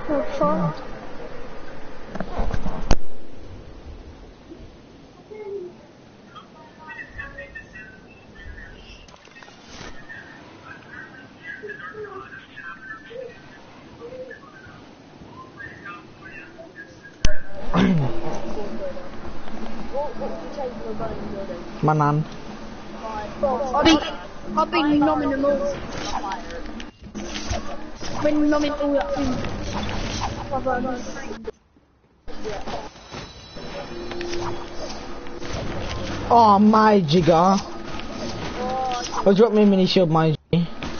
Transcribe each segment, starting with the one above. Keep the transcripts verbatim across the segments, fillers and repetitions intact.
What for? My nan. I'll be, I'll be nomming them all. I've been nomming all that food. Oh, my jigger. Oh, drop me a mini shield, my G.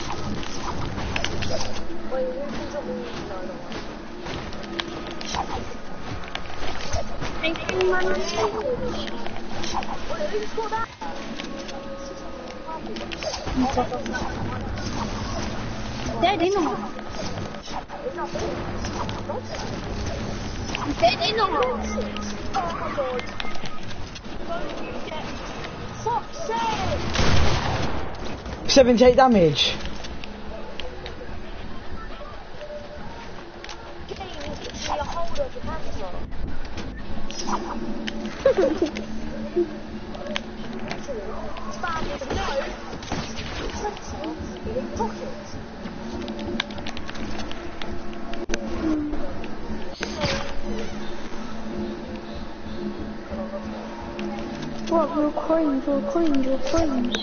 Dead in them. Dead in them. Oh my god. Fuck's sake. seventy-eight damage. What, real coins, real coins, real coins.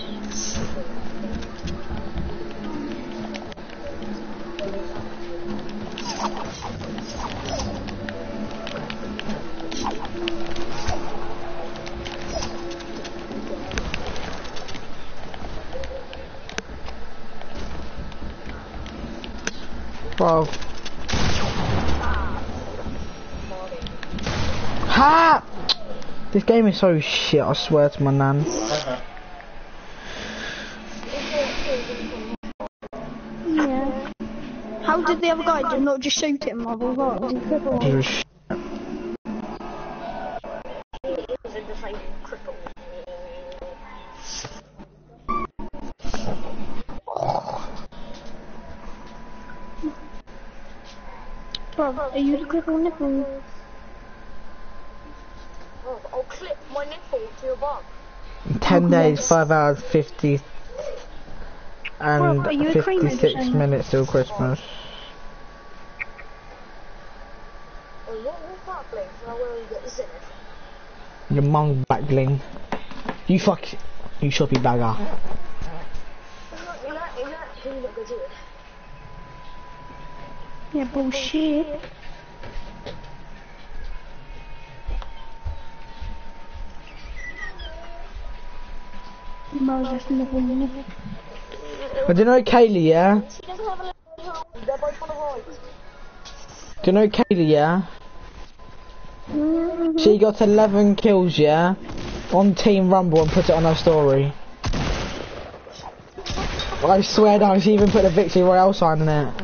Bro. Ha! This game is so shit, I swear to my nan. Yeah. How did the other guy do not just shoot him while we were? Was he crippled? He was sh Bro, are you the crippled nipple? Oh, I'll clip my nipple to your bum. ten days, five hours, fifty and Bro, are you a fifty-six cremation? minutes till Christmas. Oh, what was that place? I will get this in it. Your mum backling. You fuck. You shoppy bagger. You're not, you're not, you're not actually not good at it. Yeah, bullshit. Moses nipple nipple. But do you know Kaylee, yeah? She doesn't have a little hole. They're both on the right. Do you know Kaylee, yeah? Mm-hmm. She got eleven kills, yeah? On Team Rumble and put it on her story. I swear down, she even put a Victory Royale sign in it.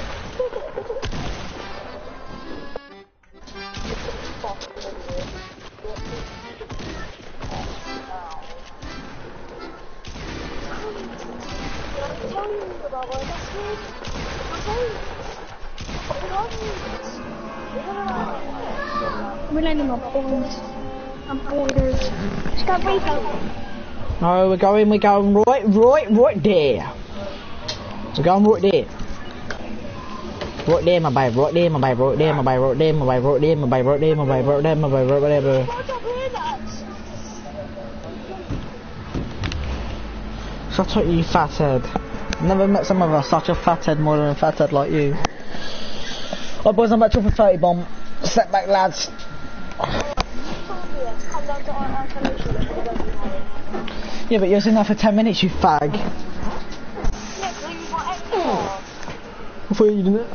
We're landing on boards. I'm borders. Just got refill. No, we're going, we're going right, right, right there. We're going right there. Right there, my babe, right there, my babe, right there, my babe, right there, my babe, right there, my babe, right there, my babe, right there, my babe, right there. Shut up, you fathead. Never met someone with such a fathead more than a fathead like you. Alright boys, I'm back to for thirty bomb. Step back lads. Yeah, but you're in there for ten minutes, you fag. I thought you didn't.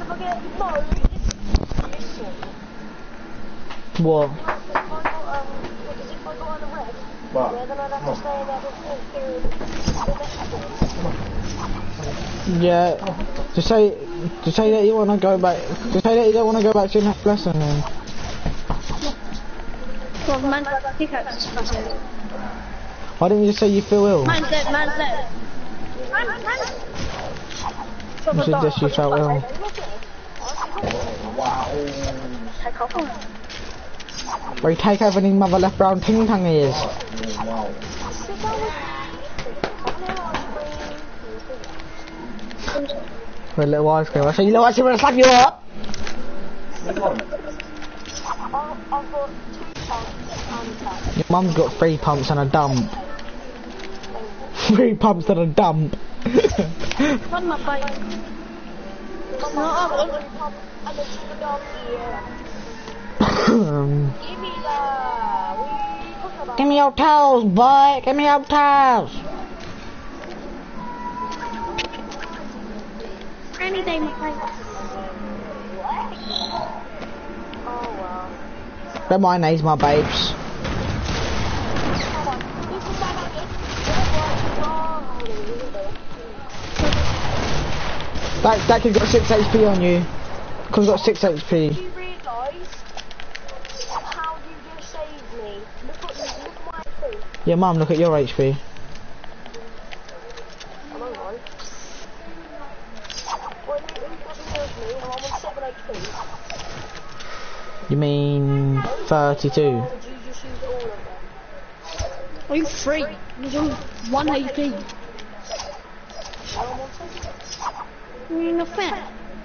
What? What? Yeah. Just say, just say that you want to go back. Just say that you don't want to go back to your next lesson then. Well, man's got pickaxe. Why didn't you just say you feel ill? Man's dead, man's dead. Man, man. You should just you felt ill. take off on it. We take everything mother left brown ting tang is. With a little ice cream. I say, you little ice cream, I'm gonna slap you up! Your mum's got three pumps and a dump. Three pumps and a dump. On my bike. No, I'm um, Give me that. What are you talking about? Give me your toes, boy. Give me your toes. any day, my bike. Oh wow. Don't mind these, my babes. That that kid got six H P on you. Cause got six H P. Do you realise how you just saved me? Look at look at my H P. Yeah, mum, look at your H P. I'm alright. Well, you fucking heard me, and I'm on seven H P. You mean thirty-two? Or did you just use all of them? Are you free? There's only one H P. And I'm on seven. You're not fair.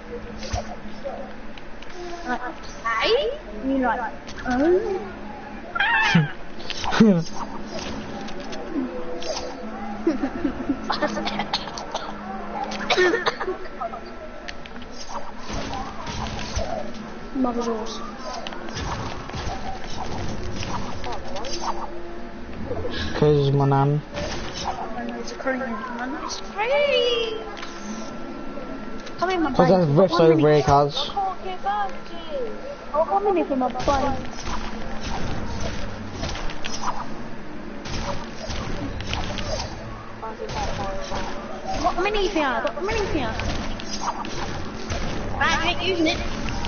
Like, hey? And you're like, oh. Mother's horse. Cause my nan. It's a Korean man. It's free. Come in, my Cause there's bike. riffs over here, cuz. I can't get back to you. Oh, one minute for my bike. What mini for you? What mini for you? Right, I ain't using it.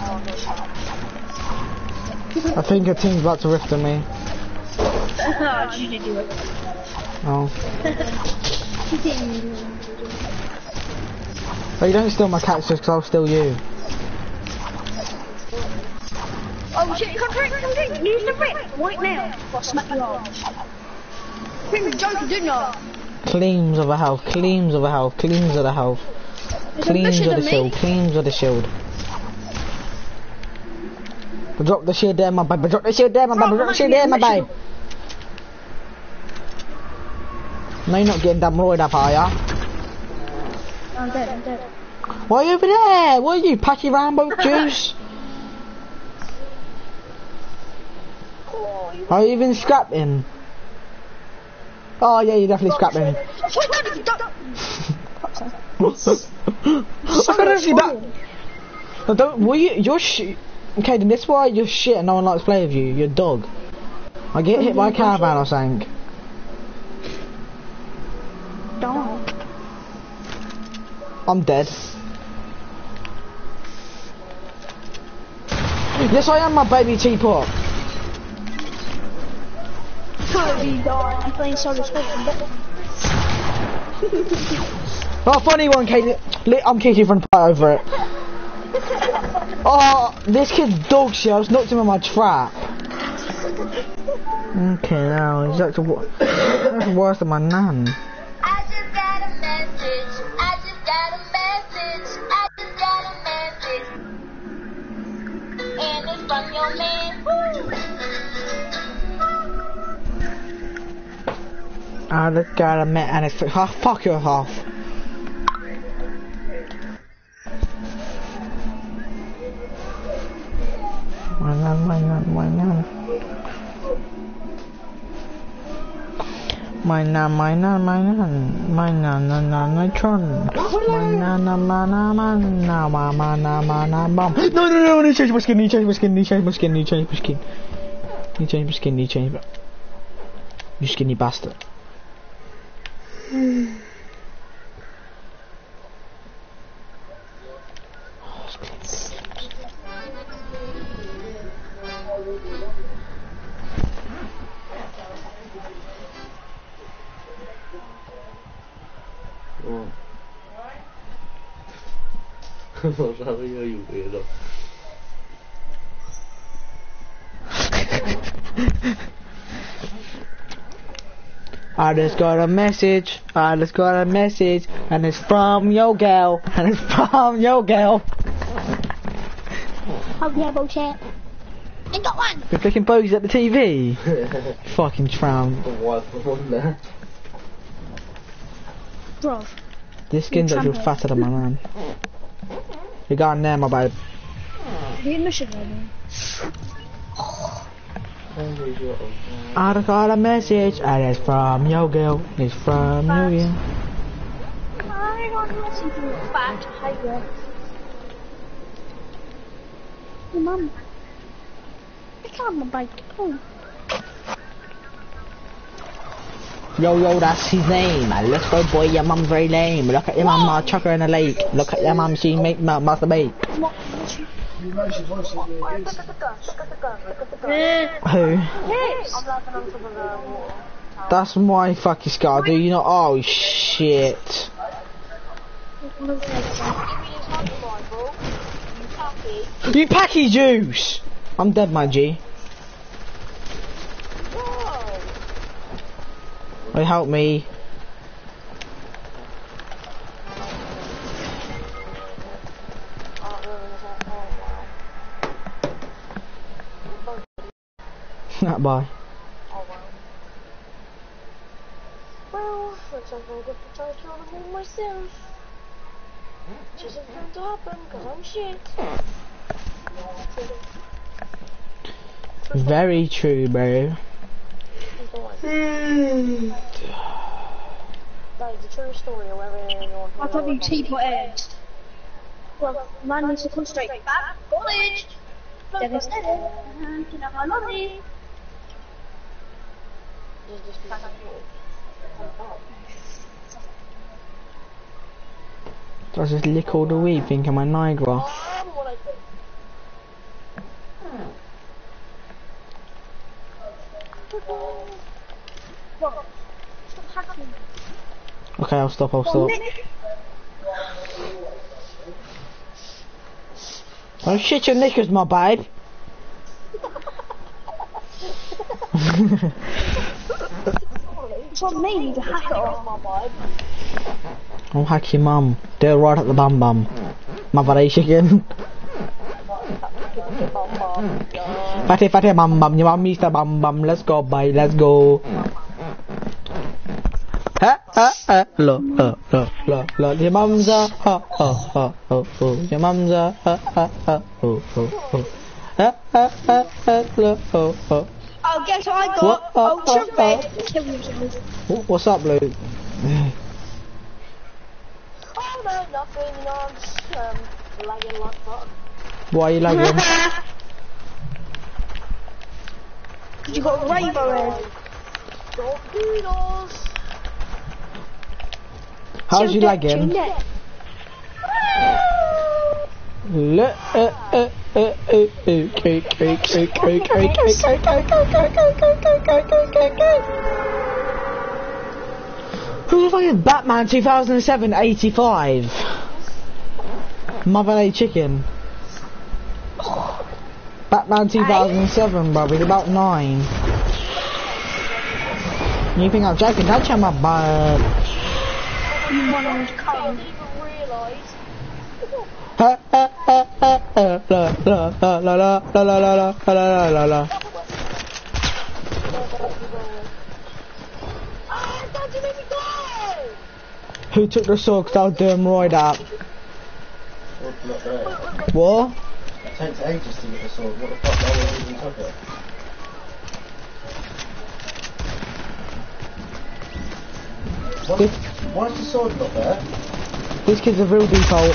I think a team's about to rift on me. Oh, you did do it. Oh. But you don't steal my cactus because I'll steal you. Oh shit, come drink, come drink. Use the brick right now. I'll smack you off. Think the joker, didn't you? Cleans of a health, cleans of a health, cleans of the health. Cleans of the shield, cleans of the shield. Drop the shield there, my babe. Drop the shield there, my babe. Drop the shield there, my babe. No, you're not getting damn roid up, are ya? I'm dead, I'm dead. Why are you over there? What are you, Patty Rambo juice? Are you even scrapping? Oh yeah, you're definitely scrapping. I couldn't see that. No, don't. Were you? You're shit. Okay, then this is why you're shit and no one likes to play with you. You're a dog. I get hit by a caravan or something. Don't. I'm dead. Yes, I am, my baby teapot. Toby died. I'm playing solo squad. Oh, funny one, Kate. I'm kicking from right over it. Oh, this kid's dog shit. I just knocked him in my trap. Okay, now he's actually that's worse than my nan. I just got a message. I just got a message. I just got a message. And it's from your man. I just got a man and it's oh, fuck your half. My nan, my nan, my nan. My nan, my nan, my nan, my nan, nan, nan, my tron. My nan, nan, my nan, my nan, my my nan, my nan, bum. No, no, no, I need to change my skin, need to change my skin, need to change my skin, need to change my skin. Need to change my skin, need to change my... You skinny bastard. Mm. Sao bây giờ dùng tiền rồi I just got a message, I just got a message, and it's from your gal, and it's from your gal. Oh yeah, bullshit. I got one! You're flicking bogeys at the T V? Fucking tram. Bro. This skin's actually fatter than my man. You got in there, my babe. The mission level. I just got a message, and it's from your girl, it's from your girl. I got a message from your fat tiger. Your mum. I can't my bike. Oh. Yo, yo, that's his name. Let's go, boy, your mum's very lame. Look at your mum, uh, chuck her in the lake. Look at your mum, she make ma masturbate. What? You know she wants to be Look against at the gun, look at the gun, look at the gun. Who? Yes! I'm laughing onto the water. That's my fucking scar, do you know? Oh, shit. You packy juice! I'm dead, my G. Hey, help me. Not bye. Oh well. Well, looks like I'll get to try to kill them all myself. Which isn't going to happen, because I'm shit. Very true, bro. That is a true story, or whatever anyone. I thought you teapot eggs. Well, man needs to concentrate. Back, college! Devastated. Can I have my money? Does just lick all the weed thinking my Niagara? Okay, I'll stop, I'll stop. Oh shit, your knickers, my babe. It's on me to hack it off, my babe. I'll hack your mum. Do it right at the bum bum. Mother chicken. Fatty fatty bum bum, your mum Mister Bum Bum. Let's go, bye, let's go. Ha ha ha, look, look, look, look, look. Your mum's a ha ha ha ha ha. Your mum's a ha ha ha ha ha ha. Ha ha ha ha, look, ho ho. Oh, guess what I got? What? Uh, Ultra uh, red. uh. What's up, Luke? Oh no, nothing. You know, I'm just um, lagging like that. Why are you lagging? Cause you got a rainbow red. Got doodles. How's you lagging? Look, uh, uh, uh, uh, uh, cake, cake, cake, cake, cake, cake, cake, cake, who the fuck is Batman two thousand seven eighty-five? Mother laid chicken. Batman two thousand seven, bro, he's about nine. You think I'm joking? Don't check my butt. You want to come? Ha ha ha ha ha la la la la la la la la la la la la. Who took the sword? Cause I was doing Roy that. What? It takes ages to get the sword. What the fuck? No one even took it. Why, why is the sword not there? This kid's a real default.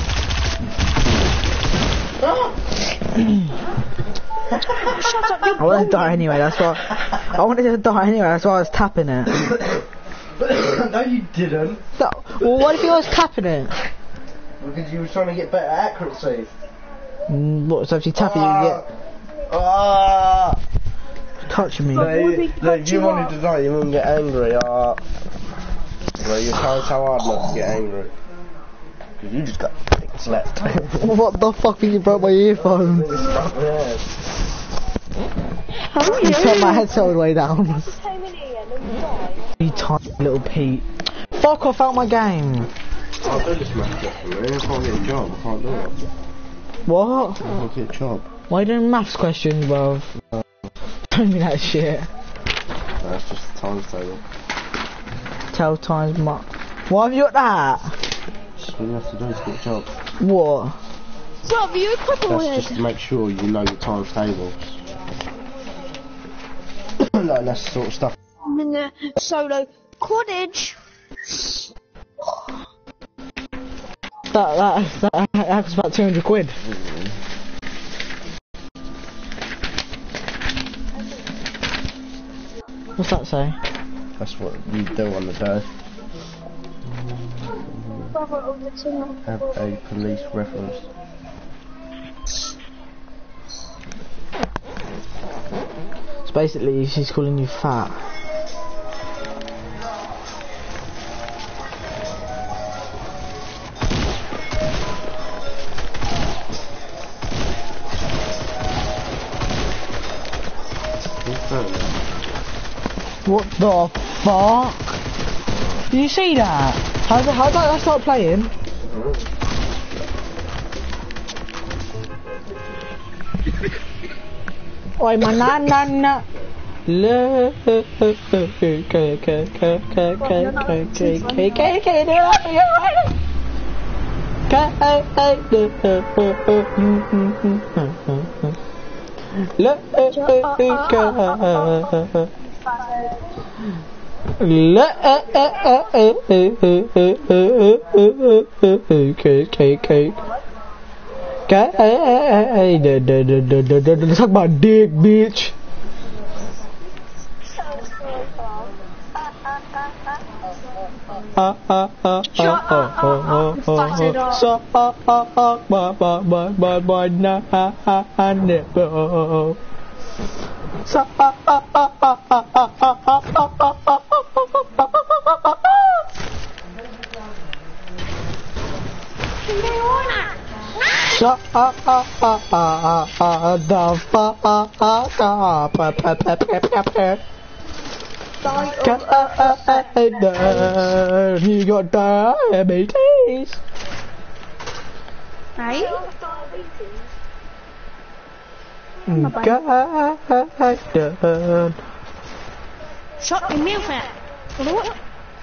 Shut up, I wanted to die anyway, that's why. I wanted to die anyway, that's why I was tapping it. No, you didn't. So, well, what if you was tapping it? Because you were trying to get better accuracy. Mm, what, so if you tap it, you get. Ah! Touching me. No, you, no, if you wanted to die, you wouldn't get angry. Ah! Well, you're trying so hard not to get angry. Because you just got dick slapped. What the fuck did you broke my earphone? Yeah. are You you? turned my headset all the way down. Came in here and then you died. You tiny little Pete. Fuck off out my game. I'll do this math question, man. I can't get a job. I can't do it. What? I can't get a job. Why are you doing maths questions, bruv? Tell me that shit. That's just the times table. Tell times my... Why have you got that? Just what you have to do to get a job. What? So, are you crippled? That's just to make sure you know your times tables. Like, that's the sort of stuff. I'm in the solo cottage. That, that, that, that was about two hundred quid. What's that say? That's what you do on the day. Brother of the team. Have a police reference. So basically, she's calling you fat. What the fuck? Did you see that? How did, how did I start playing? Oi, my na na na. Le k k k k k k k k k k Suck my dick, bitch. Ah ah ah ah ah ah ah. So ah ah ah ba ba ba ba ba na ah ah ah never. So ah ah ah ah ah ah ah ah ah ah. So ah ah ah ah ah the fuck ah ah ah pa pa pa pa pa pa. You got diabetes. Right? God. Shut your mouth out. What?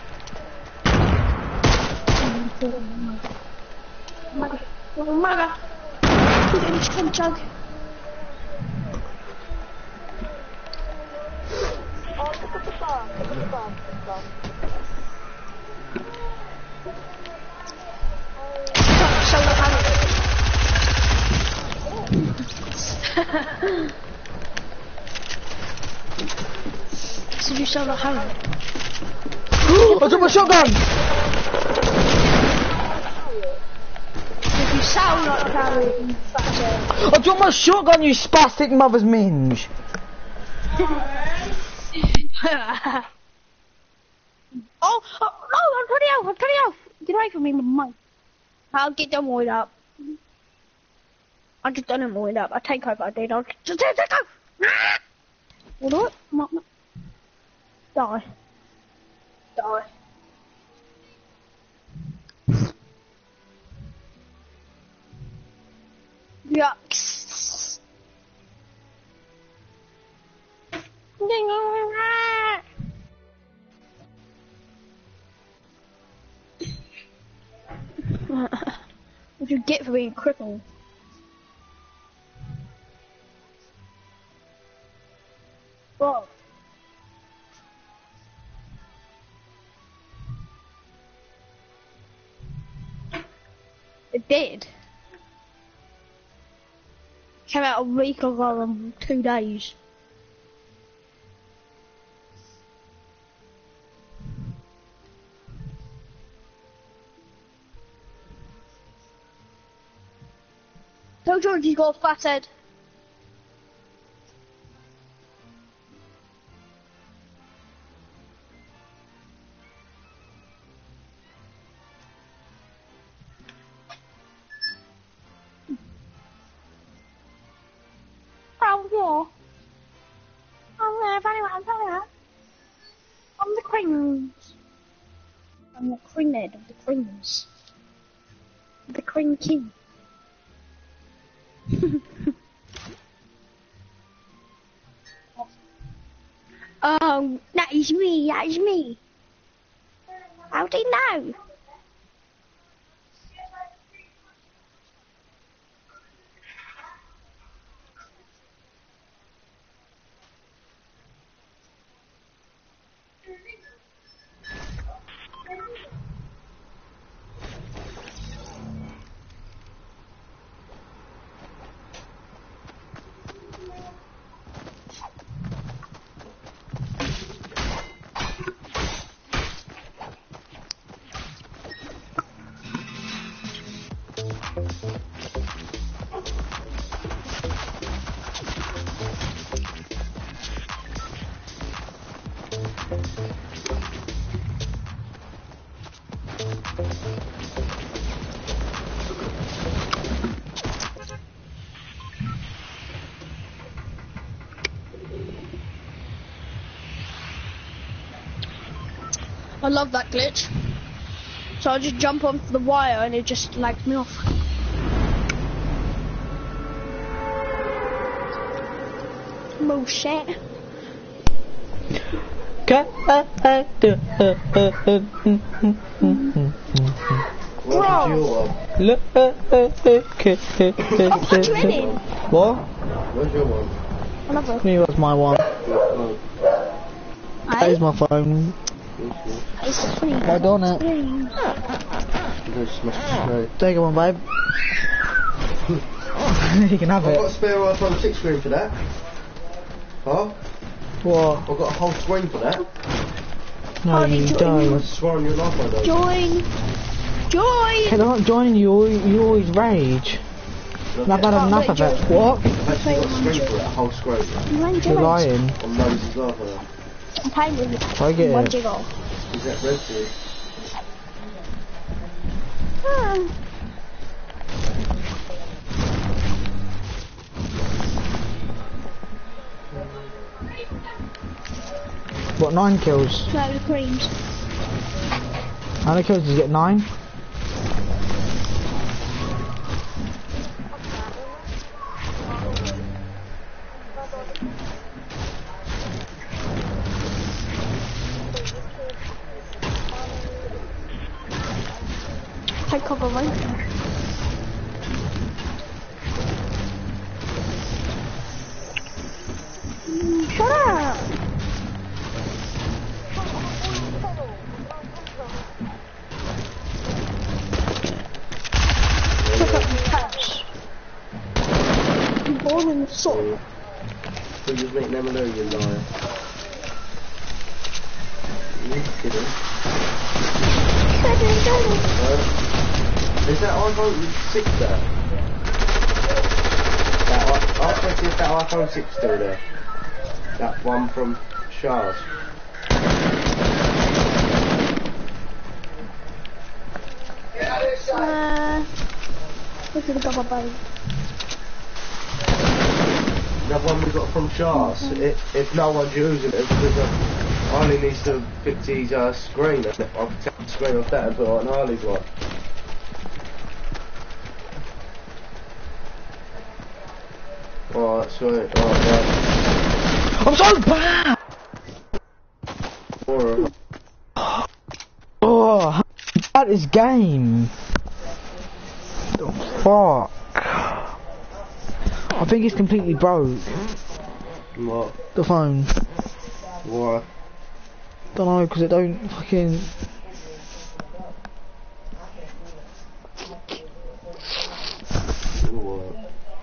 Maga. Maga. Put it in the chum jug. Oh, look at the bar. Look at the bar. Look at the bar. Solo So you solo Harry. I took my shotgun. If you sound like Harry, you fat I took my shotgun, you spastic mother's minge. oh, oh, no, I'm pretty out, I'm pretty out. Get away from me, mate. I'll get them warmed up. I just done them warmed up. I take over, I did. I'll just take over. What? Mama. Die. Die. Yucks. What you get for being crippled? Whoa. It did. Came out a week ago in two days. Tell George he's got a fat head. Oh yeah. creams. I'm the cream head of the creams. The cream king. Oh, that is me, that is me. How do you know? I love that glitch. So I just jump onto the wire and it just lags me off. Bullshit. What did you want? Look. What's you in? What? What's your one? I love it. Me was my one. Oh, That is my phone. It's funny. I don't know. you don't smash the Take it one, babe. You can have I've got a it. spare iPhone six screen for that. Huh? What? I've got a whole screen for that. No, Oh, you you I don't. swear on your life I don't. Join. Join. Hey, they're not joining you. You always rage. And I've had Oh, enough wait, of it. Joe. What? I've actually got a screen for it, a whole screen. One You're jiggle. lying. On loads as well for that. I'm playing with it. I get One it. jiggle. Is that red for you? Ah. What, nine kills? Play with creams. How many kills did you get? Nine? Take cover, right? Mm, Shut up! Pick up your cash. I'm born in the soul. You just make them know you liar. You kidding? Uh, is that iPhone six there? That, I, I'll check if that iPhone six still there. That one from Shars. Uh, look at the cover, buddy. That one we got from Shars. It, if no one's using it, because uh, Harley needs to fix his uh, screen. And I can take the screen off that and put it on Harley's one. Alright, sweet. Alright, right. I'm so bad! Or, Oh, how bad is game? Oh, fuck. I think it's completely broke. what? The phone. Why? Don't know, because it don't fucking... What?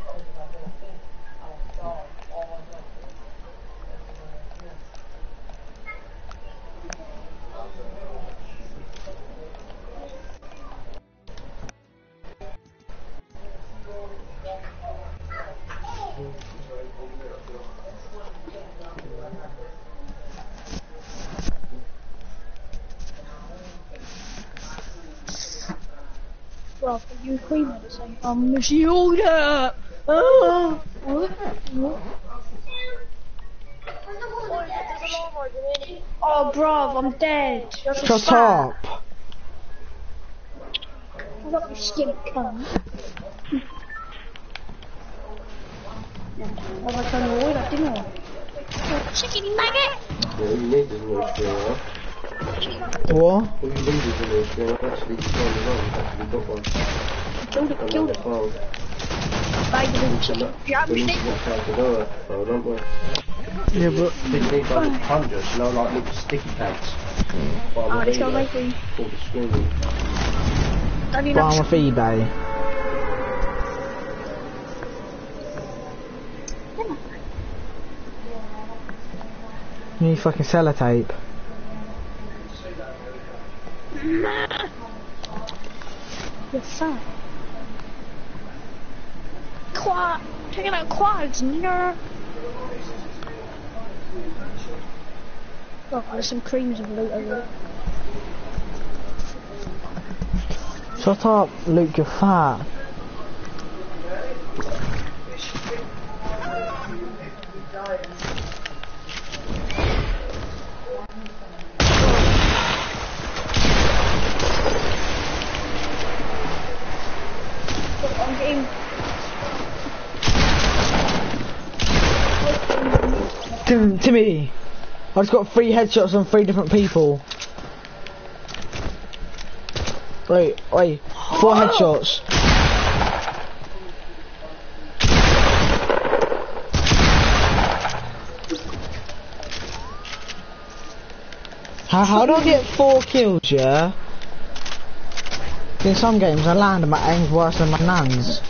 Well, for you cream at the same time. Miss Yoda! Oh! What? What? Oh, bruv, I'm dead. You're so Shut fat. up. I got my skin cunt. Oh, I can't avoid that, didn't I? Oh, chicken nugget! Yeah, all you need is a little string, right? What? All you need is a little string. I've actually found the one. I've actually got one. Killed it, And killed on it. the phone. Bye, the chicken. Yeah, I'm We need to stick. get how to do it, though, don't we? Yeah, but We need like hundreds, you know, like little sticky pads. Oh, let's go right for you. For the screen. Don't you buy know? them off eBay. You need fucking sellotape. You're fat. Quad. Checking out quads, nigga. Oh, there's some creams of loot over there. Shut up, Luke, you're fat. I'm getting... Tim, Timmy, I just got three headshots on three different people. Wait, wait, four headshots. How, how do I get four kills, yeah? In some games I land and my aim's worse than my nan's.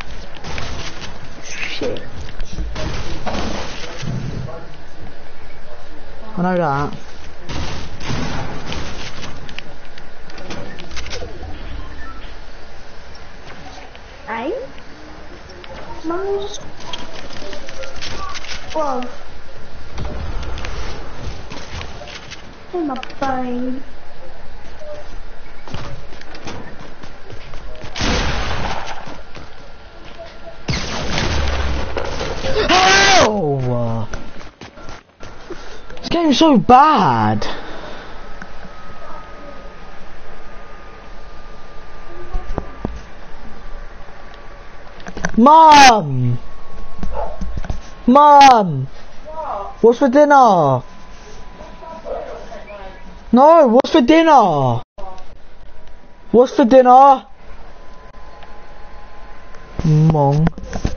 Shit. I know that. Hey? Mum's... Whoa. Hey, my brain. Oh! This game's so bad. Mom! Mom! What's for dinner? No, what's for dinner? What's for dinner? Mom.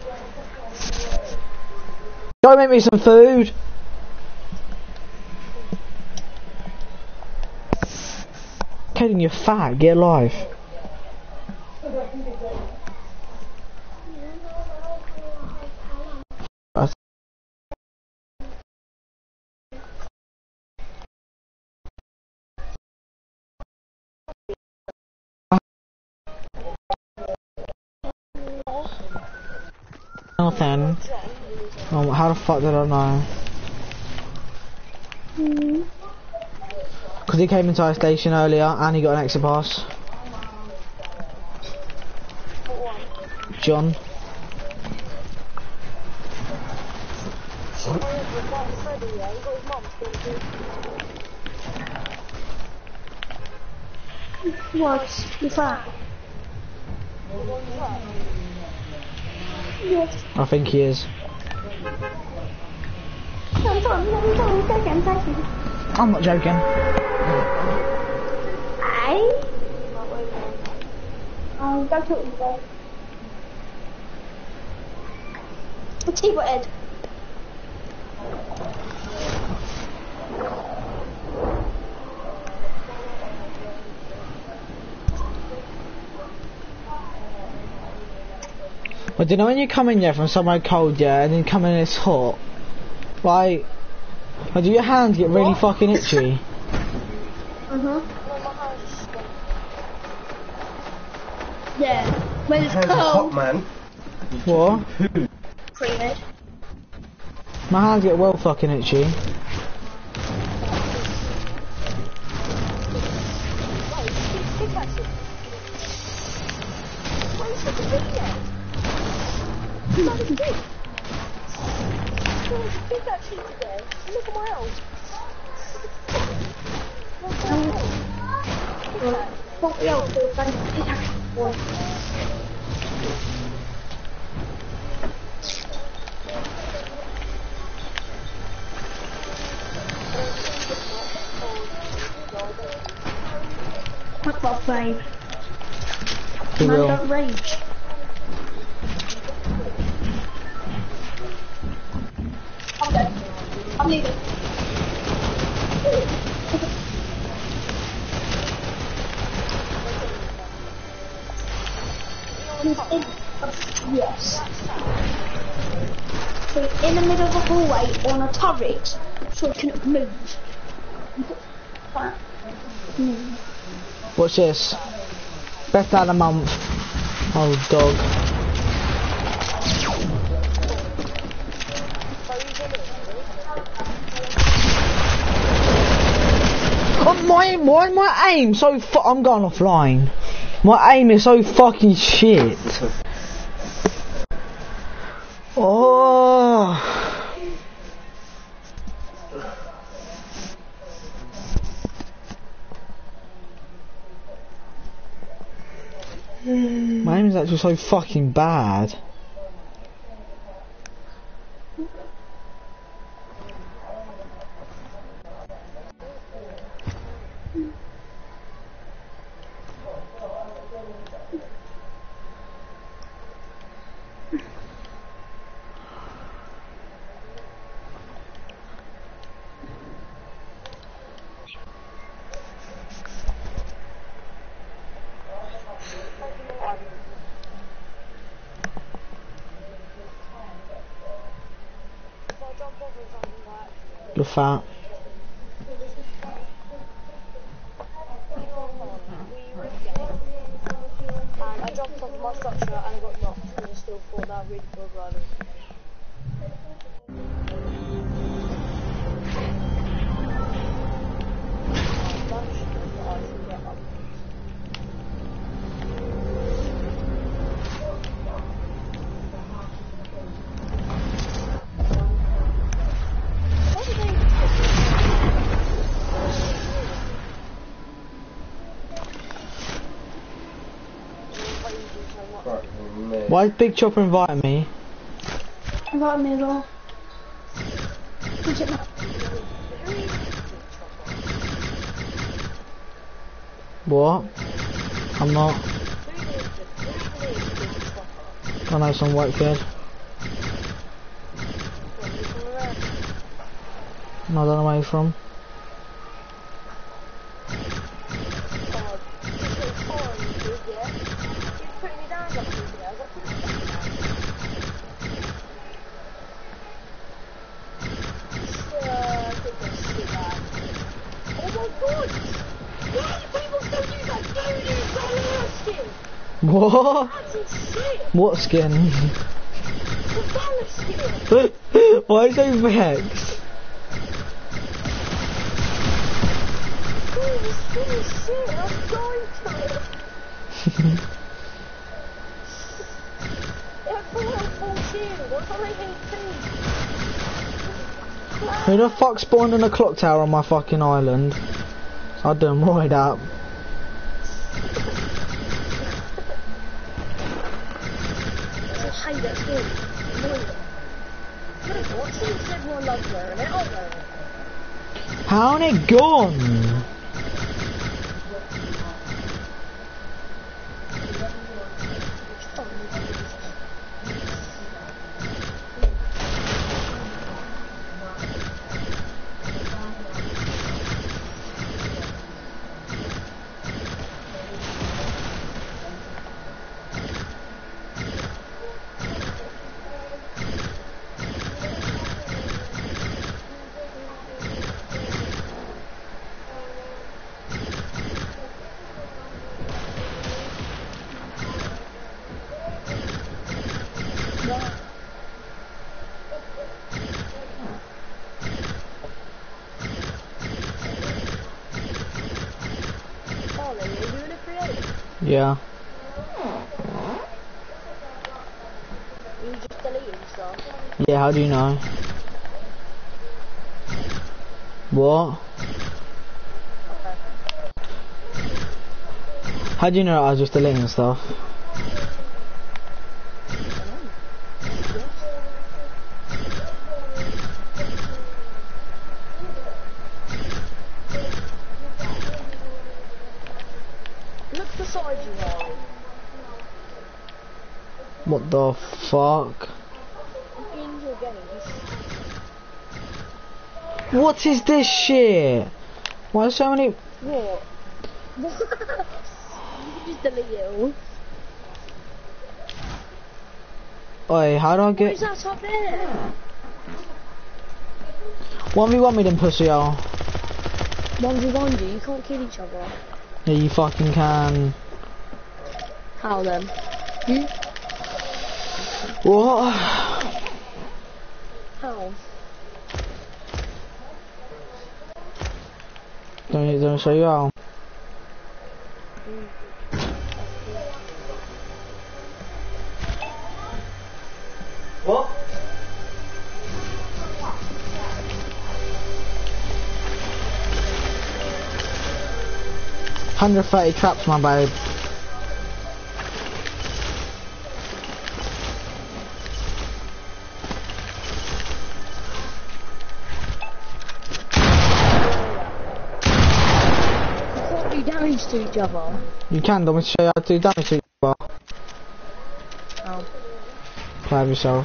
Go make me some food. Kaden, you're fat. Get a life. That's nothing. Oh, how the fuck did I know? Hmm. Because he came into our station earlier and he got an extra pass. John. What? You're fat? Yes. I think he is. I'm sorry, I'm sorry, I'm sorry, I'm sorry. I'm not joking. I? Um, don't talk to me, bro. What's he got, Ed? But do you know when you come in there from somewhere cold, yeah, and then come in and it's hot? Like, like do your hands get really fucking itchy? Uh-huh. Yeah. When it's Hands are hot, cold. man. What? Cream-Ed. My hands get well fucking itchy. Fuck yo, so funny. What about five? He Man, will. don't rage. Okay. I'm leaving. Yes. So in the middle of the hallway on a turret, so it couldn't move. Move. What's this? Best out of the month. Oh, dog. Oh, my, why is my aim so fu- I'm going offline. My aim is so fucking shit. Oh. My aim is actually so fucking bad. You're fat. And I jumped off my structure and I got knocked and I still thought that really good riding. Why is Big Chopper inviting me? Invite me as well. Push it now. What? I'm not. I know some white kid. No, I don't know where he's from. What? What skin? Why are you so vexed? Who the fuck spawned in a clock tower on my fucking island? I done right up. How ain't it gone? Yeah. You just deleted stuff. Yeah, how do you know? What? How do you know I was just deleting stuff? Look beside you, Ryan. What the fuck? In your games. What is this shit? Why are so many... What? You can just delete it all. Oi, how do I What get... is that up there? one v one me then, pussy hole. One v one you, you can't kill each other. Yeah, you fucking can. How then? Hmm? What? How? Don't, don't show you how. What? one hundred thirty traps, my babe. You can't do damage to each other. You can, don't want me to show you how to do damage to you. Oh. Play with yourself.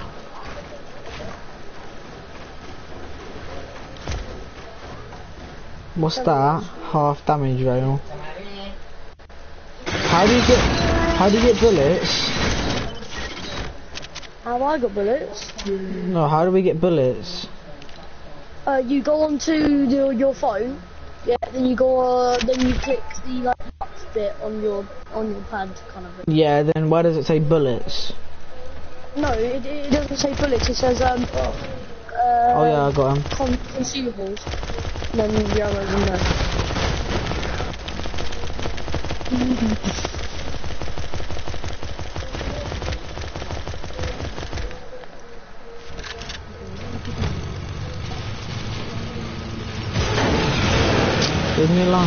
What's that? Half damage rail. How do you get... How do you get bullets? How I got bullets? No, how do we get bullets? Uh, you go onto the, your phone. Yeah, then you go. Uh, then you click the like box bit on your on your pad, kind of. Thing. Yeah, then why does it say bullets? No, it, it doesn't say bullets. It says um. Uh, Oh yeah, I got him. Con consumables. And then the arrows in there. Leave me alone.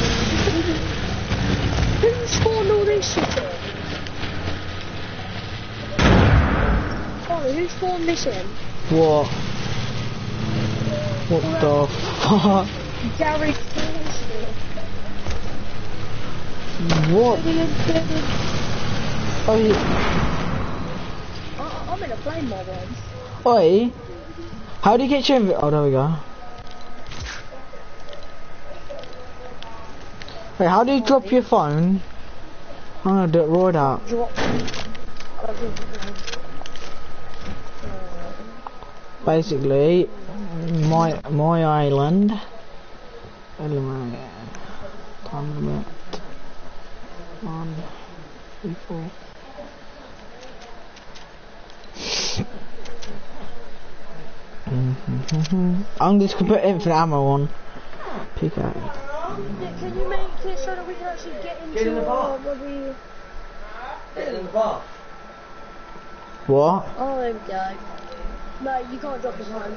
Who spawned all this shit in? Sorry, who spawned this in? What? What the fuck? Gary Forster. What? Oh, you... I, I'm in a flame mod on. Oi! How do you get your inv- Oh, there we go. Wait, how do you drop your phone? I'm gonna do it right out. Drop. Basically, my my island. Element. Time limit. One, three, four. I'm just gonna put infinite ammo on. Pick out. Can you make it so that we can actually get into Get in the bar. uh, where we... Get in the bar. What? Oh, there we go. No, you can't drop his phone.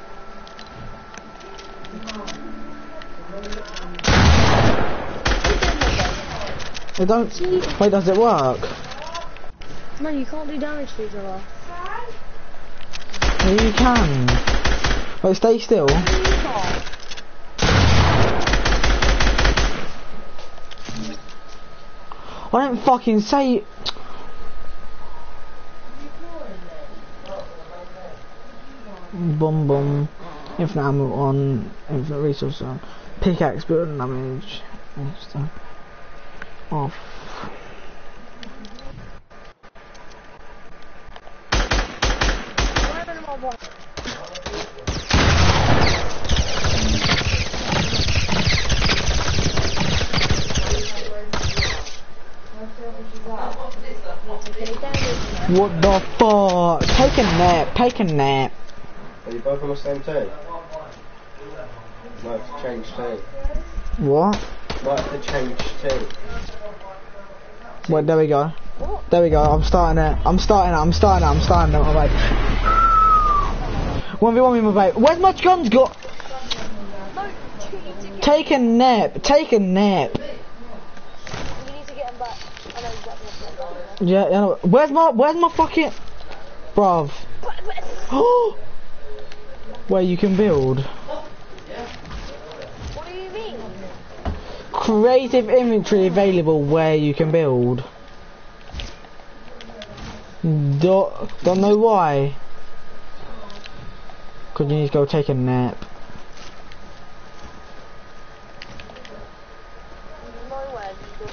It don't. Wait, does it work? No, you can't do damage to each other. Yeah, you can. Wait, stay still. You can't. I didn't fucking say. Boom boom. Infinite ammo on. Infinite resource on. Pickaxe building damage. Stuff. Off. Where am I watching? What the fuck? Take a nap. Take a nap. Are you both on the same team? Might have to change team. What? Might have to change team. Wait, there we go. There we go. I'm starting it. I'm starting it. I'm starting it. I'm starting it. I'm like. one v one me, my babe. Where's my guns got? No, you need to get, Take a nap. Take a nap. you need to get him Yeah, yeah. Where's my, where's my fucking, bruv? Oh, where you can build. What do you mean? Creative inventory available where you can build. Don't, don't know why. Cause you need to go take a nap. Nowhere you go.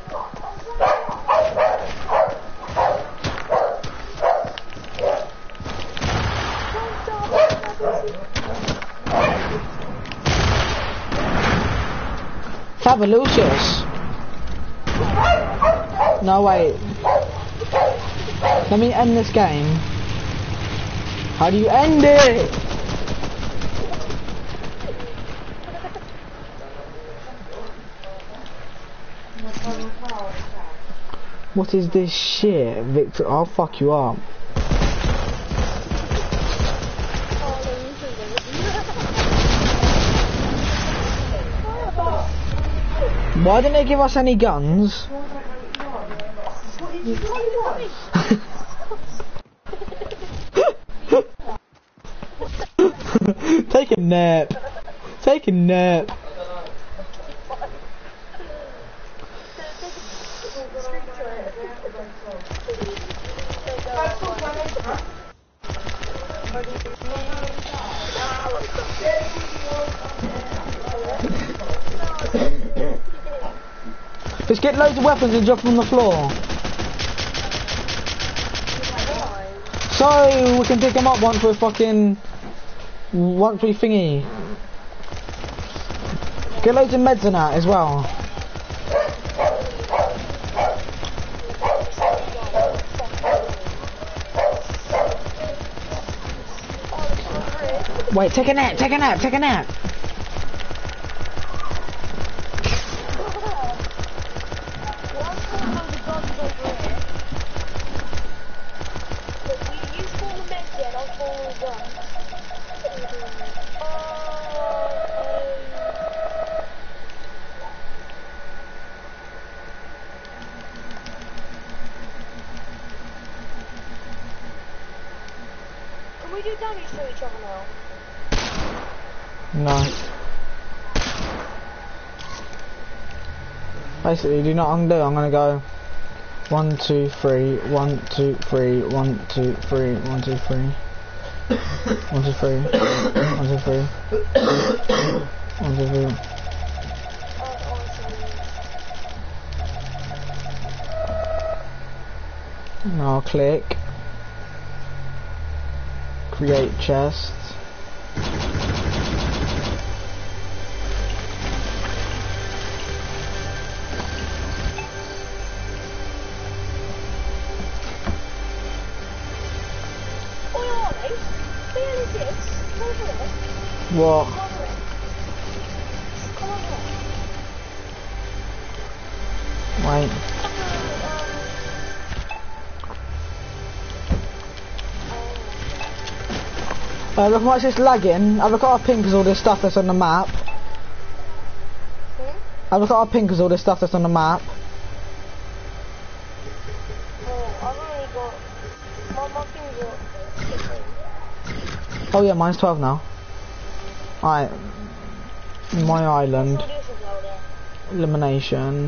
Fabalucious. No, wait. Let me end this game. How do you end it? What is this shit, Victor? I'll fuck you up. Why didn't they give us any guns? Take a nap. Take a nap. Just get loads of weapons and drop them on the floor. So we can pick them up once we're fucking... Once we thingy. Get loads of meds and that as well. Wait, take a nap, take a nap, take a nap. Can we do damage to each other now? No. Basically, do you know what I'm gonna do? I'm gonna go one, two, three, one, two, three, one, two, three, one, two, three, one, two, three, one, two, three, one, two, three. Now click. Create chest. What? Wait. Uh, look how much it's lagging. I look at our ping because all this stuff that's on the map. Hmm? I look at our ping because all this stuff that's on the map. Oh, I've only got... My, my things are... Oh yeah, mine's twelve now. Alright. My island. Elimination.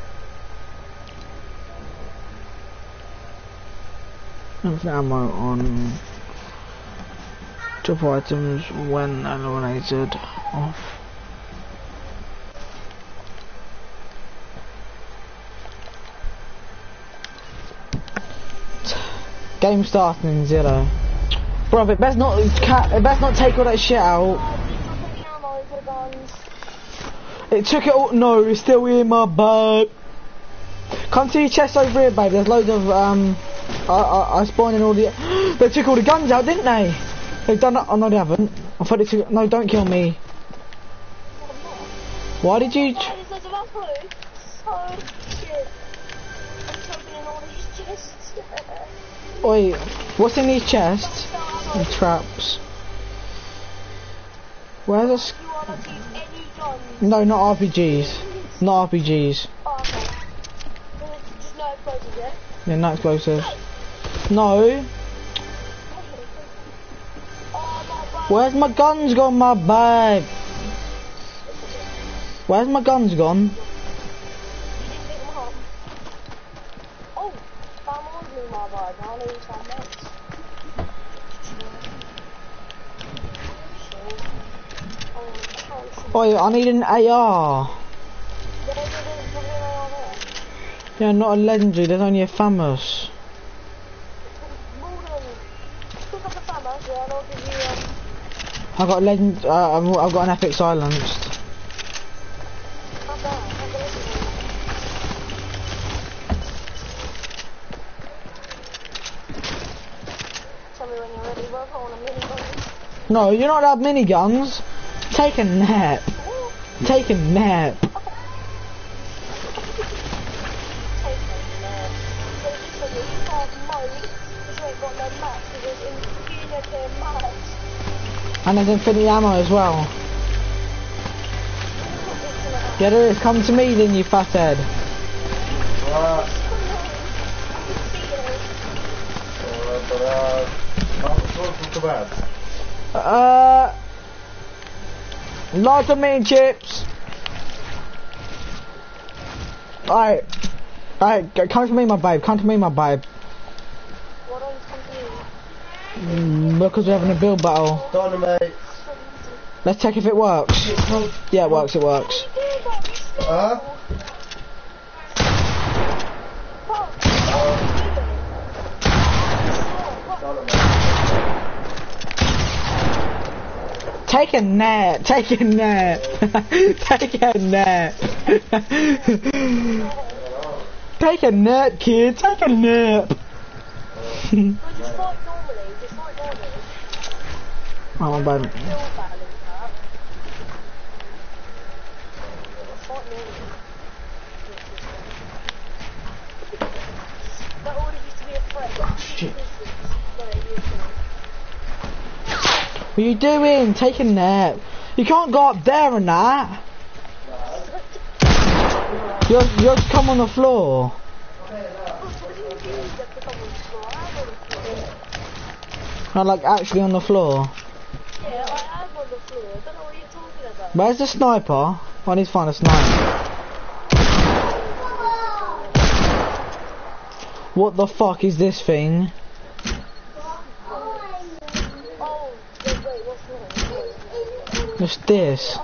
Infinite ammo on top items when eliminated. Off. Game starting in zero. Bro, it best not it best not take all that shit out. It took it all. No, it's still in my bag. Come to your chest over here, babe. There's loads of um. I I, I spawned in all the. They took all the guns out, didn't they? They've done that. Oh no, they haven't. I thought they took. No, don't kill me. Why did you? Oi, what's in these chests? The traps. Where's this? No, not R P Gs. Not R P Gs. Oh, okay. There's no explosives yet. Yeah, no explosives. No. Where's my guns gone, my babe? Where's my guns gone? Oh, found more of me, my vibe. I need some next. Oh, I need an A R. Yeah, not a legendary, there's only a famous. I got a legend, uh, I've, I've got an epic silenced. Tell me when you're ready, bro. I want a minigun. No, you're not allowed miniguns. Take a nap. Take a nap. And there's infinity ammo as well. Yeah, there is. Come to me then, you fathead. Alright. Alright, but uh, what's wrong with kebabs? Uh, lots of meat and chips. Alright. Alright, come to me, my babe. Come to me, my babe. What else come to you? Mm, because we're having a build battle. Dynamite. Let's check if it works. Yeah, it works, it works. Huh? Take a nap, take a nap, take a nap. Take a nap, kid, take a nap. Just fight normally, just fight normally. Oh, my bad. Build battle and that. Fight normally. That already used to be a threat. Shit. What are you doing? Take a nap. You can't go up there and that. You're, you're come on the floor. Not like actually on the floor. Yeah, I am on the floor. I don't know what you're talking about. Where's the sniper? I need to find a sniper. What the fuck is this thing? Oh, wait, wait, what's wrong? What's this?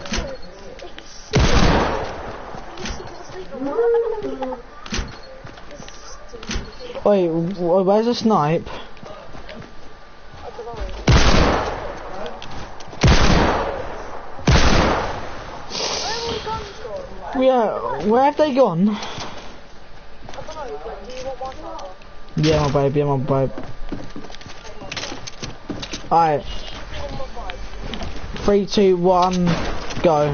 Wait, wh- where's the snipe? Yeah, where have they gone? Yeah, my babe, yeah, my babe. Alright. Three, two, one, go.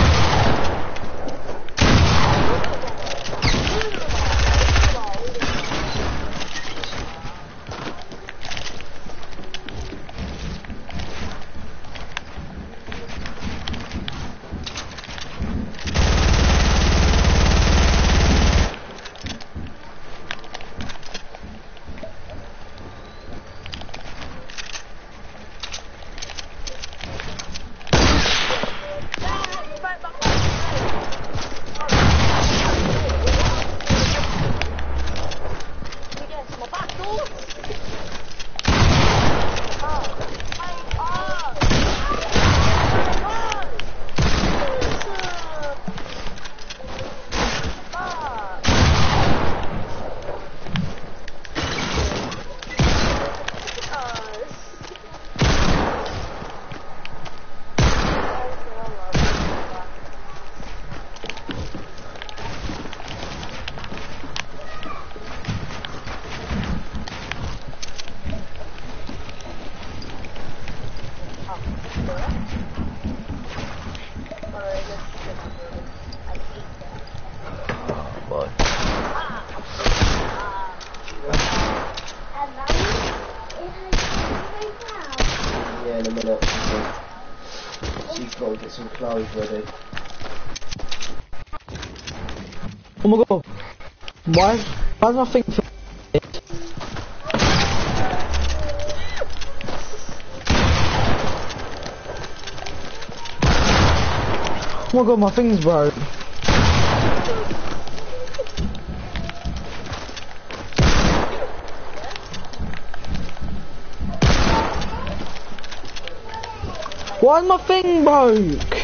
Yeah, in a minute. She's got to get some clothes ready. Oh my god. Why? Why's my thing? Oh my god, my thing's broke. Why is my thing broke?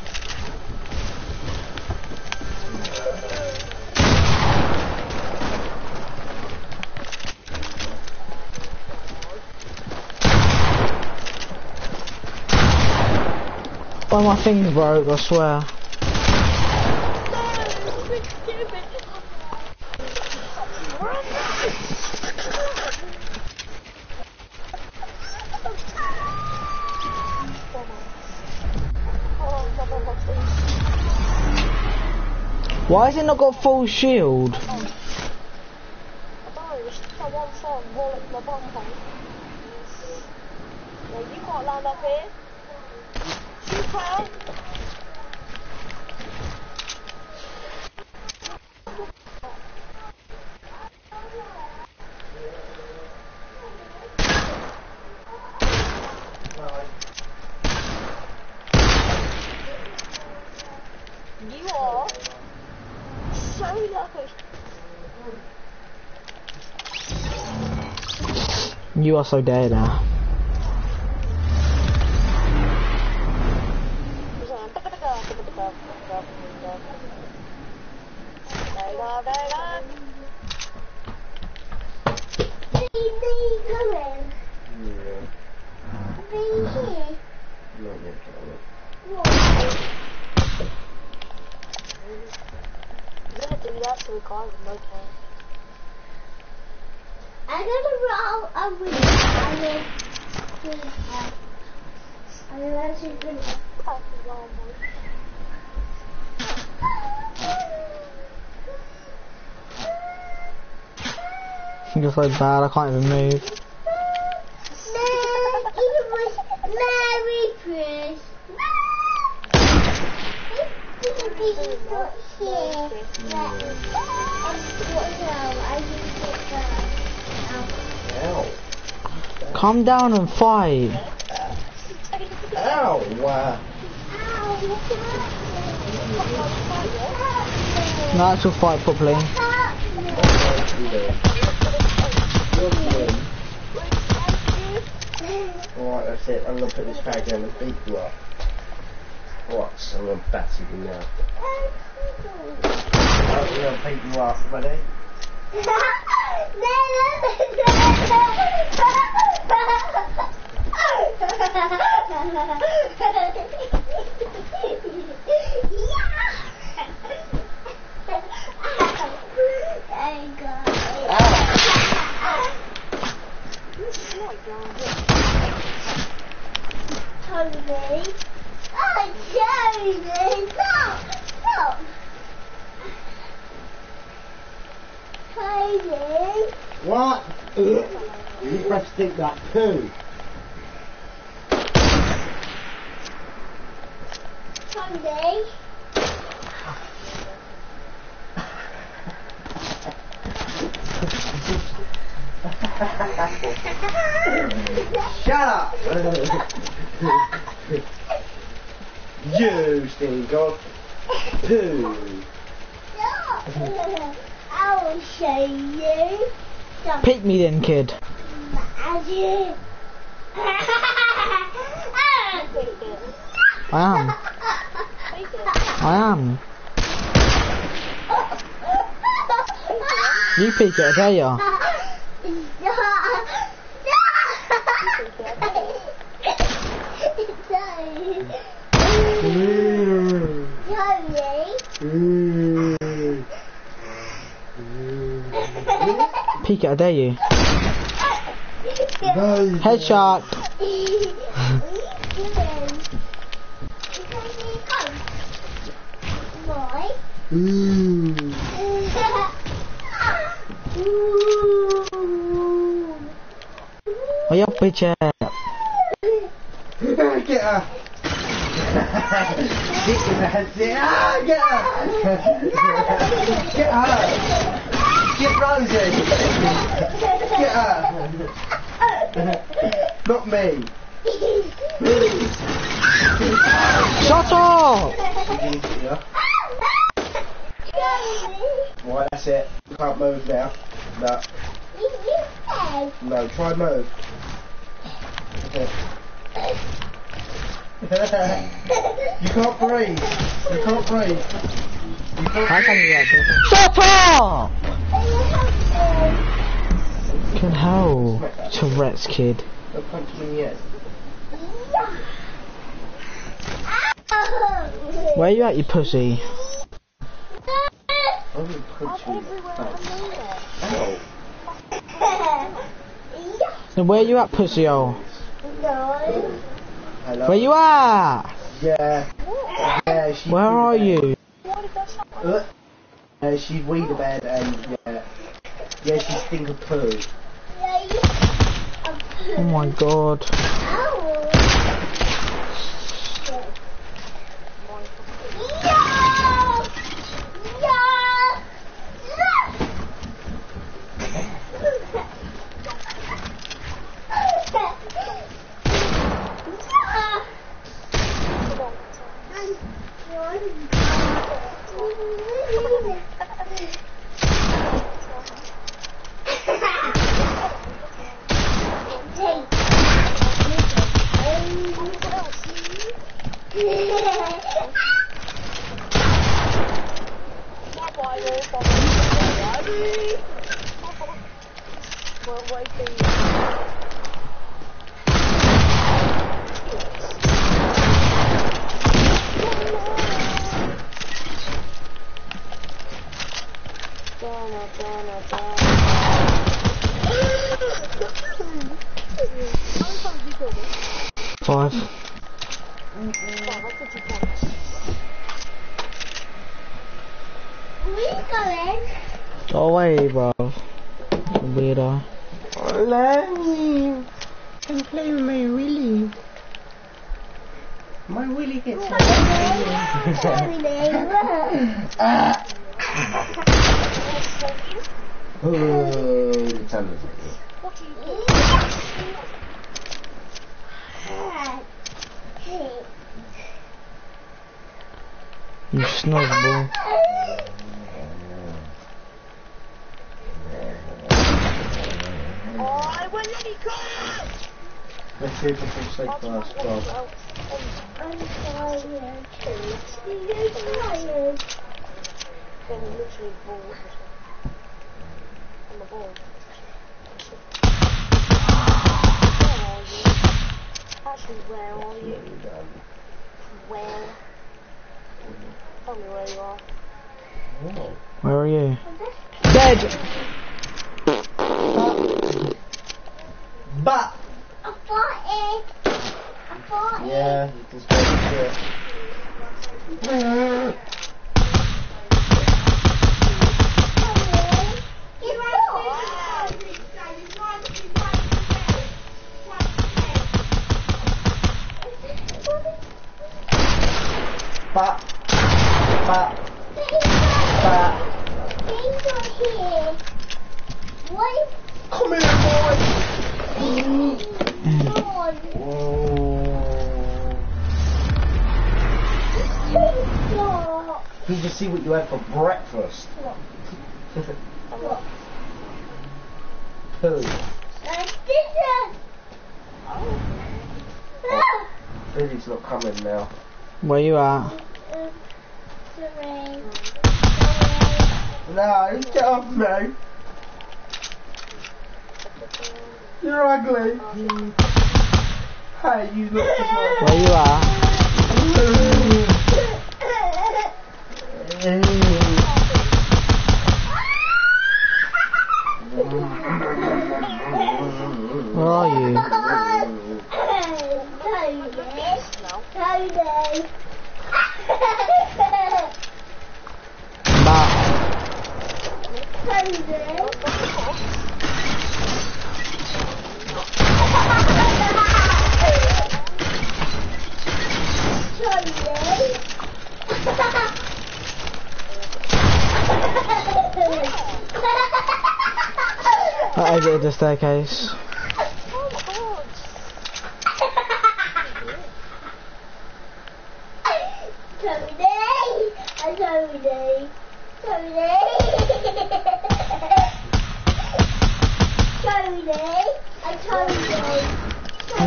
Why my thing's broke, I swear. Why has it not got full shield? You are so lucky. You are so dead now. I'm gonna roll a wheel. I'm gonna I'm actually gonna pass it on. You're so bad, I can't even move. Merry Christmas. Ow. Calm down and fight. Ow. Wow. No, actual fight properly. Alright, that's it. I'm gonna put this bag down and beat you up. What? I'm gonna batter you now. I'm gonna beat you up, ready? Toby, oh Toby, stop, stop. Toby. What? You press stick that too. Toby. Shut up! You stinker. Poo. I will show you. Pick me then, kid. Magic. I am. I am. You pick it, I tell ya. Peek it, I dare you. Headshot. Oh, your picture. Get her! Get her! Ah, get her! Get her! Get Rosie! Get her! Not me! Shut up! Yeah. Right, that's it. You can't move now. No. No, try move. You can't breathe. You can't breathe. You can't How can you actually? Shut up! Fucking hell. Tourette's kid. Don't punch me in the head. Where you at, you pussy? I'm gonna punch you in the face. So where you at, pussy hole? Hello? Where you at? Yeah. Yeah, she Where are you? Uh, uh, she weed the bed and yeah. Yeah, she stink of poo. Oh my god. Five. Go away, bro. Weirdo. Let me can play with my willy. My willy gets my ah. Oh, the time is You snug, bro. Let's see if I can sleep first, Bob. I'm tired. You're tired. I'm literally bored. I'm bored. Where are you? Actually, where are you? Where? Tell me where you are. Where are you? Dead! But I fought it. I fought yeah, you can spell it. But but but Things are here. What? come here, boy. Who can see what you had for breakfast? Poo. Billy's not coming now. Where you at? No, get off me. You're ugly. Hey, you look just like... Where you at? Where are you? Back. I exited the staircase.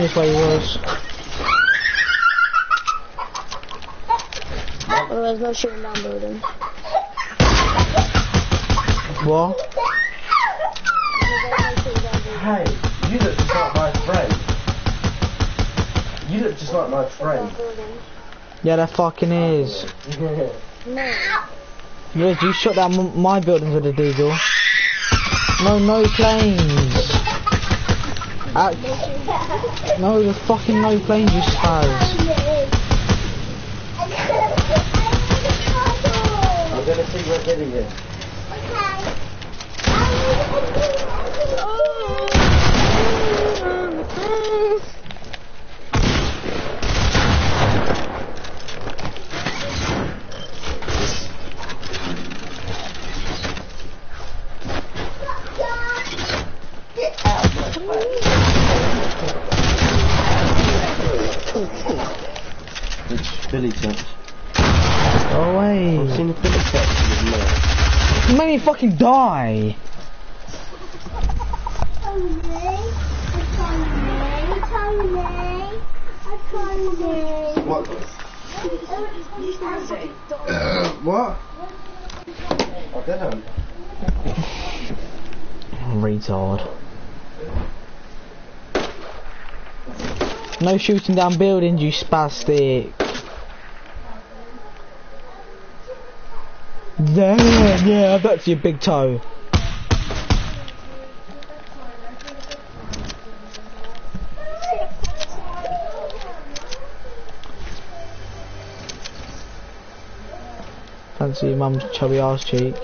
noticed where he was. Oh, there's no shooting down building. What? Hey, you look just like my friend. You look just like my friend. Yeah, that fucking is. No. Yes, you shut down m my buildings with a diesel. No, no planes. Out. No, the fucking no planes, you spaz. I'm gonna see Red Dead again. Which Billy touch? Go away. I've seen the Billy touch. You made me fucking die. What? Uh, what? I don't know. Retard. No shooting down buildings, you spastic. Damn, yeah, that's your big toe. Fancy your mum's chubby ass cheek.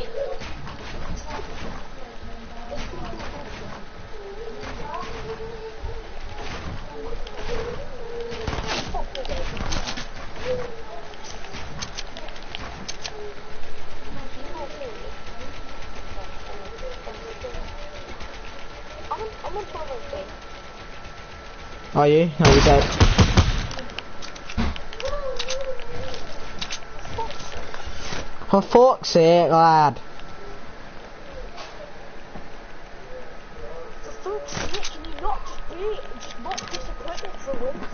Are you? No, you're dead. For fuck's sake, lad. For fuck's sake, can you not just be, just not disappointed for once?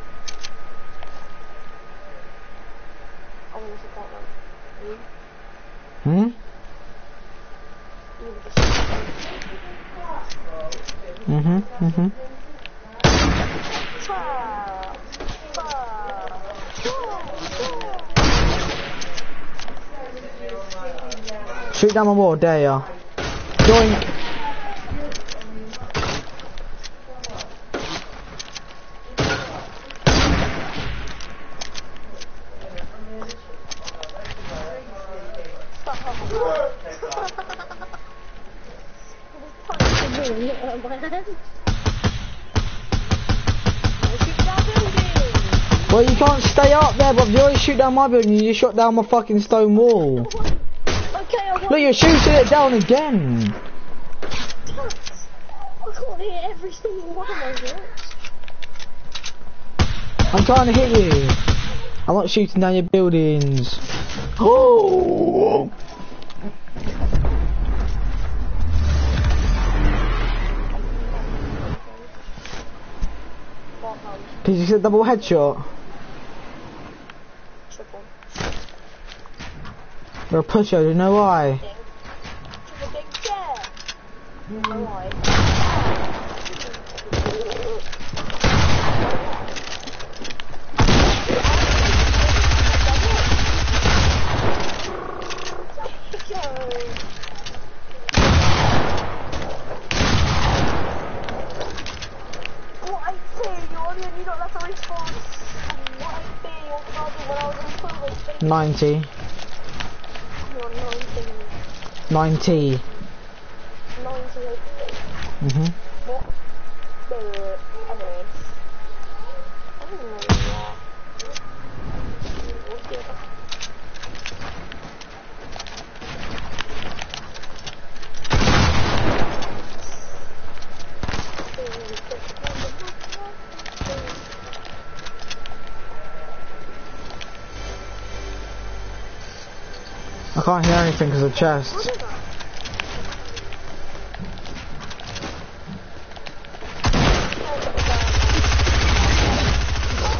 I want to support them. You? Hmm? You were disappointed. Mm-hmm, mm-hmm. Shoot down my wall, there you are. Joink. Well, you can't stay up there, but you always shoot down my building, you just shot down my fucking stone wall. Okay, I Look, you're shooting it down again. I can't hit every single one of those hits. I'm trying to hit you. I'm not shooting down your buildings. Oh! Did you get double headshot? Triple. You're a pusher, do you know why? The big chair. You know why? Ninety. Ninety. Mhm. I can't hear anything because of the chest.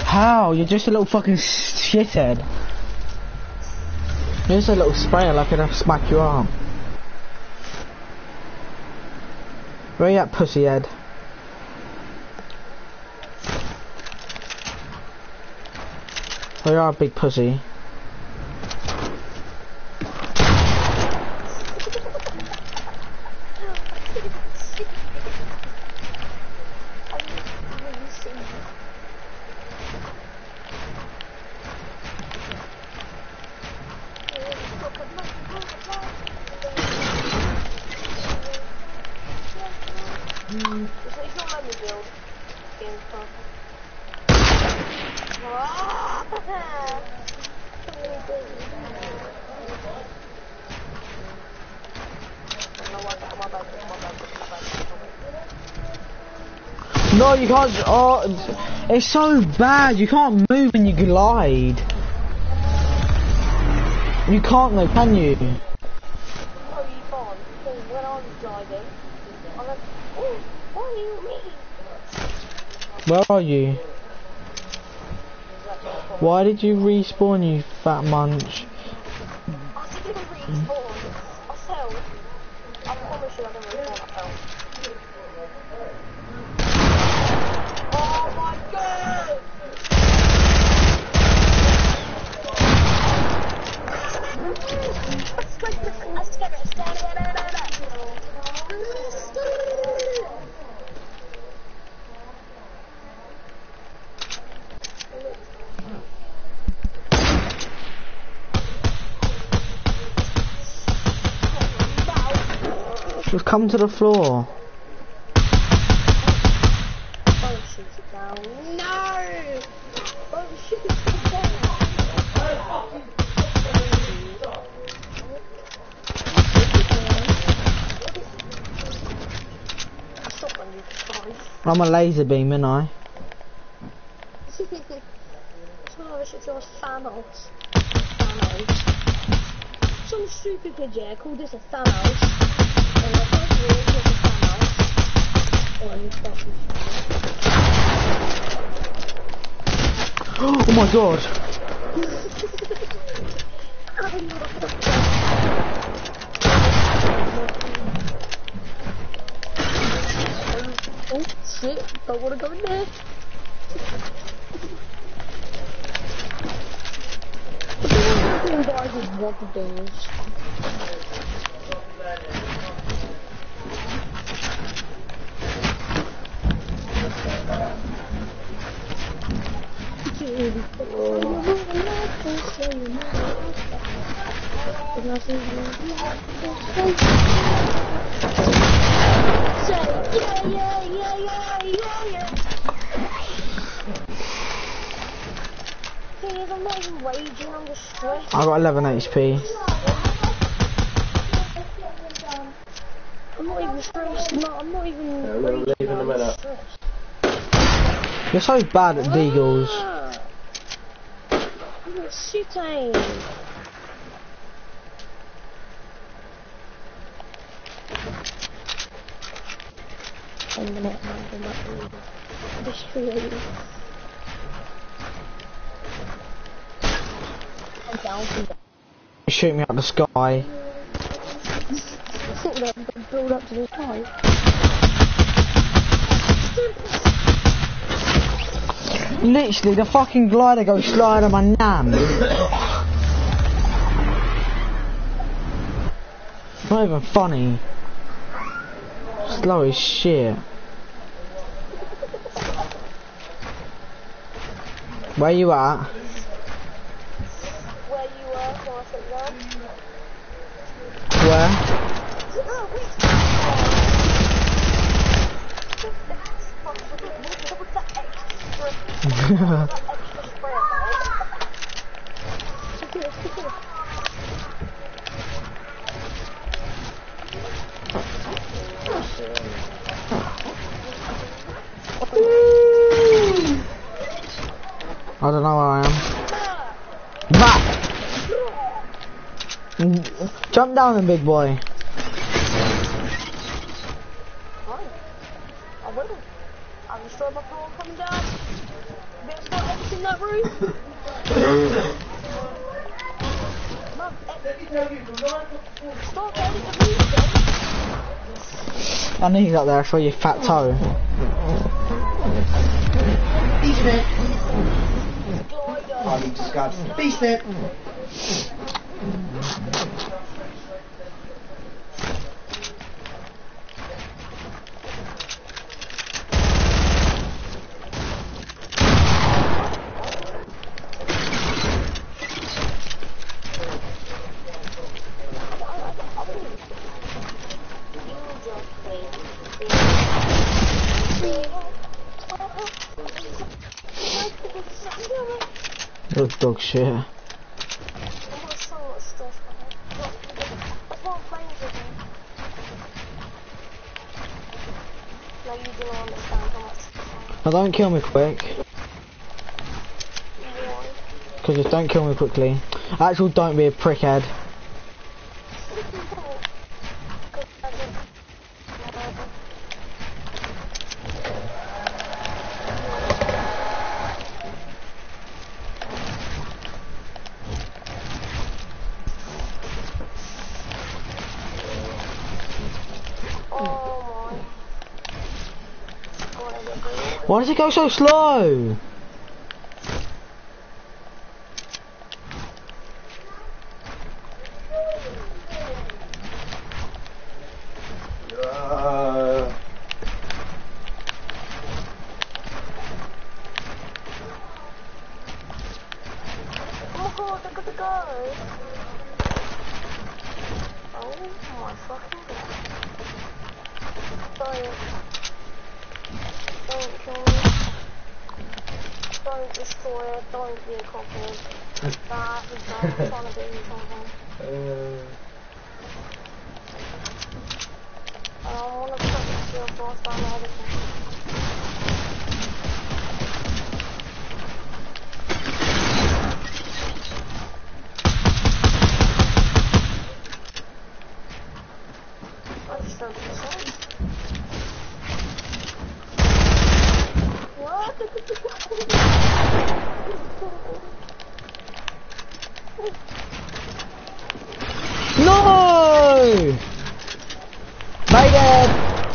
How? You're just a little fucking shithead. You're just a little sprayer like I'd smack your arm. Where you at, pussyhead? Oh, you are a big pussy. No, you can't. Oh, it's so bad. You can't move when you glide. You can't though, can you? No, you can't. Because when I was driving, I went, oh, why are you me? Where are you? Why did you respawn, you fat munch? I didn't respawn. I fell. I promise you I didn't respawn. I fell. Oh my god! Just come to the floor. Don't shoot it down. No! Don't shoot it down. Stop when you try. I'm a laser beam, ain't I? So I should just Thanos. Thanos. Some stupid kid, yeah, called this a Thanos. And the first rule was a Thanos. Oh, you fucking Oh my god! Oh shit, don't wanna go in there. You guys just want the doors. Yeah, yeah, yeah, yeah, yeah, yeah. Thing is, I'm not even raging, I'm just stressed. I got eleven H P. I'm not even stressed. No, I'm not even. Yeah, we're gonna leave in a minute. Stressed. You're so bad at deagles. Ah, I'm not sitting. I'm gonna I'm gonna destroy you. I'm down for that. You shoot me out the sky. I thought that would build up to the sky. Literally, the fucking glider goes slide on my nam. Not even funny. Slow as shit. Where you at? Where you were, so I said that. Where? I don't know where I am. Back! Jump down then, big boy. I will. I'll destroy my floor coming down. Better start everything that roof? Mum, stop getting the roof then. I knew he's up there, I saw your fat toe. Beast it. Oh, you disgusting. Beast it. You're dog shit. I've got so much stuff on it. I've got planes with me. No, you do not understand how much stuff I Now don't kill me quick. have. Because just don't kill me quickly. Actually, don't be a prickhead. Why does it go so slow? Uh, Oh my god, look at the guy! Oh my fucking god. Don't. Don't kill me. Don't destroy it, don't be a cockhead. Nah, he's not trying to be something. uh, I don't want to put this shield boss on everything. I just don't think so. What? No! Made it!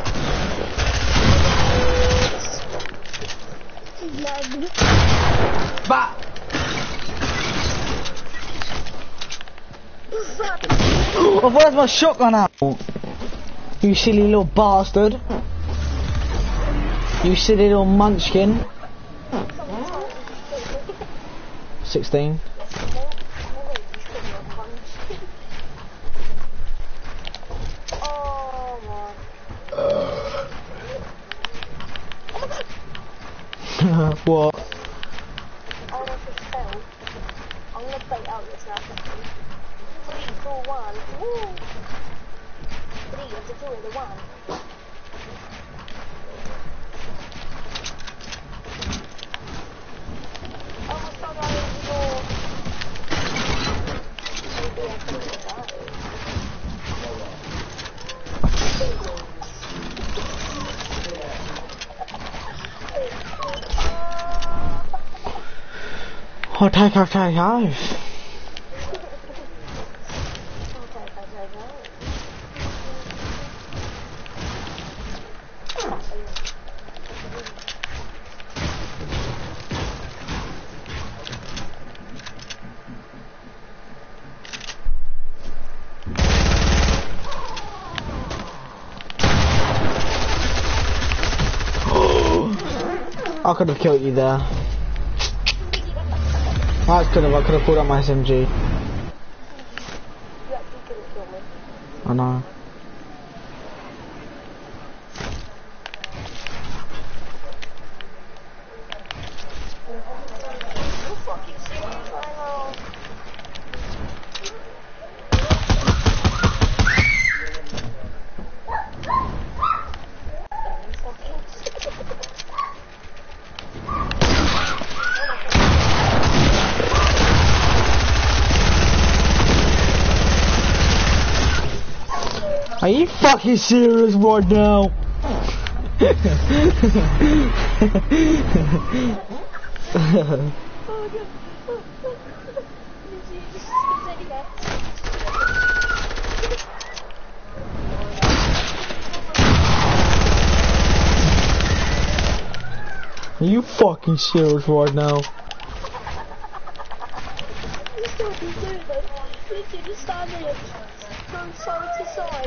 Bah! Oh, where's my shotgun out? You silly little bastard. You silly little munchkin. sixteen. Oh my. What? I want to fail. I'm gonna bait out this now. Three, two, one. Woo! Three, you have to do it, the one. Oh, my god, I need more. Maybe I can do that. Oh, take off, take off. Okay, okay, okay. I could have killed you there. I could have, I could have pulled out my S M G. You actually couldn't kill me. I know. You fucking serious right now? Are you fucking serious right now? Oh no. You just continue that. Are you fucking serious right now? You still be doing it. You just stand there from side to side.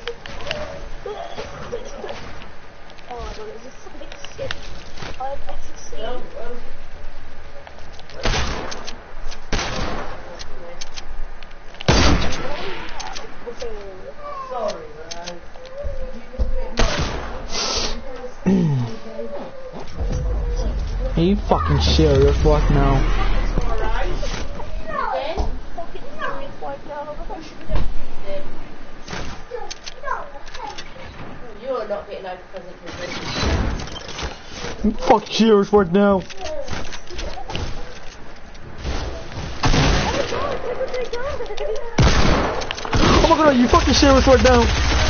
Oh my god, it's just something shit I've ever seen. Sorry, man. Are you fucking serious right now? You are not getting over present. I'm fucking serious right now. Oh my god, are you fucking serious right now?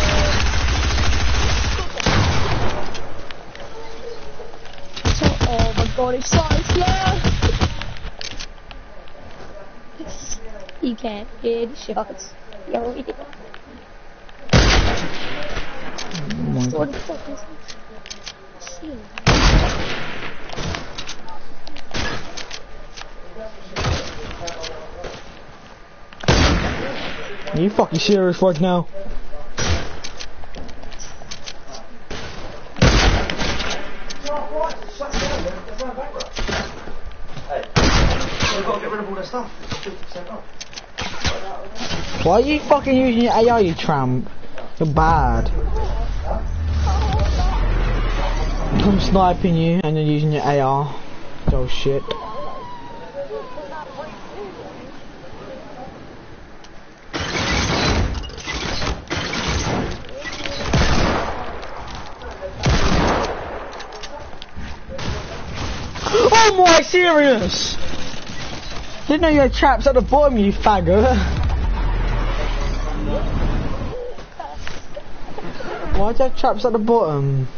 Oh my god, it's so slow! You can't hear the shots. Yo, yeah. What the fuck is this? Shit. Are you fucking serious right now? Why are you fucking using your A I, you tramp? You're bad. I'm sniping you and you're using your A R. Oh shit. Oh my serious! Didn't know you had traps at the bottom, you faggot. Why'd you have traps at the bottom?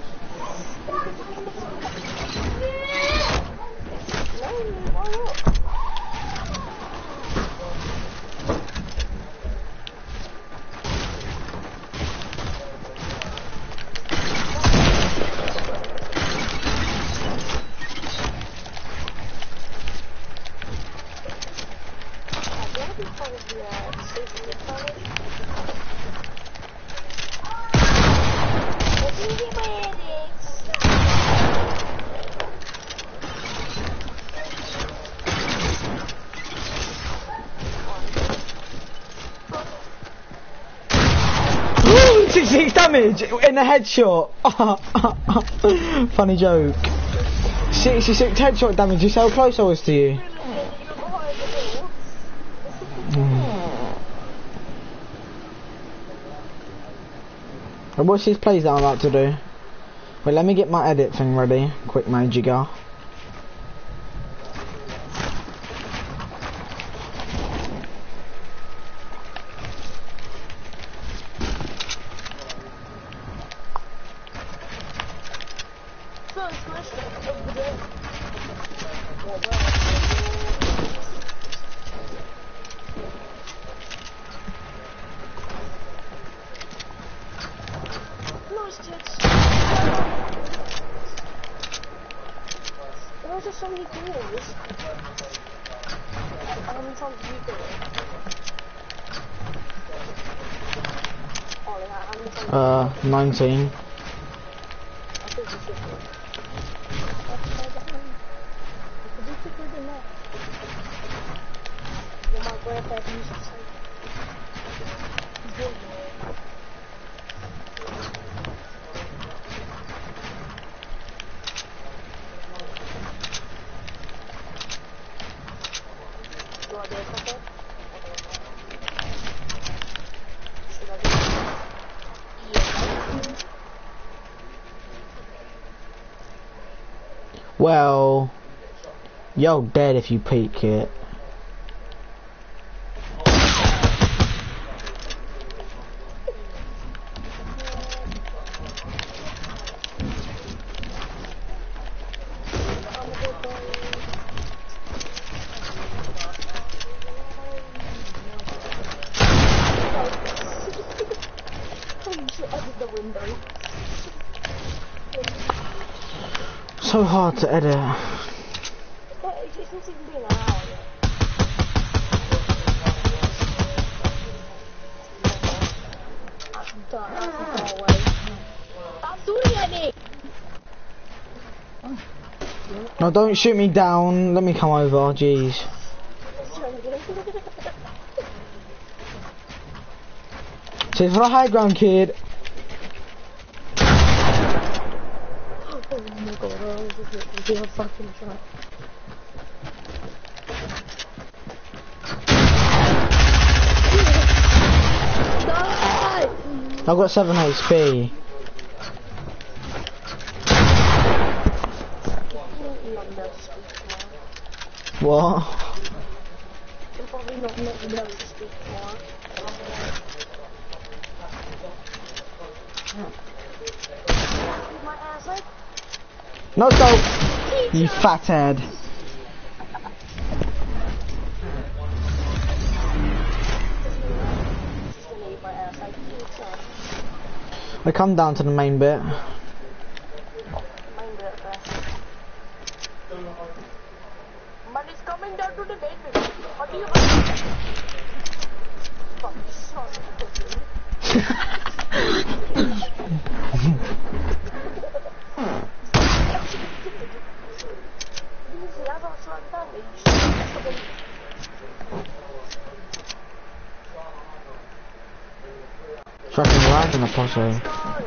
sixty-six damage in a headshot. Funny joke. sixty-six headshot damage. You see how close I was to you? Mm. I watch these plays that I'm about to do. Wait, let me get my edit thing ready. Quick, my jigger. Uh, nineteen. Well, you're dead if you peek it. hard to edit. But it's, it's not even been an hour yet. I'm done. I'm far away. I'm doing it! No, don't shoot me down. Let me come over. Jeez. See for the high ground, kid. Oh my god, I was just looking to a fucking trap. Die! I've got seven H P. What? You're probably not letting me able to speak more. My ass like No, don't. You fathead. my ass like I come down to the main bit. Mind it there. Man is coming down to the main bit. What do you want? Fuck, sorry. Fucking right in the posse.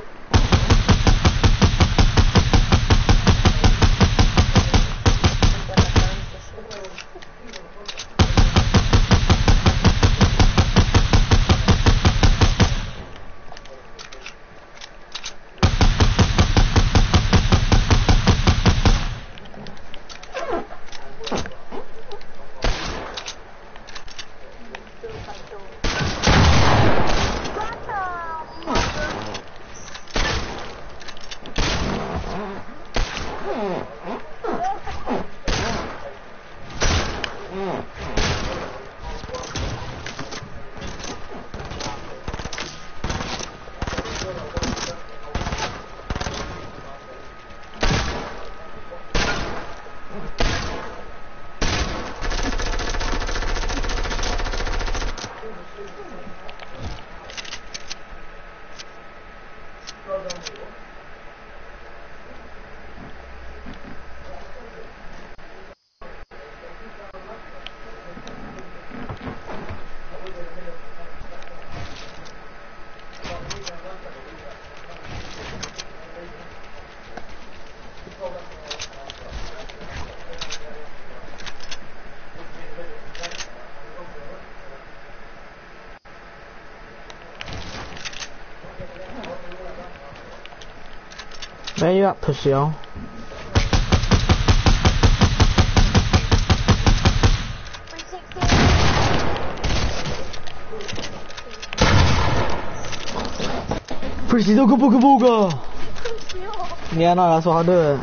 Where you at, pussy hole? Pussy dooga booga booga! Yeah, no, that's what I do it.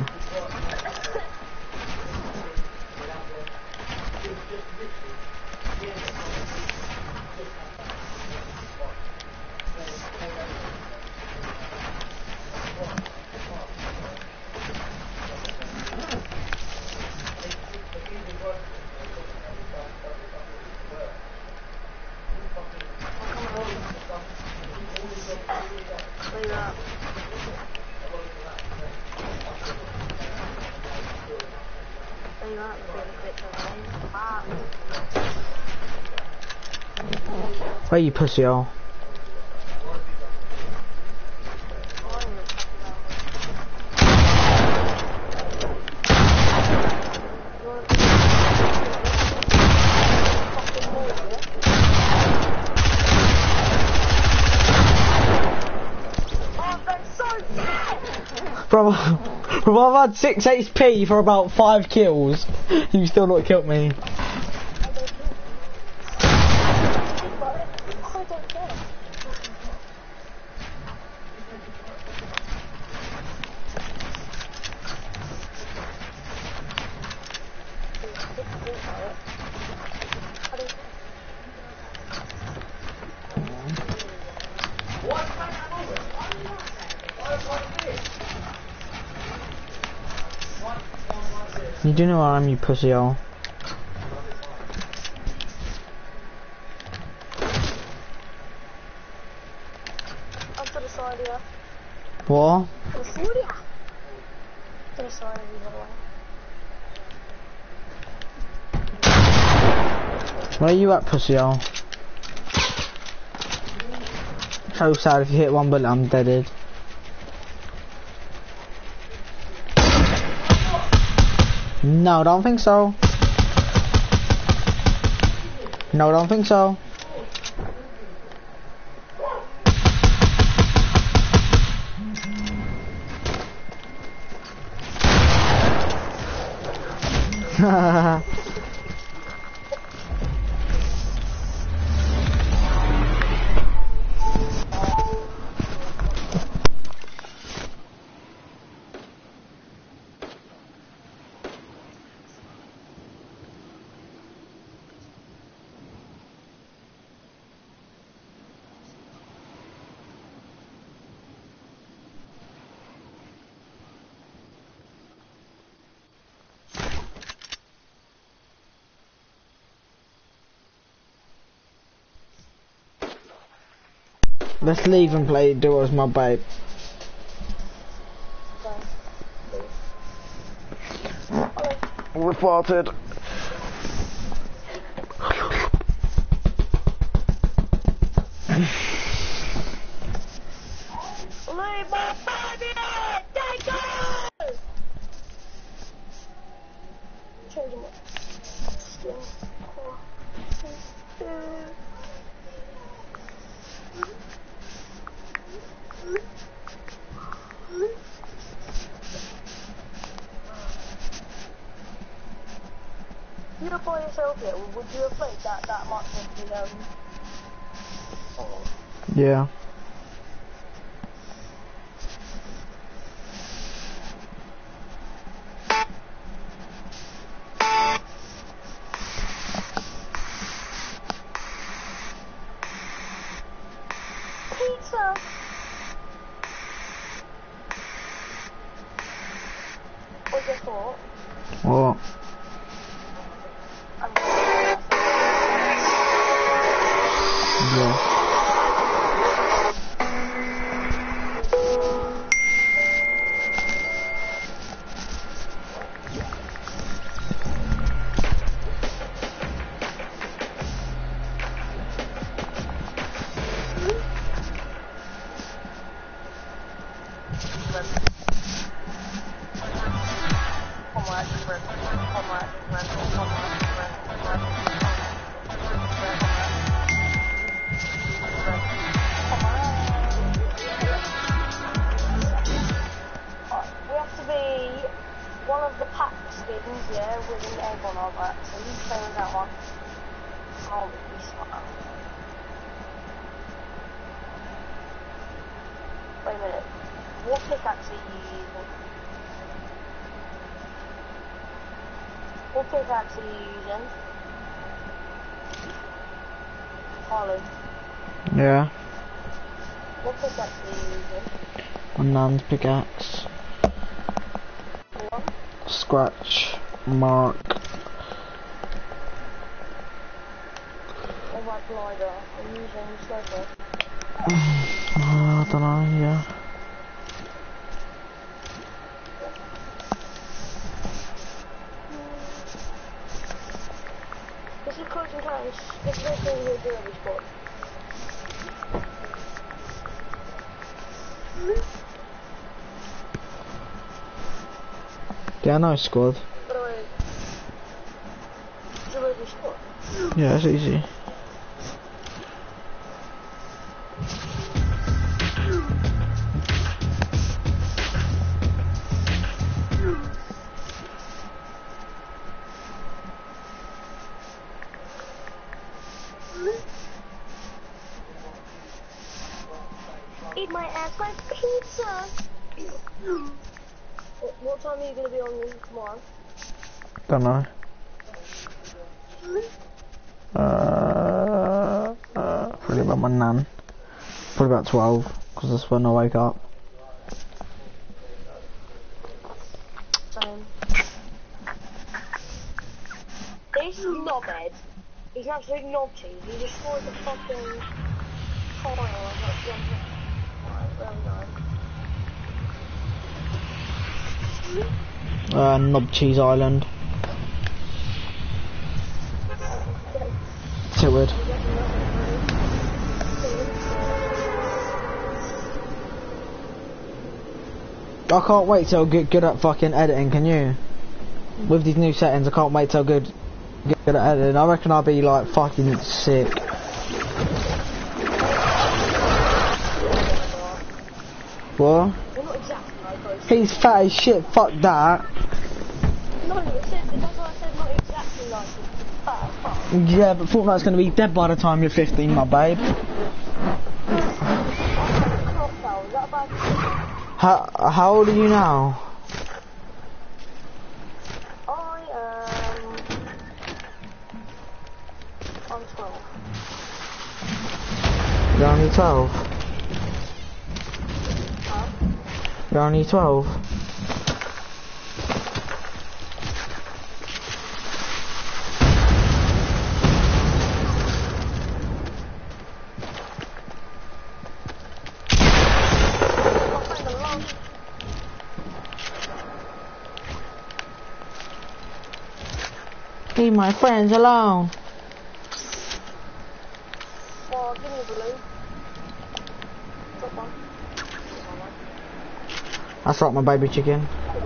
Where you pussy hole? Bro, bro, I've had six H P for about five kills. You still not killed me. You do know where I am, you pussy hole. I'm to the side here. What? To the side here. To the side of you, by the way. Where are you at, pussy hole? So sad if you hit one bullet, I'm deaded. No, don't think so. No, don't think so. Let's leave and play Duos, my babe. We farted. Leave my baby! Take it! Changing it. Still. You were by yourself here, would you have played that, that much of the, um... Oh. Yeah. Pizza! What's your thought? What? I'm Yeah. Wait a minute. What pickaxe are you using? What pickaxe are you using? Harley. Yeah. What pickaxe are you using? A nan's pickaxe. One? Scratch. Mark. Or my glider. I'm using sniper. I don't know, yeah. This is closing time. This is the thing we'll do every spot. Yeah, I know squad. By the way, it's a every spot. Yeah, it's easy. Eat my ass like pizza! What, what time are you going to be on tomorrow? Don't know. Uh, uh, probably about my nan. Probably about twelve, because that's when I wake up. Same. He's just a knobhead. He's an absolute knob cheese. He destroyed the fucking tile and like jumping. Right, well done. Uh, Knob Cheese Island. Tilted. I can't wait till I get good at fucking editing, can you? With these new settings, I can't wait till good, get good at editing. I reckon I'll be like fucking sick. What? He's fat as shit, fuck that. No, it said, that's what I said, not exactly like it. It's fat as fuck. Yeah, but Fortnite's gonna be dead by the time you're fifteen, my babe. How, how old are you now? I am... I'm twelve. You're only twelve? Huh? You're only twelve? Leave my friends alone. Well, give me a balloon. Drop one. That's right, my baby chicken.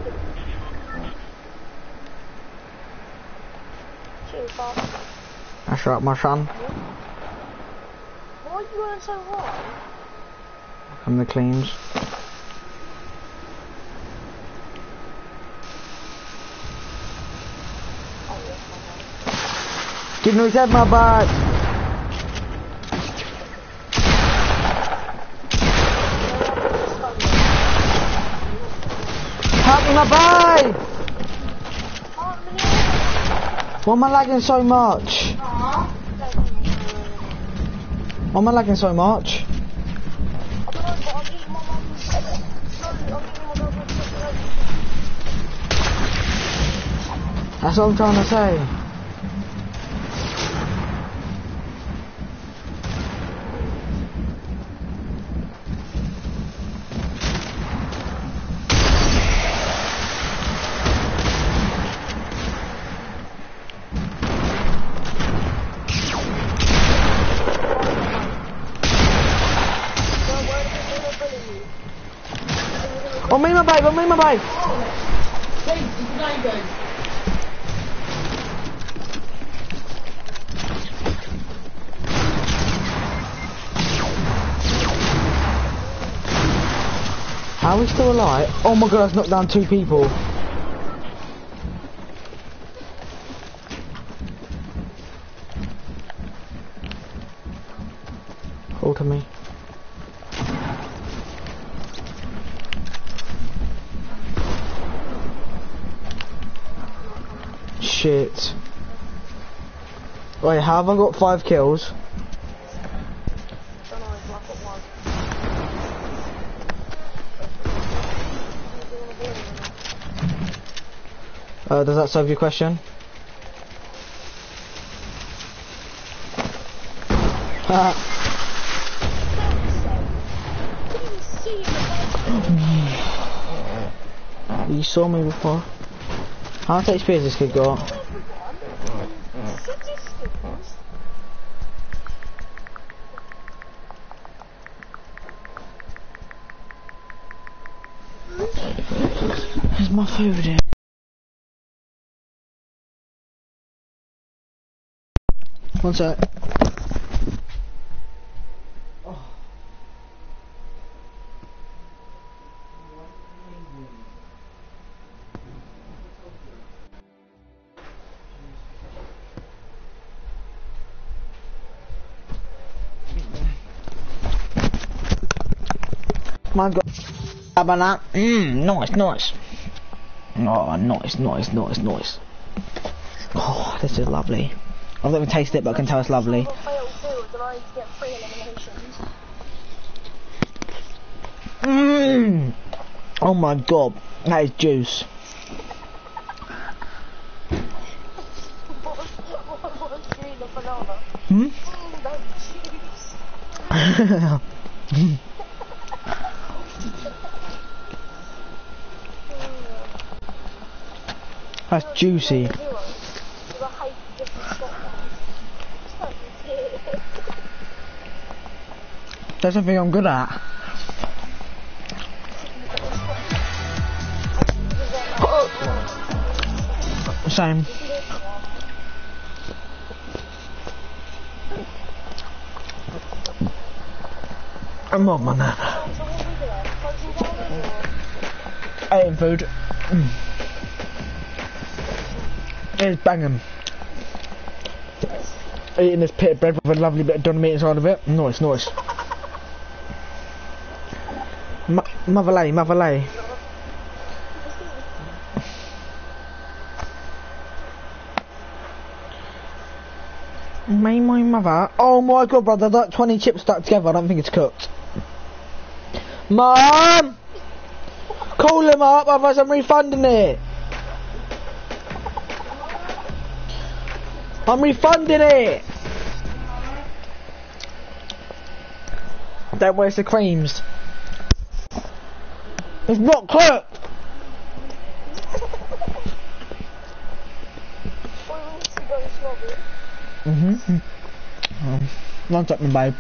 Cheers, Bob. That's right, my son. Why are you going so hard? From the cleans. Give me his head, my bad. Help me, my boy! Why am I lagging so much? Why am I lagging so much? That's what I'm trying to say. On me, my babe, on me, my babe. How are we still alive? Oh my god, I've knocked down two people. Hold to me. Shit. Wait, how have I got five kills? Uh, does that solve your question? You saw me before. How much H P has this kid got? Where's my food in? One sec. Mine's got a banana. Mmm, nice, nice. Oh, nice, nice, nice, nice. Oh, this is lovely. I've not even tasted it, but I can tell it's lovely. Mmm. Oh my god, that is juice. banana. Hmm? Mm, that's juice. That's juicy. That's something I'm good at. Same. I'm not man. I ain't food. Mm. It's banging. Eating this pita bread with a lovely bit of done meat inside of it. Nice, nice. M Motherlay, Motherlay. My, my mother. Oh my god, brother, that twenty chips stuck together. I don't think it's cooked. Mom! Call him up, otherwise I'm refunding it. I'm refunding it. Don't waste the creams. It's not cooked. Mhm. Um, one second, babe.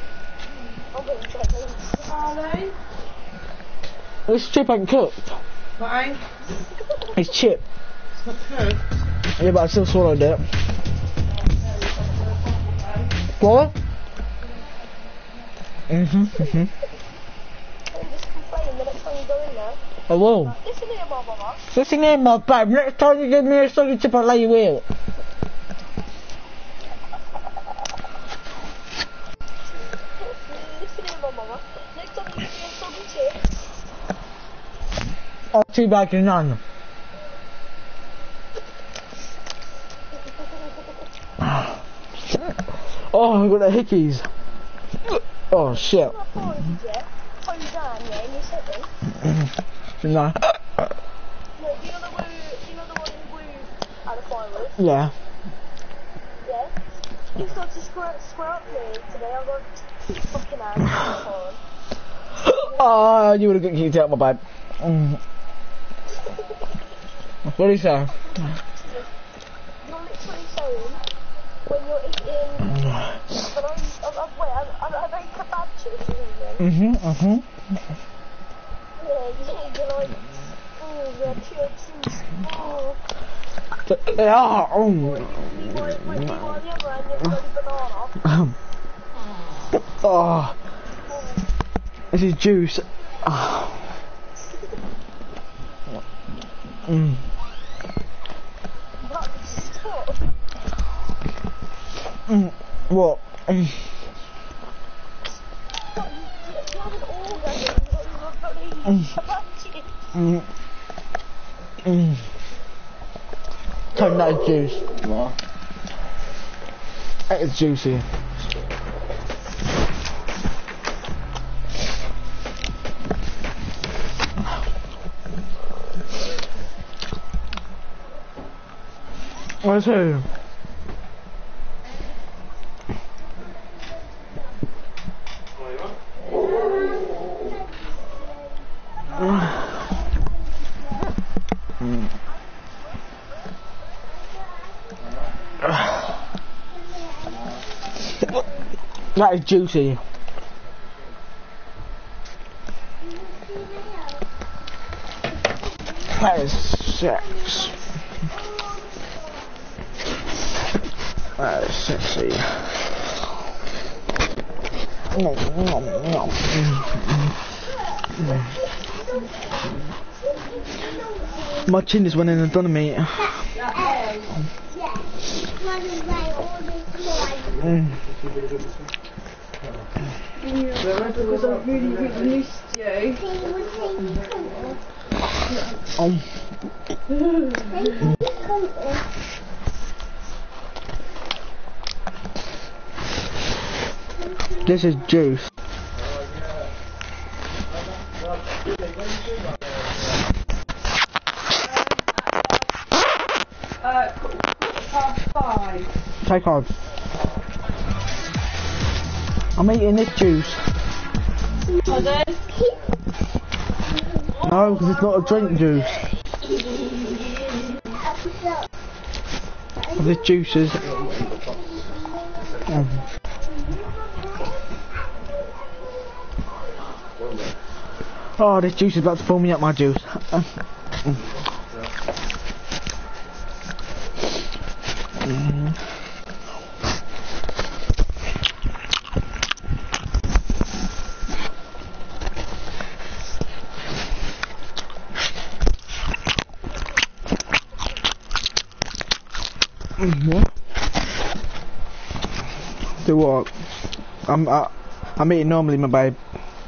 This chip ain't cooked. Why? It's chip. It's not cooked. Yeah, but I still swallowed it. What? Mhm. Mhm. I will. Listen here, my mama. Listen here, my babe. Next time you give me a soggy chip, I'll lay you will. Listen here, my mama. Next time you give me a soggy chip. I'll tea bag and none. Oh, I got the hickeys. Oh shit. No. No, you know the one, you know the one who had a firework? Yeah. Yeah. He's got to square, square up me today. I got fucking out. Oh, you would have got kicked out, my babe. Mm. What do you say? You're literally saying when you're eating. But I'm, I'm, I'm, wait, I'm, I'm, I'm eating kebab chips or something. Mhm, mhm. Yeah, you're, you're like, oh, they're pure juice. Oh. They are. Oh. Oh. This is juice. Oh. Mm. Mm. What? Mm. Mm. Mm. Turn that juice. What? That is juicy. Where's who? That is juicy. That is sex. That is sexy. Nom, nom, nom. My chin is winning and done me. Mm. Because I really, really missed you. Um. This is juice. Uh, past five. Take on. I'm eating this juice. Pardon? No, because it's not a drink juice. This juice is... Um, oh, this juice is about to fill me up my juice. Uh, mm. Mm. What? Do what? I'm uh, I'm eating normally, my babe.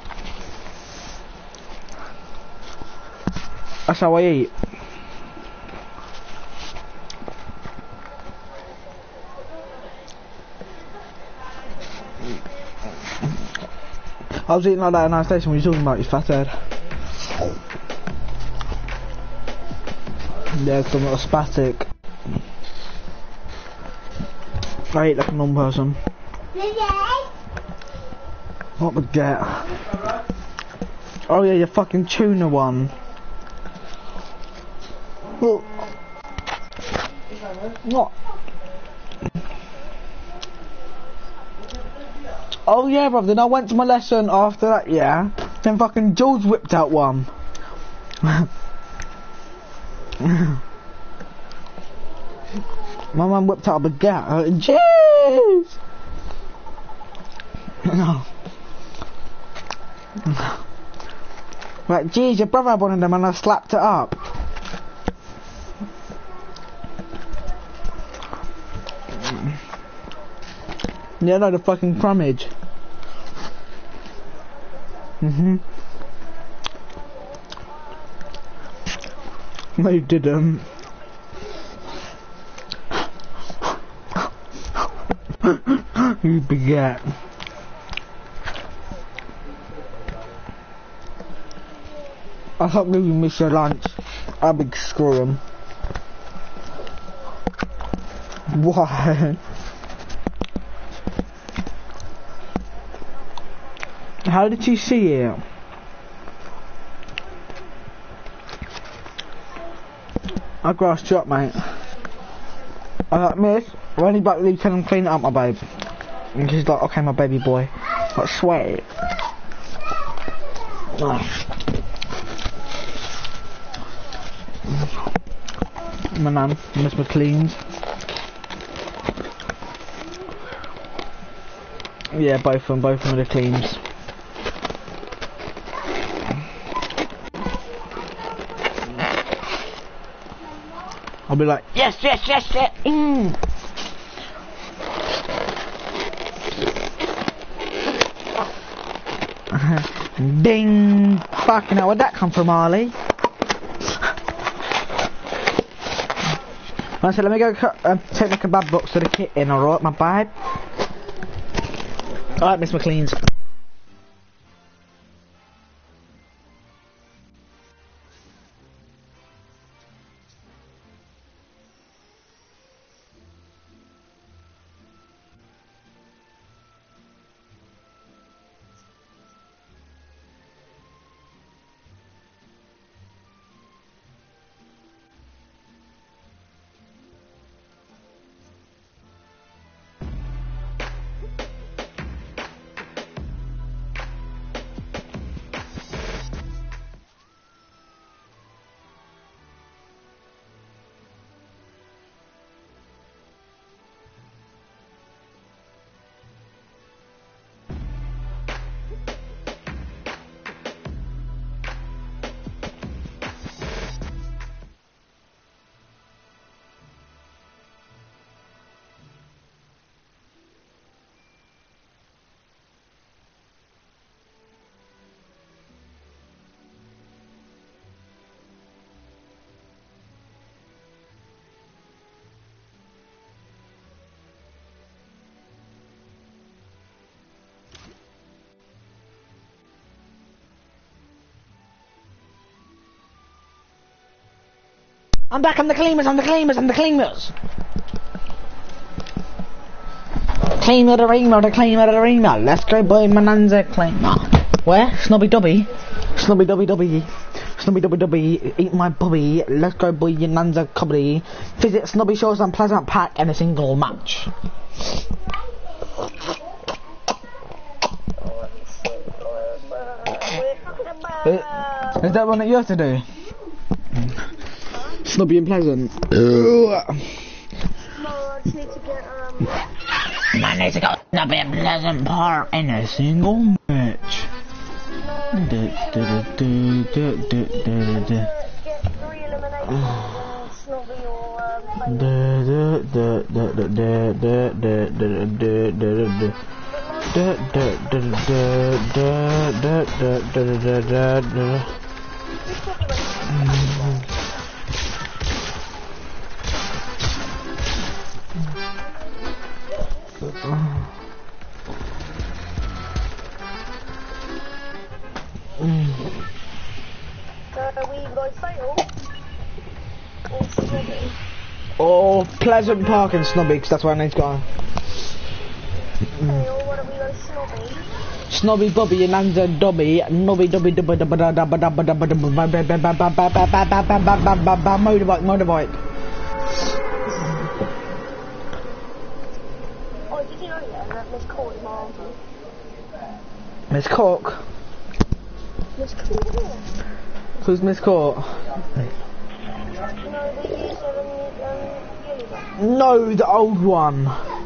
That's how I eat. I was eating like that in our station when you were talking about, you fat head. Yeah, because I'm not a spastic. I eat like a normal person. What would get? Oh yeah, your fucking tuna one. Oh. What? Oh yeah, bruv, then I went to my lesson after that, yeah. Then fucking George whipped out one. My mum whipped out a baguette. I went, jeez! No. Like, jeez, your brother had one of them and I slapped it up. Yeah, no, the fucking crummage. Mhm. No, you didn't. You begat. I can't believe you miss your lunch. I'll be screwing. Why? How did you see it? I grassed you up, mate. I was like, miss, when you back leave, tell him clean it up, my babe. And she's like, okay, my baby boy. Like, sweat. Oh. My nan, Miss McLean's. Yeah, both of them, both of them are the teams. I'll be like, yes, yes, yes, yes, mm. Ding! Fucking hell, where'd that come from, Harley? I said, let me go uh, take my kebab box to the kitten, alright, my babe? Alright, Miss McLean's. I'm back, I'm the cleaners, I'm the cleaners, I'm the cleaners! Claimer the reamer, the claimer the reamer. Let's go boy Mananza claimer. Where? Snobby Dobby. Snobby Dobby Dobby. Snobby Dobby Dobby. Eat my bobby. Let's go boy Nanza Cobby. Visit Snobby Shores and Pleasant Pack in a single match. Is that one that you have to do? Snobby and Pleasant. No, I just need to get, um... I need to go Snobby and Pleasant Park in a single match. No, Du, du, du, du, du, du, du, du. get three eliminations and Snobby or, um... Du, du, du, du, du, du, du, du, du, du, du, du. Du, du, du, du, du, du, du, du, du, du. So we go fail or Snobby? Oh, Pleasant Park and Snobby, because that's where I need to go. Fail, what do we go Snobby? Snobby Bobby and Anza Dobby, Nobby Dobby Dobby Dobby Dobby Dobby Dobby motorbike, motorbike. Oh, did you know that? That Miss Court is my auntie. Miss Cook? Miss Court, yeah. Who's Miss Court? You know, the year seven, um, Univer. No, the old one.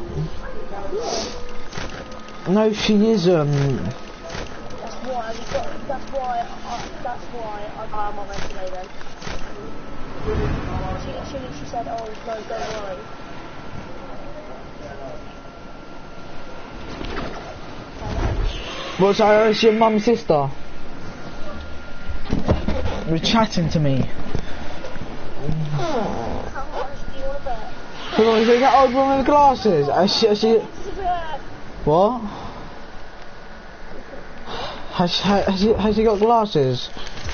No, she isn't. That's why we got, that's why, I, that's why I got out my rent today then. She literally, she said, oh, no, don't worry. What's her? Is your mum's sister? You're chatting to me. How much do you want to bet? Hold on, is it that old woman with glasses? Has she, has she... What? Has she, has she, has she got glasses?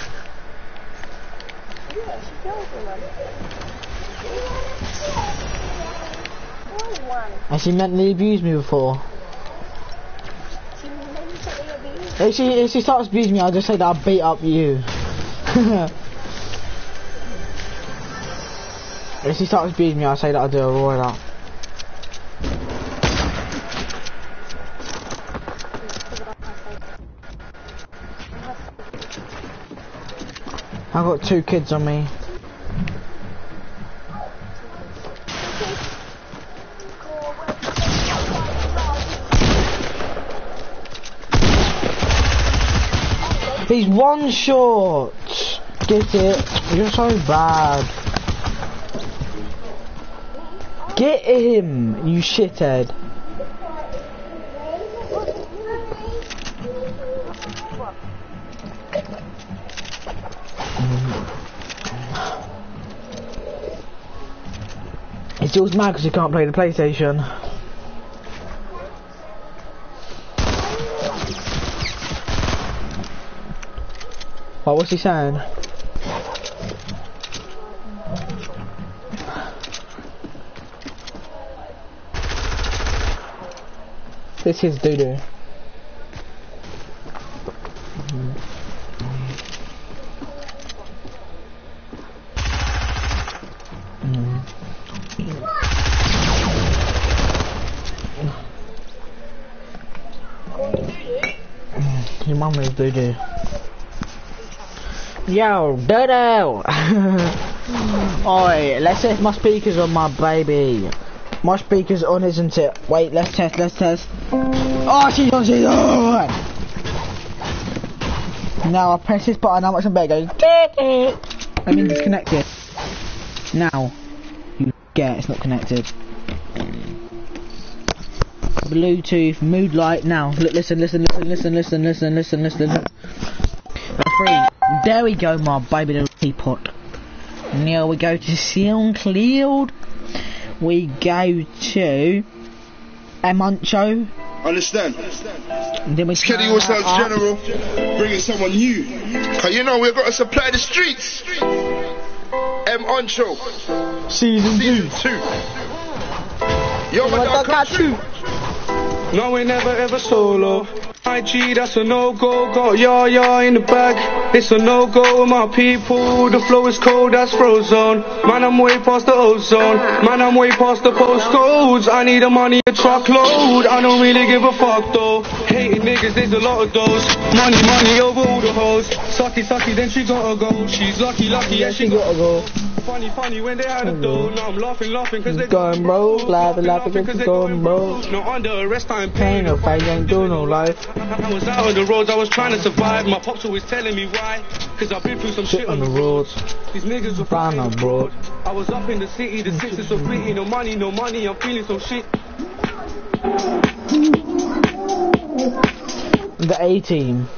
Yeah, she tells me, man. Why one? Has she mentally abused me before? She mentally abused. If she, if she starts abusing me, I'll just say that I'll beat up you. If she starts abusing me, I'll say that I'll do a roll up. I've got two kids on me. He's one short. Get it? You're so bad. Get him, you shithead. He's still mad because he can't play the PlayStation. What was he saying? This is doo doo. Your mum is doo doo. Yo, doo doo. Oi, let's test my speakers on my baby. My speaker's on, isn't it? Wait, let's test, let's test. Oh, she's on, she's on! Now I press this button, how much I'm better going. Let me disconnect it. Now, you get it's not connected. Bluetooth, mood light, now. Look, listen, listen, listen, listen, listen, listen, listen, listen. That's free. There we go, my baby little teapot. Now we go to SoundCloud. We go to Amuncho. Understand? Then we Skelly yourselves general, bringing someone new. Cause you know we've got to supply the streets. M Oncho, Season, season two. Yo, two. my dog, No, we never ever solo. I G, that's a no-go. Got ya ya in the bag. It's a no-go with my people. The flow is cold, that's frozen. Man, I'm way past the ozone. Man, I'm way past the postcodes. I need the money a truckload. I don't really give a fuck though. Hating niggas, there's a lot of those. Money, money over all the hoes. Sucky, sucky, then she gotta go. She's lucky, lucky, yeah, she gotta go. Funny, funny when they had a dough. Now I'm laughing, laughing cause they're going broke. Laughing, laughing cause they're going broke. No under arrest, I'm paying no fight, ain't doing no life. I was out on the roads, I was trying to survive. My pops always telling me why. Cause I've been through some shit, shit on the roads. These niggas were flying abroad. I was up in the city, the six is so pretty. No money, no money, I'm feeling so shit. The A-team.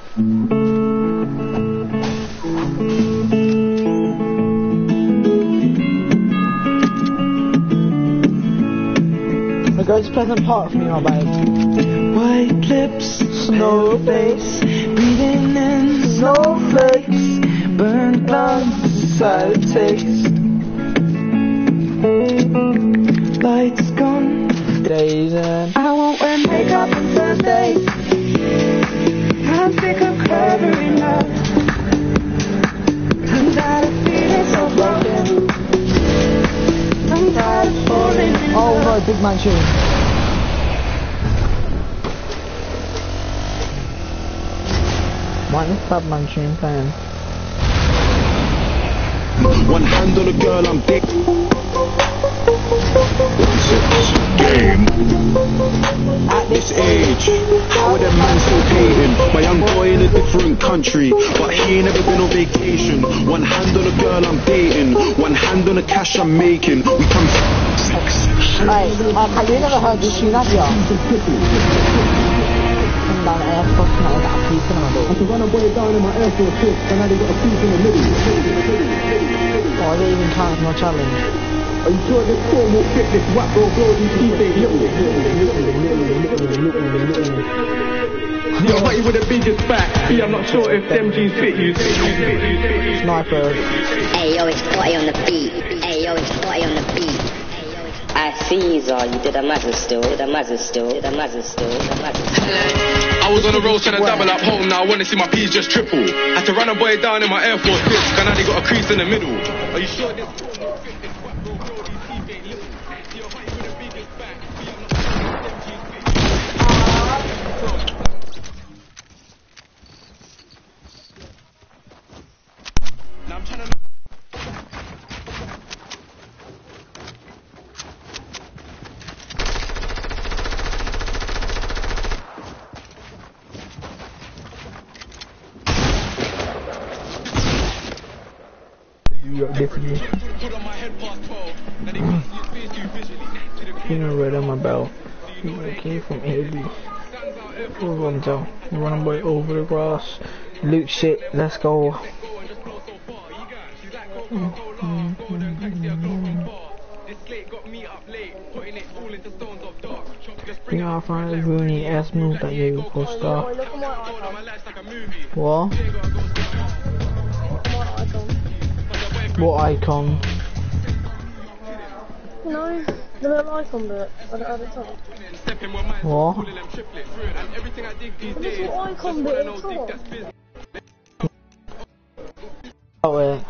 Go to Pleasant Park for me, my babe. White lips, snow face, breathing in snowflakes, burnt lungs, sour taste. Lights gone, days and I won't wear makeup on Thursday. I'm sick of covering up. I'm tired of feeling so broken. I'm tired of falling in love. Oh no, big man tune. Why is that man tune playing? One hand on a girl, I'm dick. Game. At this age, how are them man still hating? My young boy in a different country, but he ain't never been on vacation. One hand on a girl I'm dating, one hand on the cash I'm making. We come sex. Hey, uh, have you never heard this tune, have you? Come down Air Force and I got a piece in my door. I can run a boy down in my Air Force six and now they got a piece in the middle. Oh, I didn't even count my challenge. Are you sure this form will fit this whack bro bro these teeth ain't little? Yo, I you with the biggest back. Yeah, I'm not sure if them G's fit you. Sniper. Hey yo, it's forty on the beat. Hey yo, it's forty on the beat. I see you, you did a mazza still, did a mazza still, did a mazza still, did a mazza still. I was on the road trying to double up home, now I wanna see my P's just triple. Had to run a boy down in my Air Force disc, and now they got a crease in the middle. Are you sure this? King of red on my belt. I came from A B. We'll run down. Run away over the grass. Loot shit. Let's go. You know, I find a really ass move that you will start. What? What icon? No, the little icon bit at the top. What? The little icon bit at the top. Oh, wait.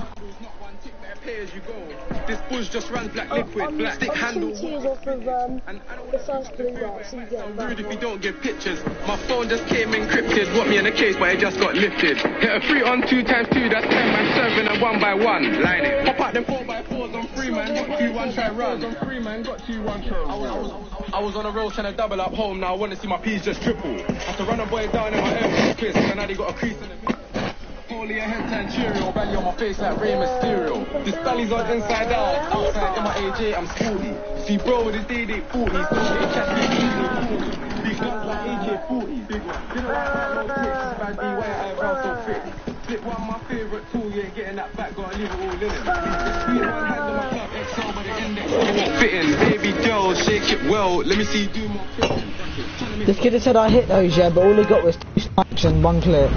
This bush just runs black liquid, I'm, black stick I'm handle. two tears off of um, the first blue light, so you get them back. Rude if you don't give pictures. My phone just came encrypted. Want me in a case, but it just got lifted. Hit a three on two times two, that's ten man serving and one by one. Line it. Pop out them four by fours on three man, got two one try run. On three man, got two one try. I was, I was, I was on the road trying to double up home. Now I want to see my P's just triple. Have to run a boy down in my Air Force piss, and now they got a crease in the middle. Holy a head and Cheerio, value on my face like Rey Mysterio. This belly's on inside out, outside in my A J, I'm sporty. See bro with his D D forty, still getting chest big easy. Big guns like A K forty, big one. Didn't like that no kicks, bad B white eyebrow so thick. Flip one my favourite tool, you ain't getting that back, gotta leave it all in it. Squeeze one hand on my club, X L by the index. Fitting, baby girl, shake it well, let me see you do more fitting. This kid had said I hit those, yeah, but all he got was two snipes and one clip.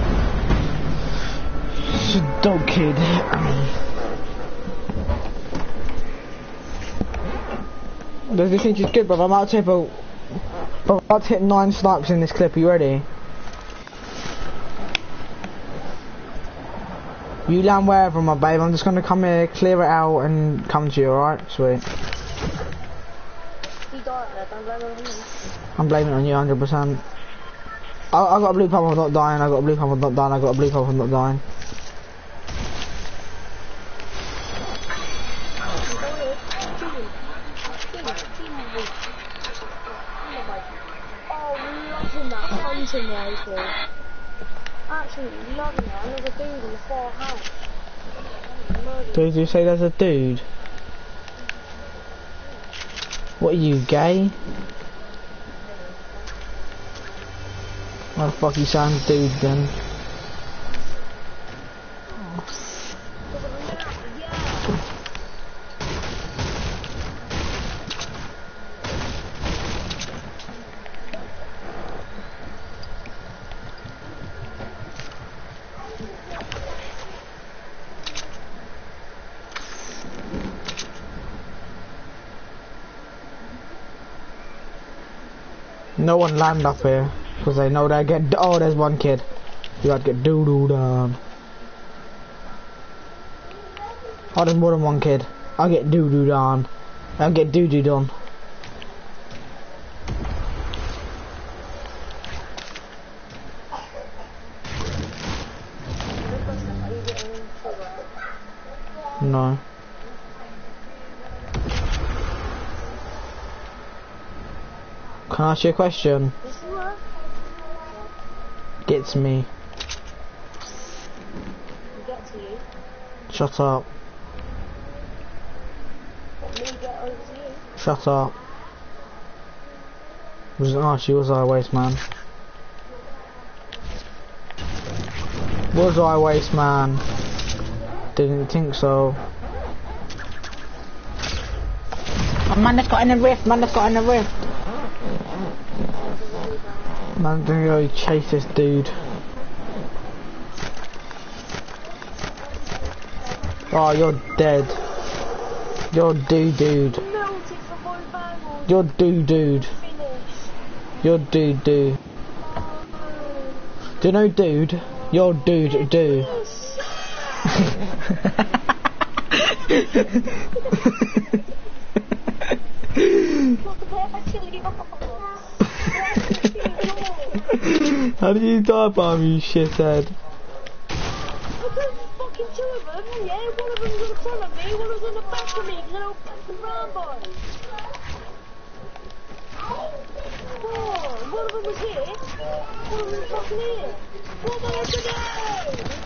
Dog kid. Does this think he's good, but I'm out here for Bro, I'm about to hit nine snipes in this clip. Are you ready? You land wherever, my babe. I'm just gonna come here, clear it out, and come to you. Alright? Sweet. He died there. Don't blame it on him. I'm blaming it on you, one hundred percent. I, I got a blue pump. I'm not dying. I got a blue pump. I'm not dying. I got a blue pump. I'm not dying. Loving that hunting rifle. Absolutely loving that. And there's a dude in the far house. Did you say there's a dude? What are you, gay? Why the fuck you sound dude then? No one land up here because they know they get. Oh, there's one kid. You gotta get doo doo down. Oh, there's more than one kid. I'll get doo doo down. I'll get doo doo done. No. Can I ask you a question? Gets me. Get to you. Shut up. Let me get over to you. Shut up. Was oh, she was I waste man. Was I waste man? Didn't think so. Oh, man, that's got in a rift. Man, that's got in a rift. Man, don't go chase this dude. Oh, you're dead. You're dude dude. You're dude dude. You're dude dude. Do you know dude? You're dude dude. How did you die by me, you shithead? There's fucking two of them, yeah? One of them was in front of me, one was in the back of me, because they're all fucking Rambo. Oh, one of them was here, one of them was fucking here. What am I to do?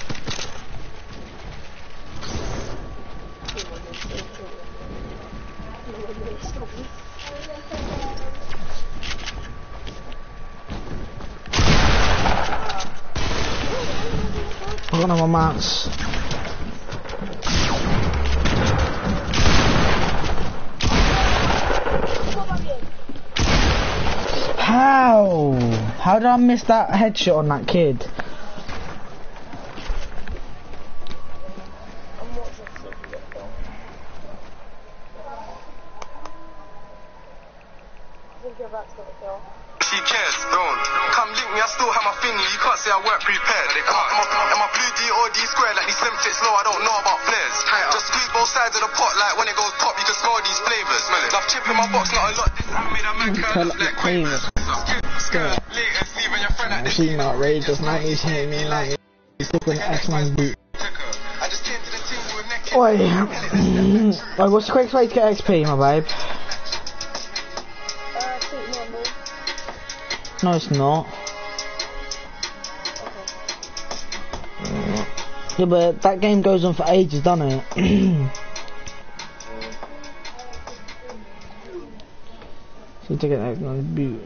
I'm gonna have my mats. How? How did I miss that headshot on that kid? She cares, don't. Come link me, I still have my thingy. You can't say I weren't prepared. Am I, am I blue D or D square? Like these slim fits low, I don't know about flares. Just squeeze both sides of the pot, like when it goes pop, you can smell these flavors. Love chip in my box, not a lot. This I made a man curl up like quavers. Skirt, latest, leaving your friend at the She not outrageous, now he's hitting me like he's sticking an X-Man's boot. I just came to the team with naked. Oi, Oi, what's the quickest way to get X P, my babe? No, it's not. Yeah, but that game goes on for ages, doesn't it? So take it out on boot.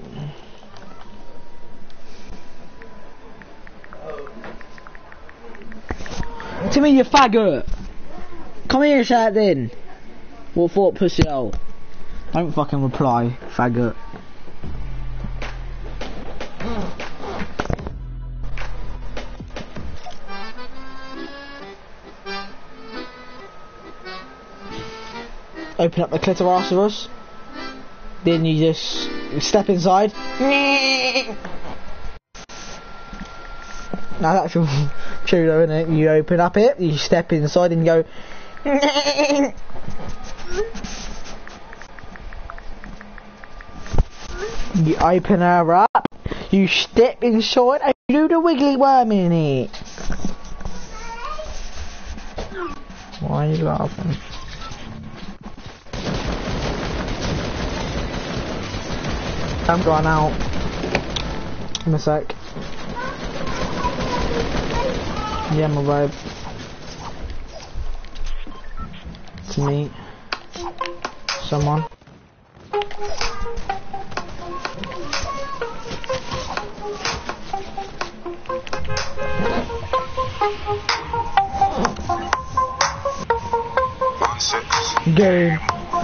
To me, you faggot! Come here, shout then. What for, pussy out? Don't fucking reply, faggot. Open up the clitoris. then you just step inside. Now that's true though, isn't it? You open up it, you step inside and you go. You open her up, you step inside and you do the wiggly worm in it. Why are you laughing? I'm going out in a sec. Yeah, my vibe. To meet someone. Game.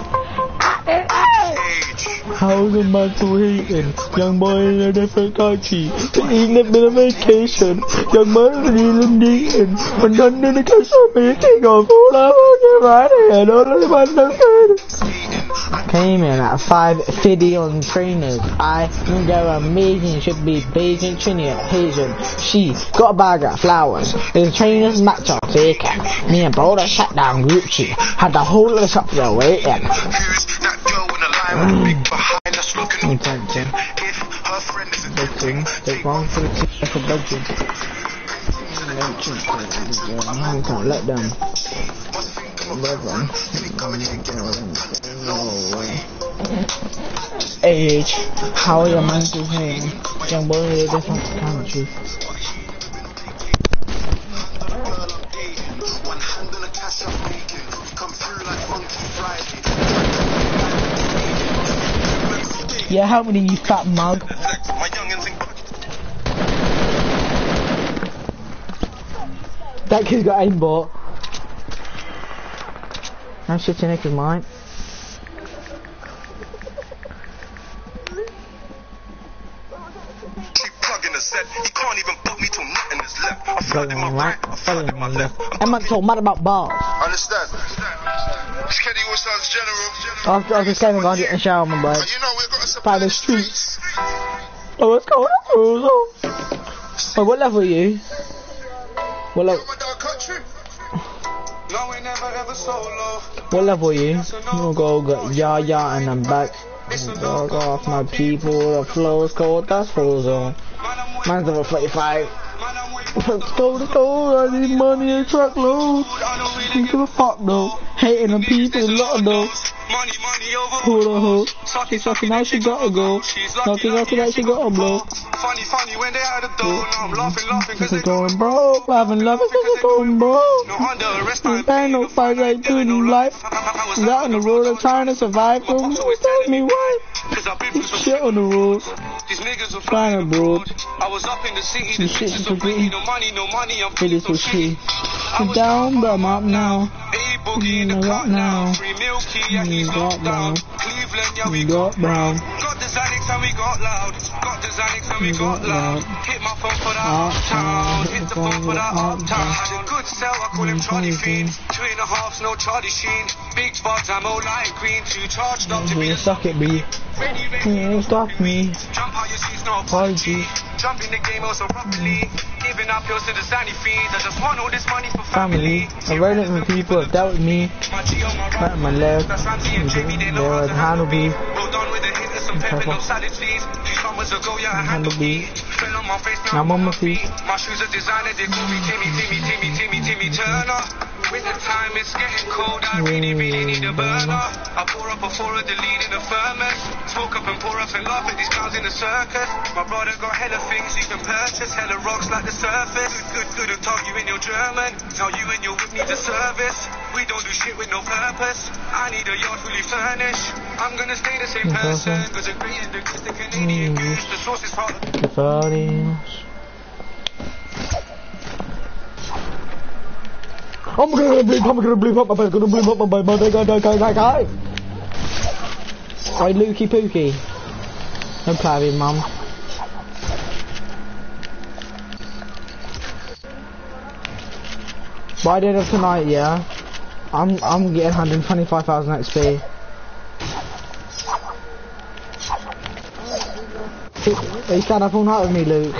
How's a man to hating? Young boy in a different country. Taking a bit of vacation. Young man feeling dating. When done in the case of me, take off all I want to right here. All of the man came in at five fifty on trainers. I think they're amazing. Should be Beijing Trini Asian. She got a bag of flowers. The trainers match up taken. Me and brother shut down Gucci. Had the whole of the shop there waiting. Mm. Intention. Bedroom. Take one for the team for bedroom. I can't let them. Bedroom. No way. A H. How are your man to him? Young boy in a different country. Yeah, help me, you fat mug. That kid's got aimbot. I'm shitting Nick is mine. He can't even put me till nothing is left. I flooded my right, I flooded my left. I'm not so mad about bars. Understand? Kenny was sounds general. After I just came and got in the shower, my boy. You know we've got to supply the streets. Oh, what's going on? Oh, what level are you? What level? What level are you? We'll go, go, yeah, yeah, and I'm back. Dog off my people, the flow's cold, that's full zone. Mine's level thirty-five. Stole the gold, I need money in truckload. Think of a fuck though. Hating on people, a lot of those. Hold on, hold. Sucky, sucky, now she gotta go. Sucky, sucky, now she gotta blow. Funny, funny when they had a dough. Now I'm laughing, laughing cause it's going broke. Laughing, laughing cause it's going broke. Ain't no fight like doing in life. Out on the road, I'm trying to survive. Don't tell me why. Shit on the road. These niggas are flying abroad. I was up in the city, the bitches are bringing no money, no money, I'm feeling so shit. I'm down, but I'm up now. Boogie in the cut now. Free Milky, yeah, he's locked down. Cleveland, yeah, we got brown. Got the Xanax and we got loud. Got the Xanax and we got loud. Hit my phone for the uptown. Hit the phone for the uptown. Had a good sell, I call him Charlie Fiend. Two and a half's no Charlie Sheen. Big bugs, I'm all light green. Too charged up to be. Suck it, B. Don't stop me. Jump how you see, it's no apology. Jump in the game also properly. Giving up pills to the Zanny fiends. I just want all this money for family. I wrote it for people that dealt with me. Right on my left. There was Hannibal. Hannibal. I'm on my feet. My shoes are designer. They call me Timmy, Timmy, Timmy, Timmy, Timmy Turner. Winter time, it's getting cold. I really, really need a burner. I pour up a four of the lead in the furnace. Smoke up and pour up and laugh at these clowns in the circus. My brother got hella things you can purchase. Hella rocks like the surface. Good, good, good, talk you in your German. Tell you and your whip need a service. We don't do shit with no purpose. I need a yard fully furnished. I'm gonna stay the same person. Cause the great is the good, the Canadian goose. The sauce is hot. The I'm gonna bleep, I'm gonna bleep up, I'm gonna bleep up, my mother, go, go, go, go, go. Right, Lukey Pookie. Don't play with him, mum. By the end of tonight, yeah, I'm I'm getting one hundred twenty-five thousand X P. Are you stand up all night with me, Luke?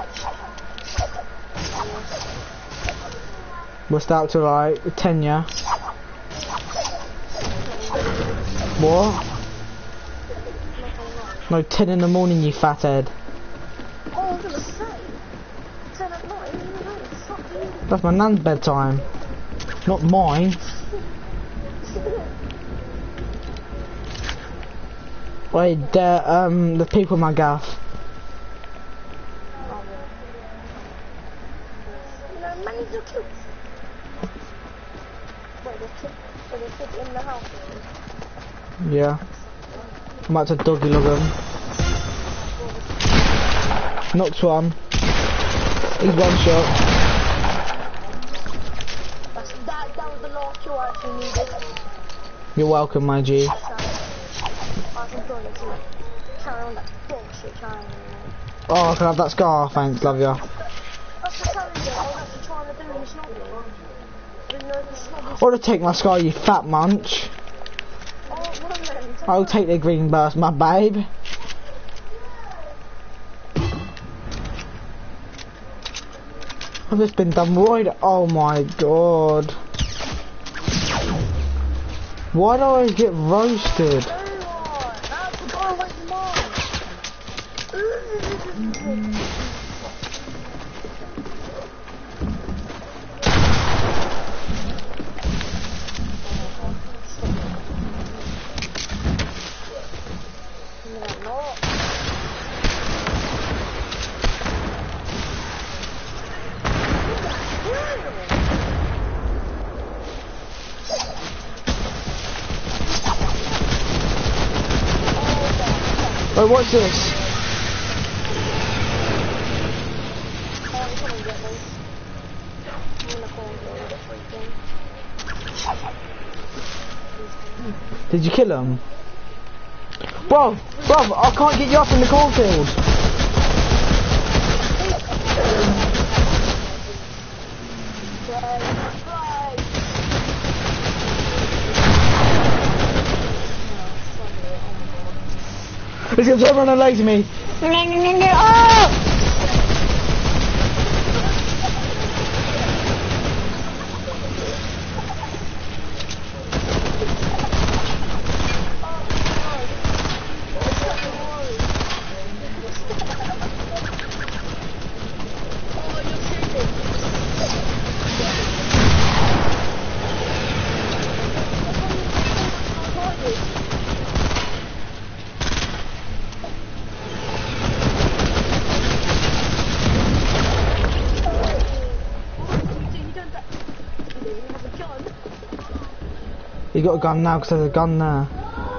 We'll start to like ten, yeah? What? No, ten in the morning, you fathead. Oh, I was gonna say. ten at night, you know, fuck you. That's my nan's bedtime. Not mine. Wait, the, um, the people in my gaff. You know, many do kids. Wait, there's kids, so there's kids in the house. Yeah. I'm about to doggy log him. Knocked one. He's one shot. That's, that, that was the last kill I actually needed. You're welcome, my G. I can go to like, carry on that bullshit carrying on. Oh, can I have that scar? Thanks, love ya. That's the challenge I was actually trying to do in the snowball. But no, the snowball. Or to take my scar, you fat munch. Oh, no, man. I'll take the green burst, my babe. I've just been done right. Oh my god. Why do I always get roasted? Oh, what's this? Did you kill him? Bro, bro, I can't get you up in the cornfield. He's gonna turn around and laser me. Oh! You got a gun now because there's a gun there.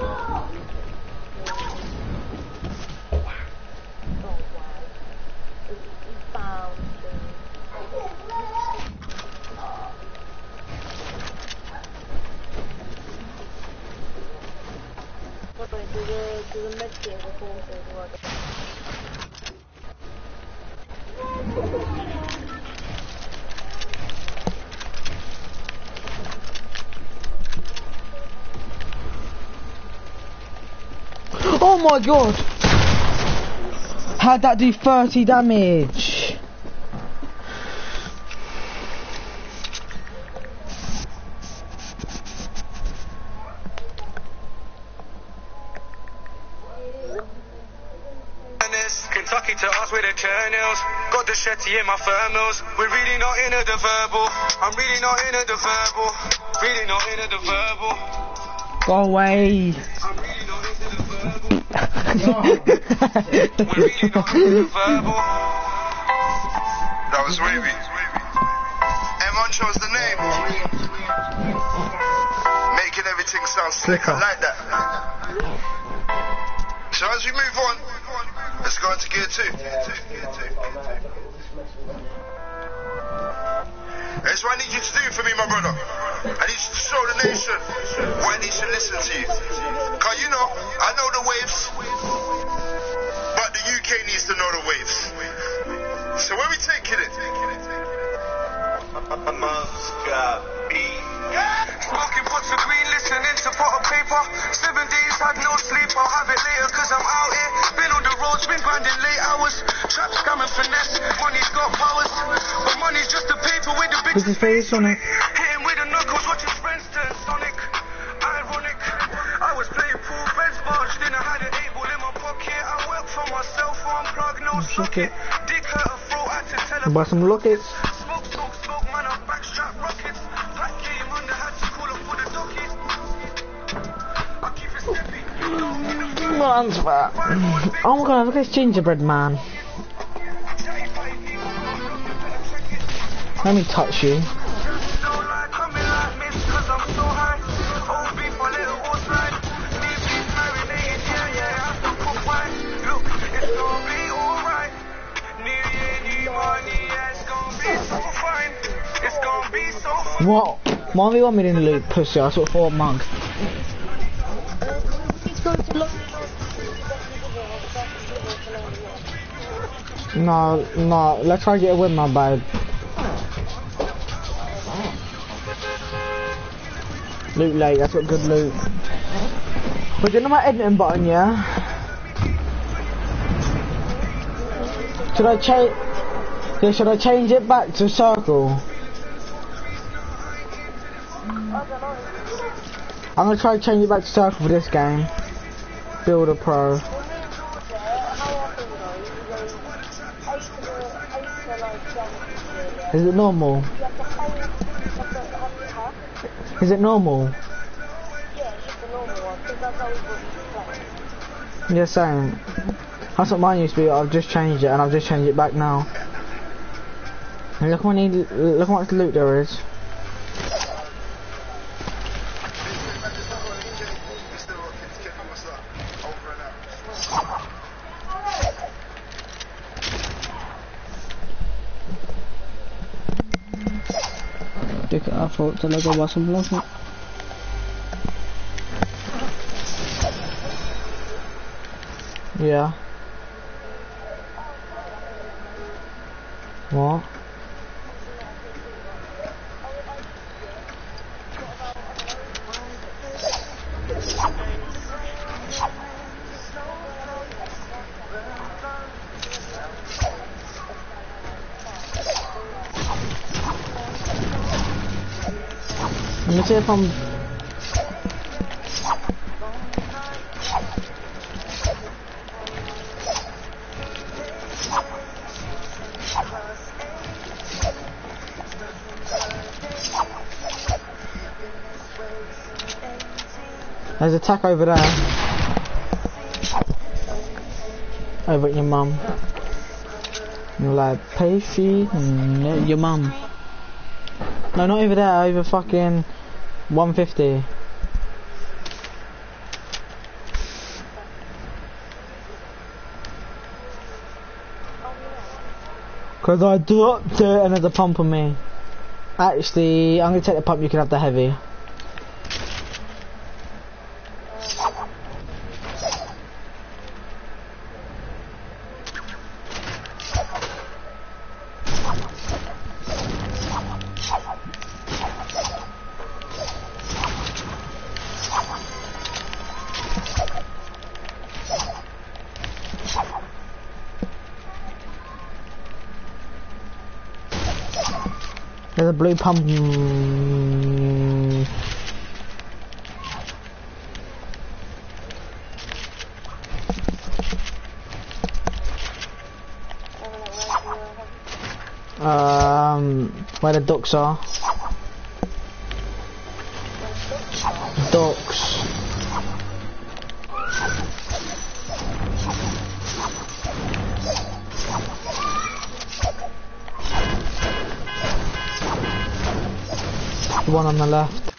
Oh my god! How'd that do thirty damage? Kentucky to us with the kernels. Got the shetty in my thermals. We're really not into the verbal. I'm really not into the verbal. Really not into the verbal. Go away. I'm really not into the verbal. We're really not into the verbal. That was wavy. M Oncho's the name. Making everything sound slick. I like that. So as we move on, let's go into gear two. That's what I need you to do for me, my brother. I need you to show the nation why they should listen to you. Cause you know, I know the waves, but the U K needs to know the waves. So where we taking it? Smoking pots of green, listening to pot of paper. Seven days had no sleep, I'll have it later cause I'm out here. Been on the road been grinding late hours. Trap scam and finesse. Money's got powers, but money's just a paper with the Put his face on it. hitting with the knuckles, watching friends turn Sonic. Ironic. I was playing pool, friends barged in. I had an eight ball in my pocket. I work for myself, unplug, no socket. Dick hurt a throat, had to tell her. Buy some lockets. Smoke, smoke, smoke, man, I backstrap rockets. Pack game under, had to call up for the docket. I keep it steppy. Man's fat. Oh my god, look at this gingerbread man. Let me touch you. What? Why do you want me in the loop, pussy? I sort of thought mug. No, no, let's try to get a win, my babe. Loot late, that's got good loot. But you know my editing button, yeah? Should I change? Yeah, should I change it back to circle? I'm gonna try to change it back to circle for this game. Builder Pro. Is it normal? Is it normal? Yeah, same. That's what mine used to be. I've just changed it, and I've just changed it back now. And look how many, look how much loot there is. I thought talaga ba sa vlog mo? Yeah. What? Let me see if I'm... There's a tack over there. Over at your mum. You're like, pay fee? No, your mum. No, not over there, over fucking one fifty. Cause I dropped it and there's a pump on me. Actually, I'm gonna take the pump, you can have the heavy. There's a blue pump. Mm. Um, where the ducks are. Ducks. The one on the left.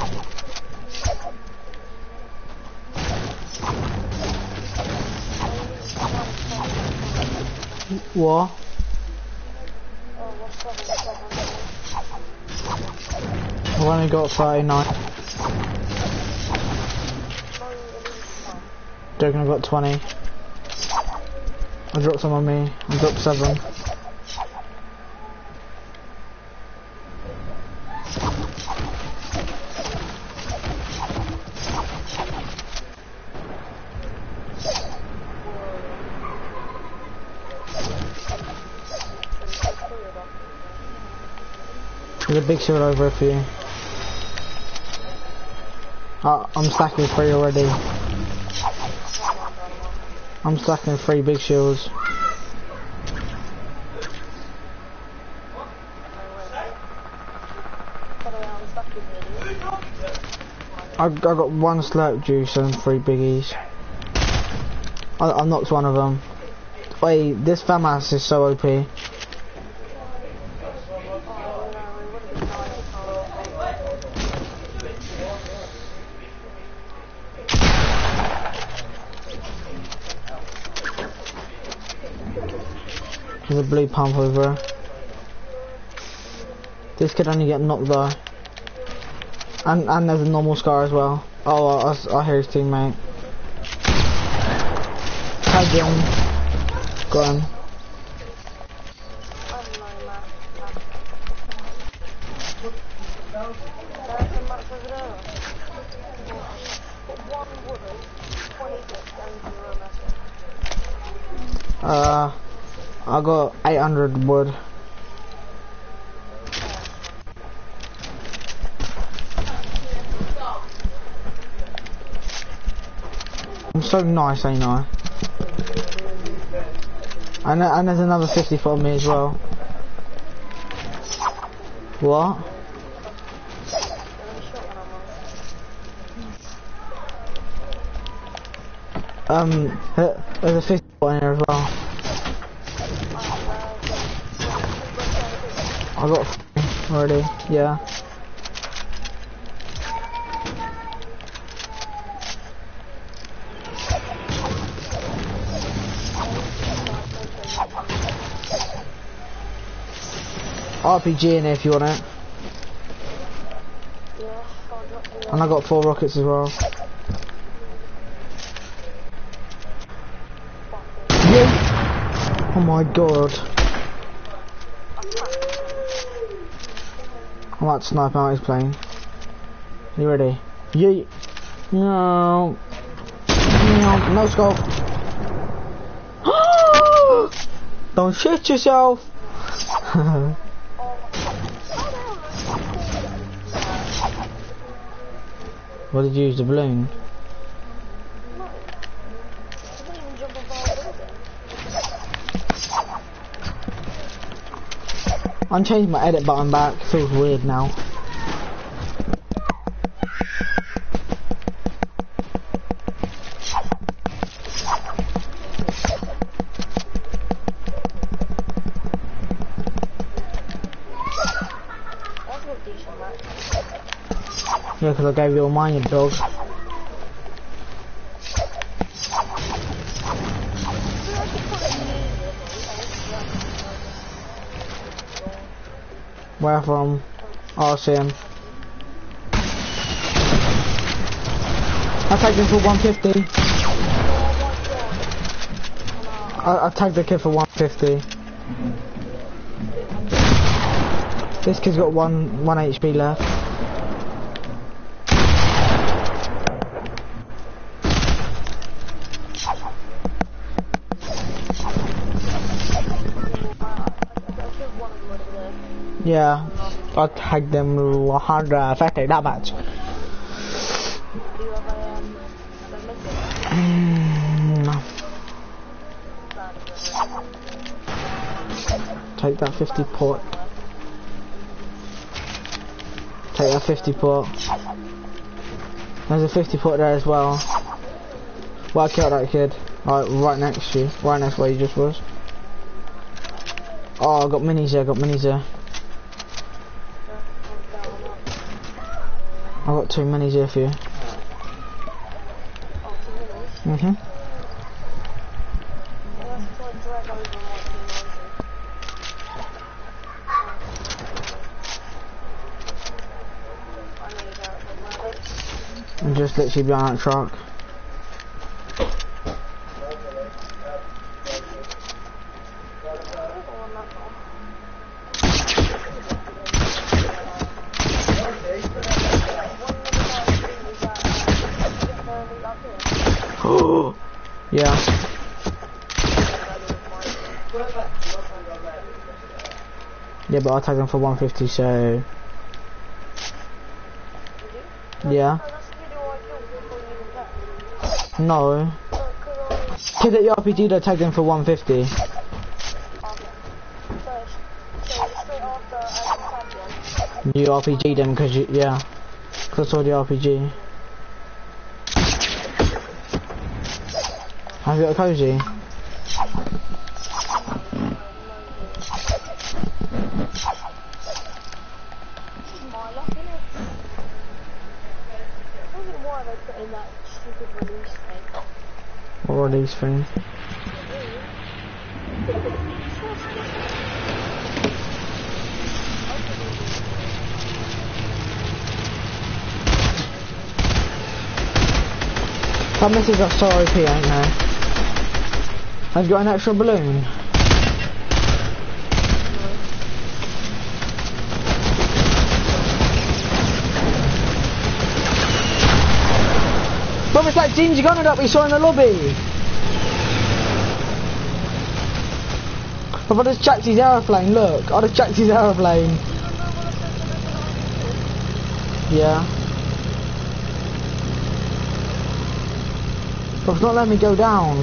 What? I've only got thirty-nine. Joking, I've got twenty. I dropped some on me. I dropped seven. There's a big shield over for you. Uh, I'm stacking three already. I'm stacking three big shields. I, I got one slurp juice and three biggies. I, I knocked one of them. Wait, this FAMAS is so O P. There's a blue pump over. This could only get knocked though. And, and there's a normal scar as well. Oh, I, I, I hear his teammate. Tag him. Go on. Uh, I got eight hundred wood. I'm so nice, ain't I? And, and there's another fifty for me as well. What? Um, there's a fifty in here as well. I got three already, yeah. R P G in here if you want it. And I got four rockets as well. Yeah. Oh my god. I might snipe out his plane. You ready? Yeah. No. No, no scope. Don't shit yourself. What did you use, the balloon? I'm changing my edit button back, it feels weird now. Yeah, because I gave you all mine, you dog. Where from? Oh, I see him. I tagged him for one fifty. I, I tagged the kid for one fifty. This kid's got one one H P left. Yeah, I tagged them one hundred fifty damage. Mm. Take that fifty port. Take that fifty port. There's a fifty port there as well. Well, I killed that kid. Right, right next to you. Right next where you just was. Oh, I got minis there, I got minis there. I got two minis here for you. Mhm. I'm just literally behind that truck. Yeah. Yeah, but I'll tag them for one fifty, so Yeah. No. Kid at the R P G that tagged him for one fifty. You R P G'd him because you, yeah. Because I saw the R P G. Have you got a cozy? What are these things? That message got so O P, ain't there? Have you got an extra balloon? But it's like Ginger Gunner that we saw in the lobby. But I just jacked his aeroplane, look. I just jacked his aeroplane. Yeah. But it's not letting me go down.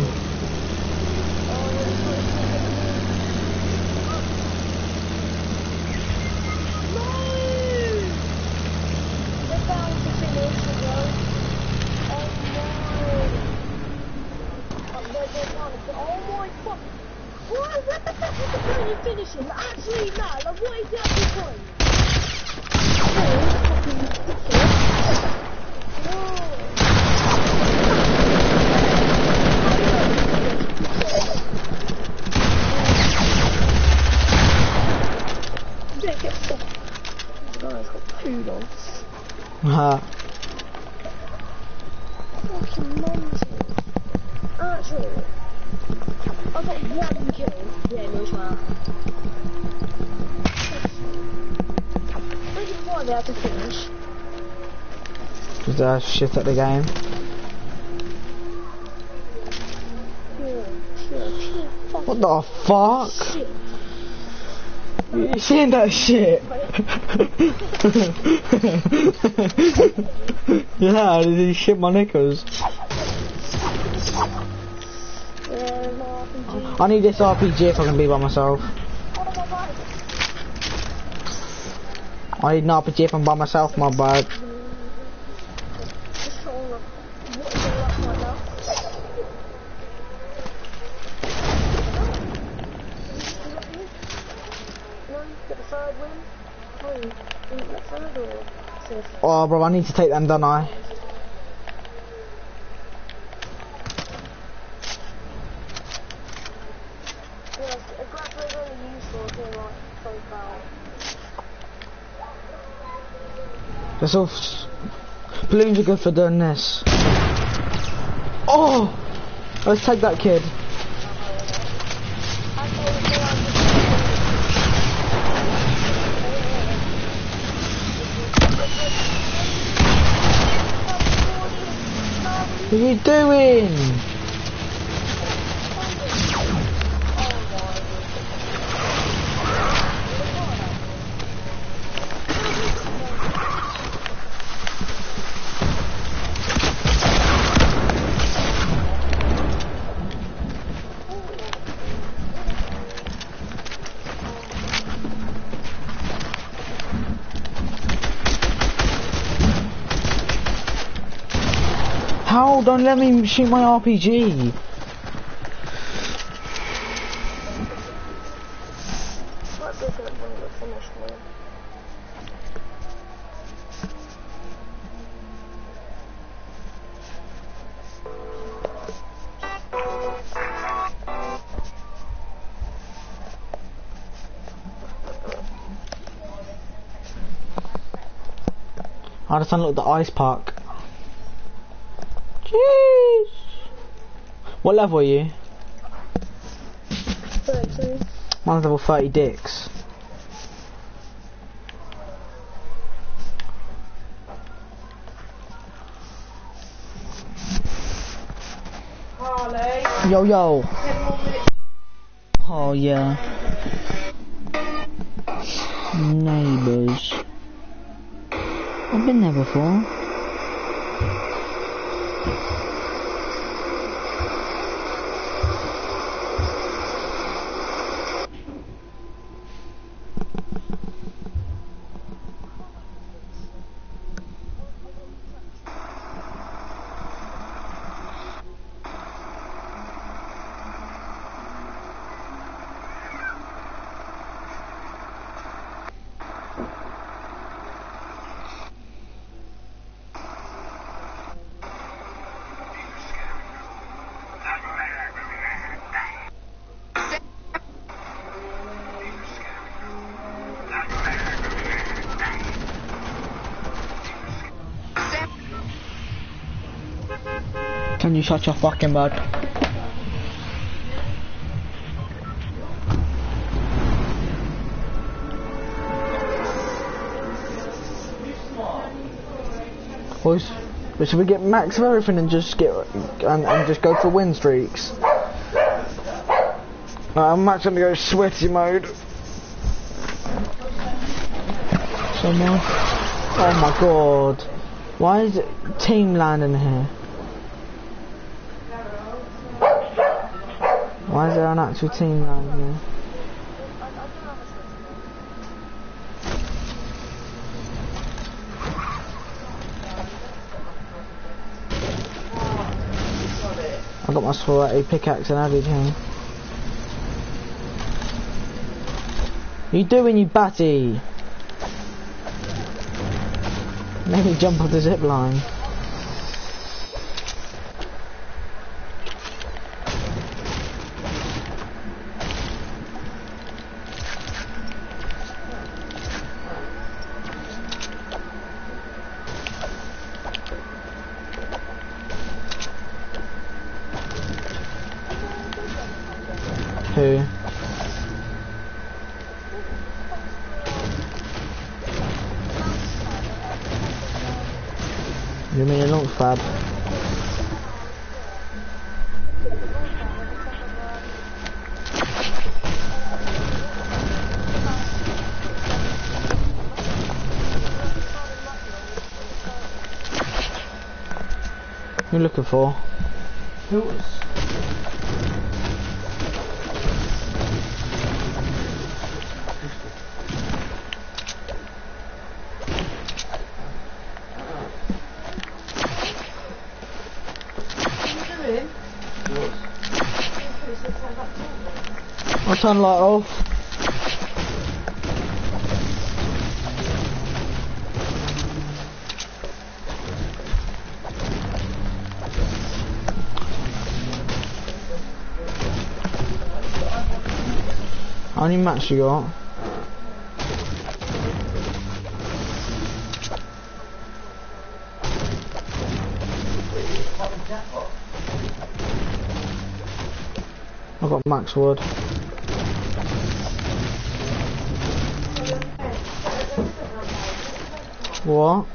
Finishing, actually, no, like, what is the actual point? Huh. Fucking nonsense. Actually, I got one kill. Yeah, no swear. Reason why they had to finish. Because they're shit at the game. Pure, pure, pure fucking What the fuck? shit. You seen that shit? Yeah, did he shit my knickers? I need this R P G if I can be by myself. I need an R P G if I'm by myself, my bad. Oh, bro, I need to take them, don't I? That's all. Balloons are good for doing this. Oh! Let's take that kid. What are you doing? How? Don't let me shoot my R P G. I just unlocked the ice park. Jeez. What level are you? thirty. Mine's level thirty dicks. Harley. Yo yo. Oh yeah. Neighbours. I've been there before. Can you shut your fucking mouth? Boys, but should we get max of everything and just get and, and just go for win streaks? Right, I'm max gonna go sweaty mode. Someone. Oh my god. Why is it team landing here? Why is there an actual team landing here? I got my sweaty pickaxe and everything. What you doing, you batty? Let me jump off the zip line. Who? You mean it looks fab? Who you looking for? Who? I'll turn light off. How many mats you got? I got max wood. What?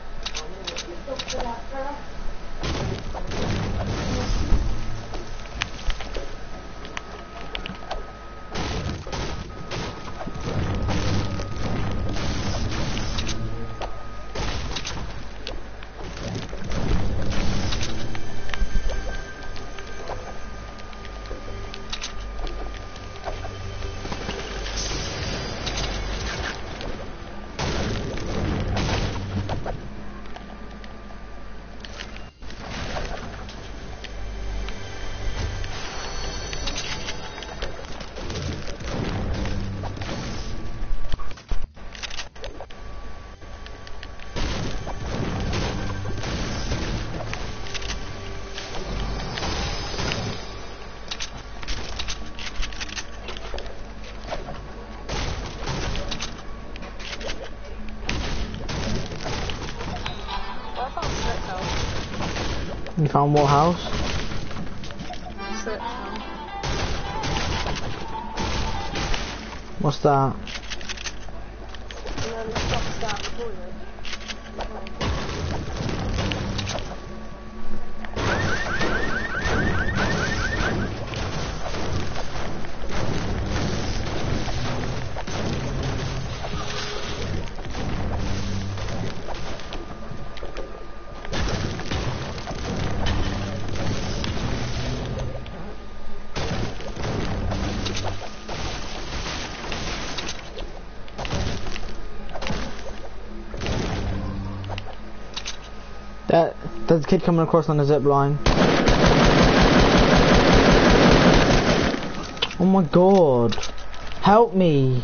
You found what house? What's that? That there's a kid coming across on the zip line. Oh my god! Help me!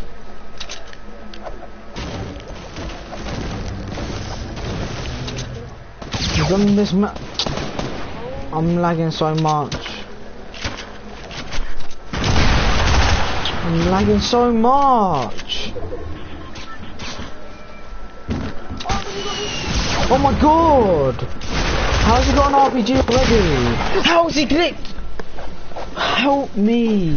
He's on this map. I'm lagging so much. I'm lagging so much. Oh my god! How's he got an R P G already? How's he glitched? Help me!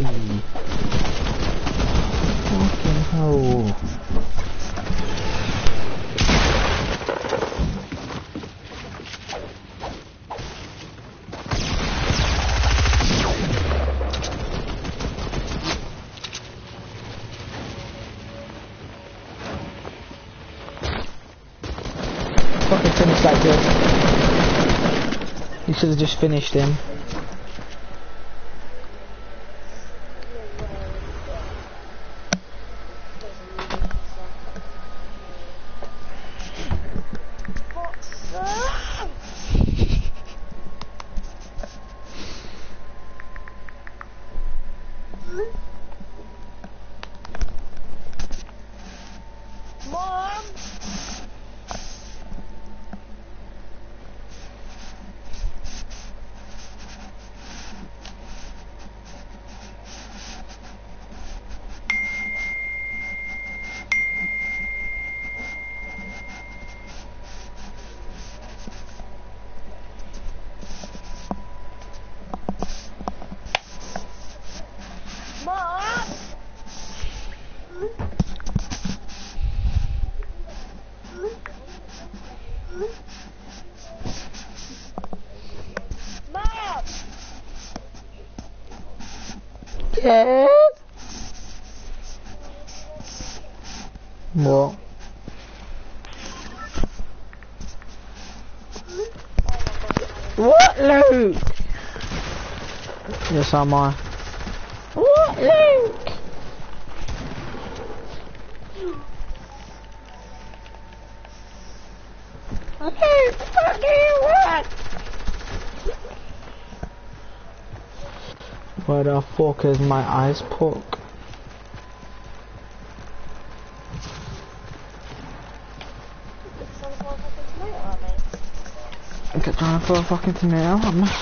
Fucking hell. Fucking finish that kid. You should have just finished him. Yeah. What? What, Luke? Yes, am I. What, Luke? Luke, what do you want? Where the fuck is my ice pork? I'm trying to throw a fucking tomato at me.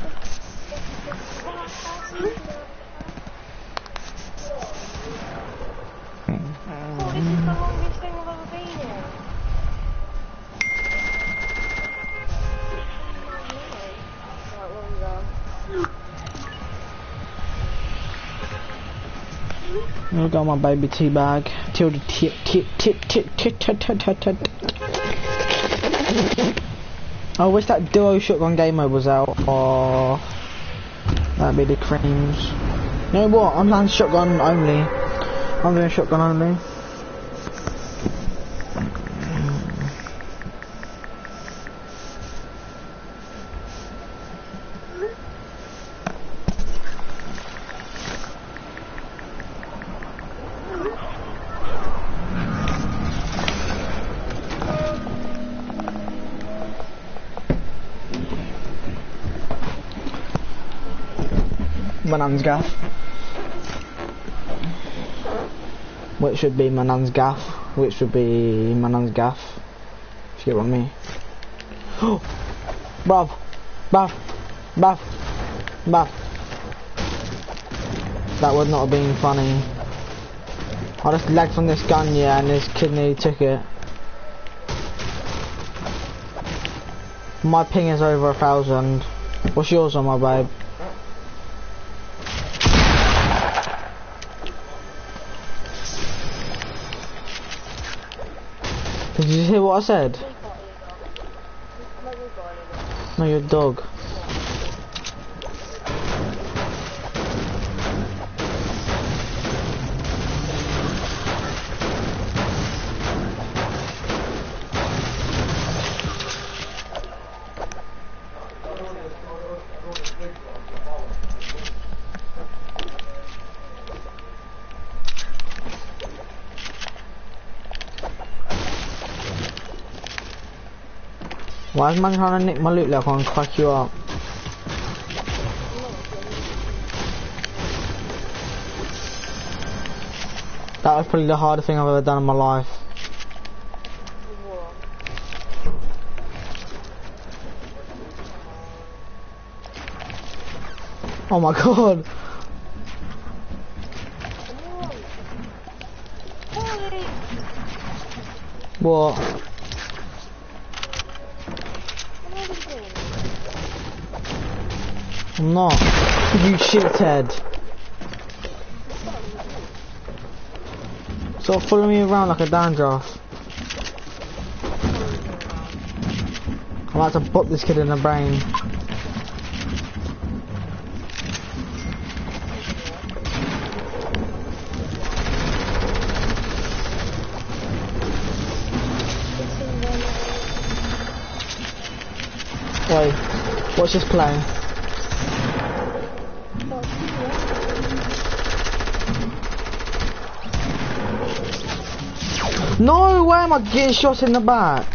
I got my baby tea bag. Till the tip, tip, tip, tip, tip, tip, tip, tip, tip. I wish that duo shotgun game mode was out. Oh, that'd be the creams. You know what? I'm playing shotgun only. I'm doing shotgun only. My nan's gaff. Which should be my nan's gaff. Which should be my nan's gaff. If you get what I mean. Oh! Bruv! Bruv! Bruv! Bruv! That would not have been funny. I just lagged from this gun, yeah, and this kid nearly took it. My ping is over a thousand. What's yours on, my babe? Did you hear what I said? No, you're a dog. Why is man trying to nick my loot like I can crack you up? That was probably the hardest thing I've ever done in my life. Oh my god! What? I'm not. You shithead. Stop following me around like a dandruff. I'm about to pop this kid in the brain. Wait, what's this playing? No way am I getting shot in the back.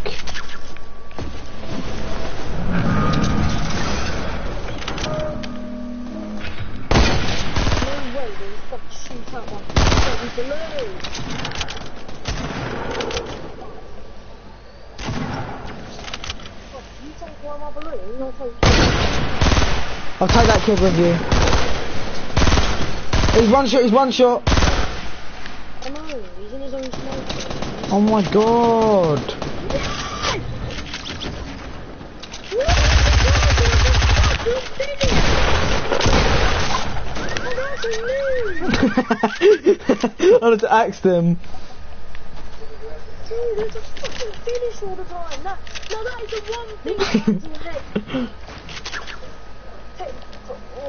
I'll take that kid with you. He's one shot, he's one shot. I know, he's in his own smoke. Oh my god. I had to axe them. Dude, there's a fucking finish all the time. That, no, that is the one thing I fucking hate. Hey, oh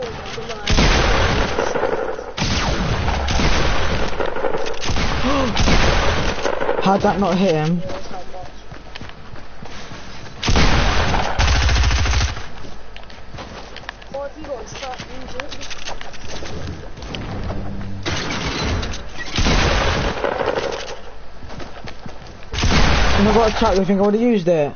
my god. How'd that not hit him? Or if you got stuck injured. And I've got a track, I think I would have used it.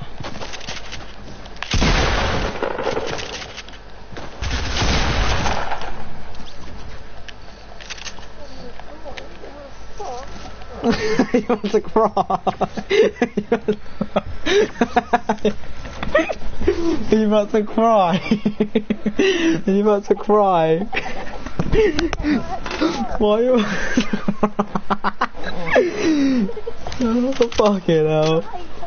You want to cry? Are you about to cry? Are you about to cry? Why are you... Oh, fucking hell.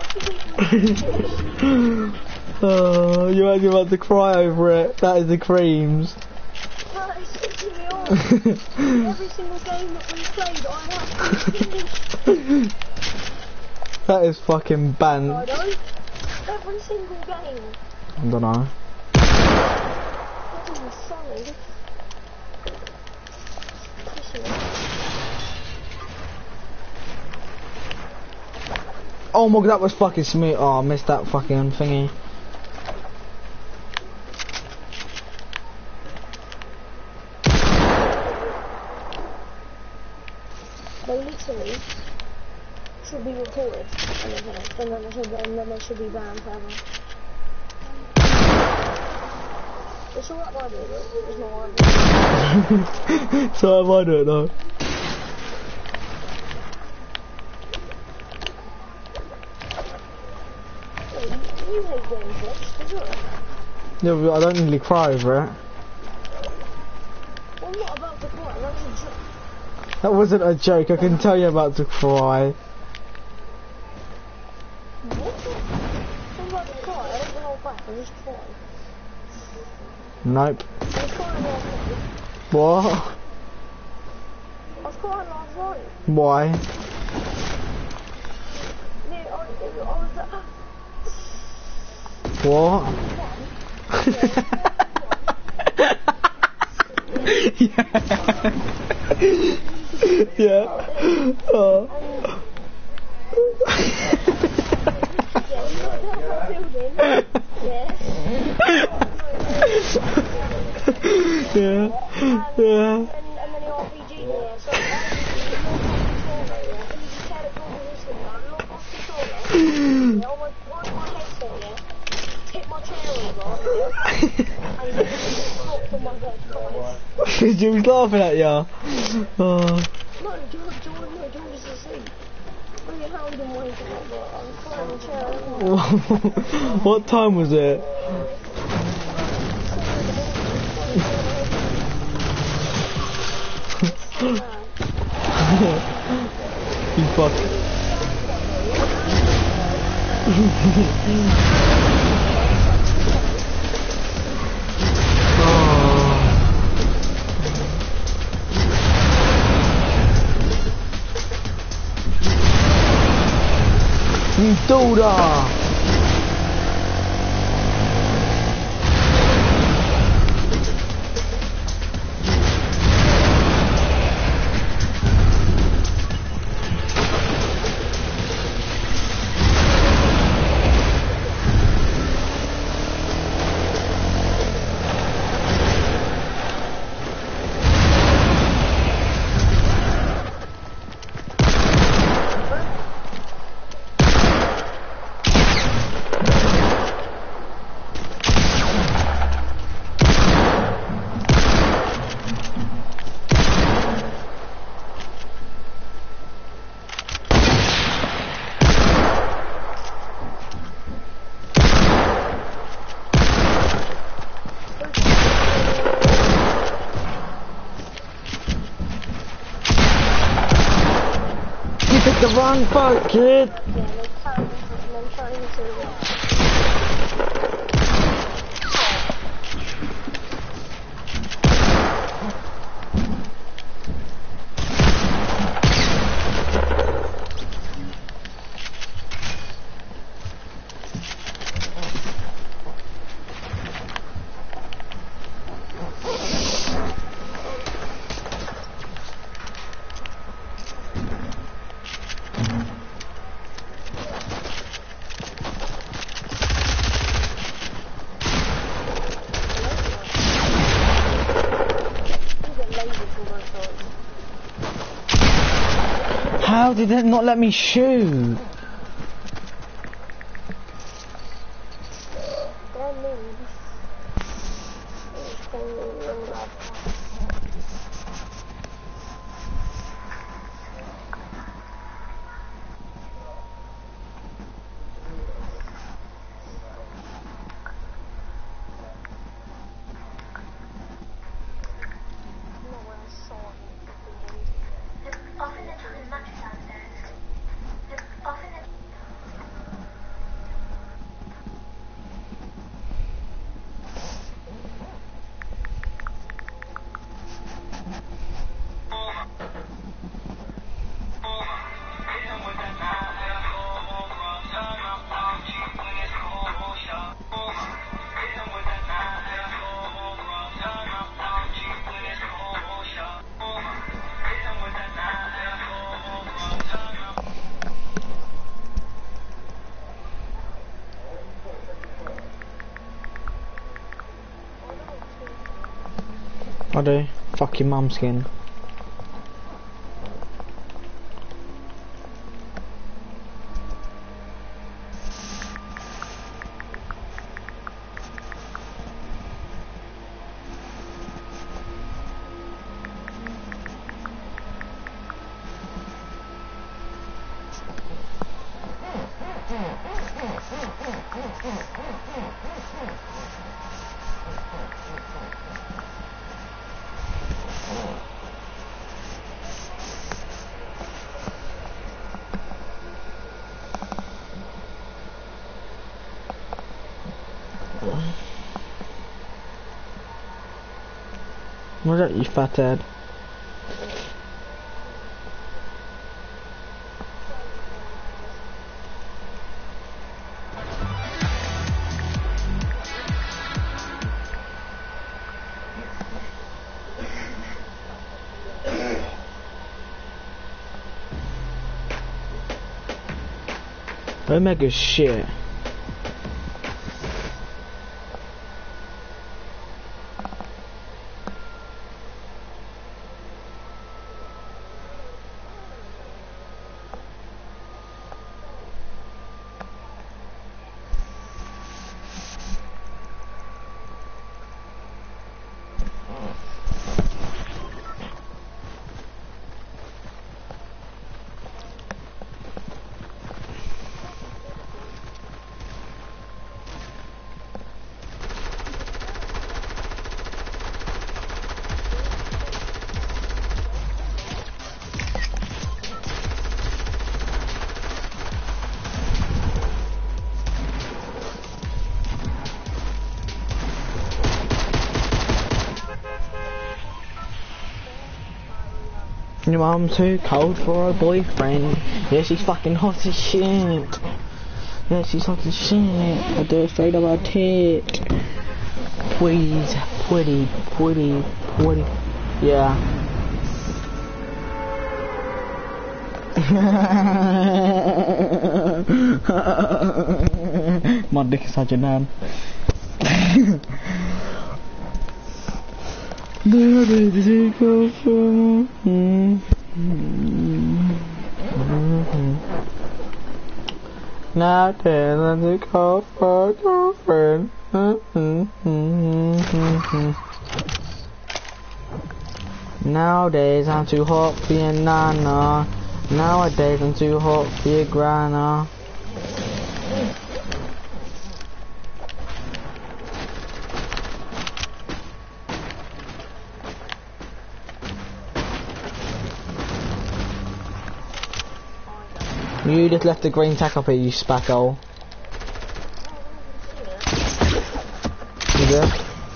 Oh, you're actually about to cry over it. That is the creams. No, it's pissing me off. Every single game that we played, I have to finish. That is fucking banned. I don't. Every single game. I don't know. That is solid. Pissing me off. Oh my god, that was fucking smooth. Oh, I missed that fucking thingy. They literally should be recorded, and then, and then, they should, and then they should be banned forever. It's alright I do it, it's not right. So am I doing it though. You hate getting glitched, as well. Yeah, but I don't really cry over it. Well, I'm not about to cry, that's a joke. That wasn't a joke, I can tell you're about to cry. What? I'm about to cry, I don't hold back, I just cry. Nope. I was crying last night. What? I was crying last night. Why? Yeah, I, I was like... What? Yeah. Yeah. Oh. Yeah. Yeah. Because you was laughing at ya. Oh. No, George, George, no, George is asleep. I mean, how did I wake up, but I was crying in the chair. What time was it? You fuck. Oh. daughter. The wrong boat, kid. How did it not let me shoot? I do. Fuck your mum skin. What's up, you fathead? Omega shit. Your mum too cold for her boyfriend. Yeah, she's fucking hot as shit. Yeah, she's talking shit. I do it straight about it. Please, pretty, pretty, pretty. Yeah. My dick is such a man. Where did it go from? Now then, let it go for a girlfriend. Nowadays I'm too hot for your nana. Nowadays I'm too hot for your grana. You just left the green tack up here, you spackle. You good?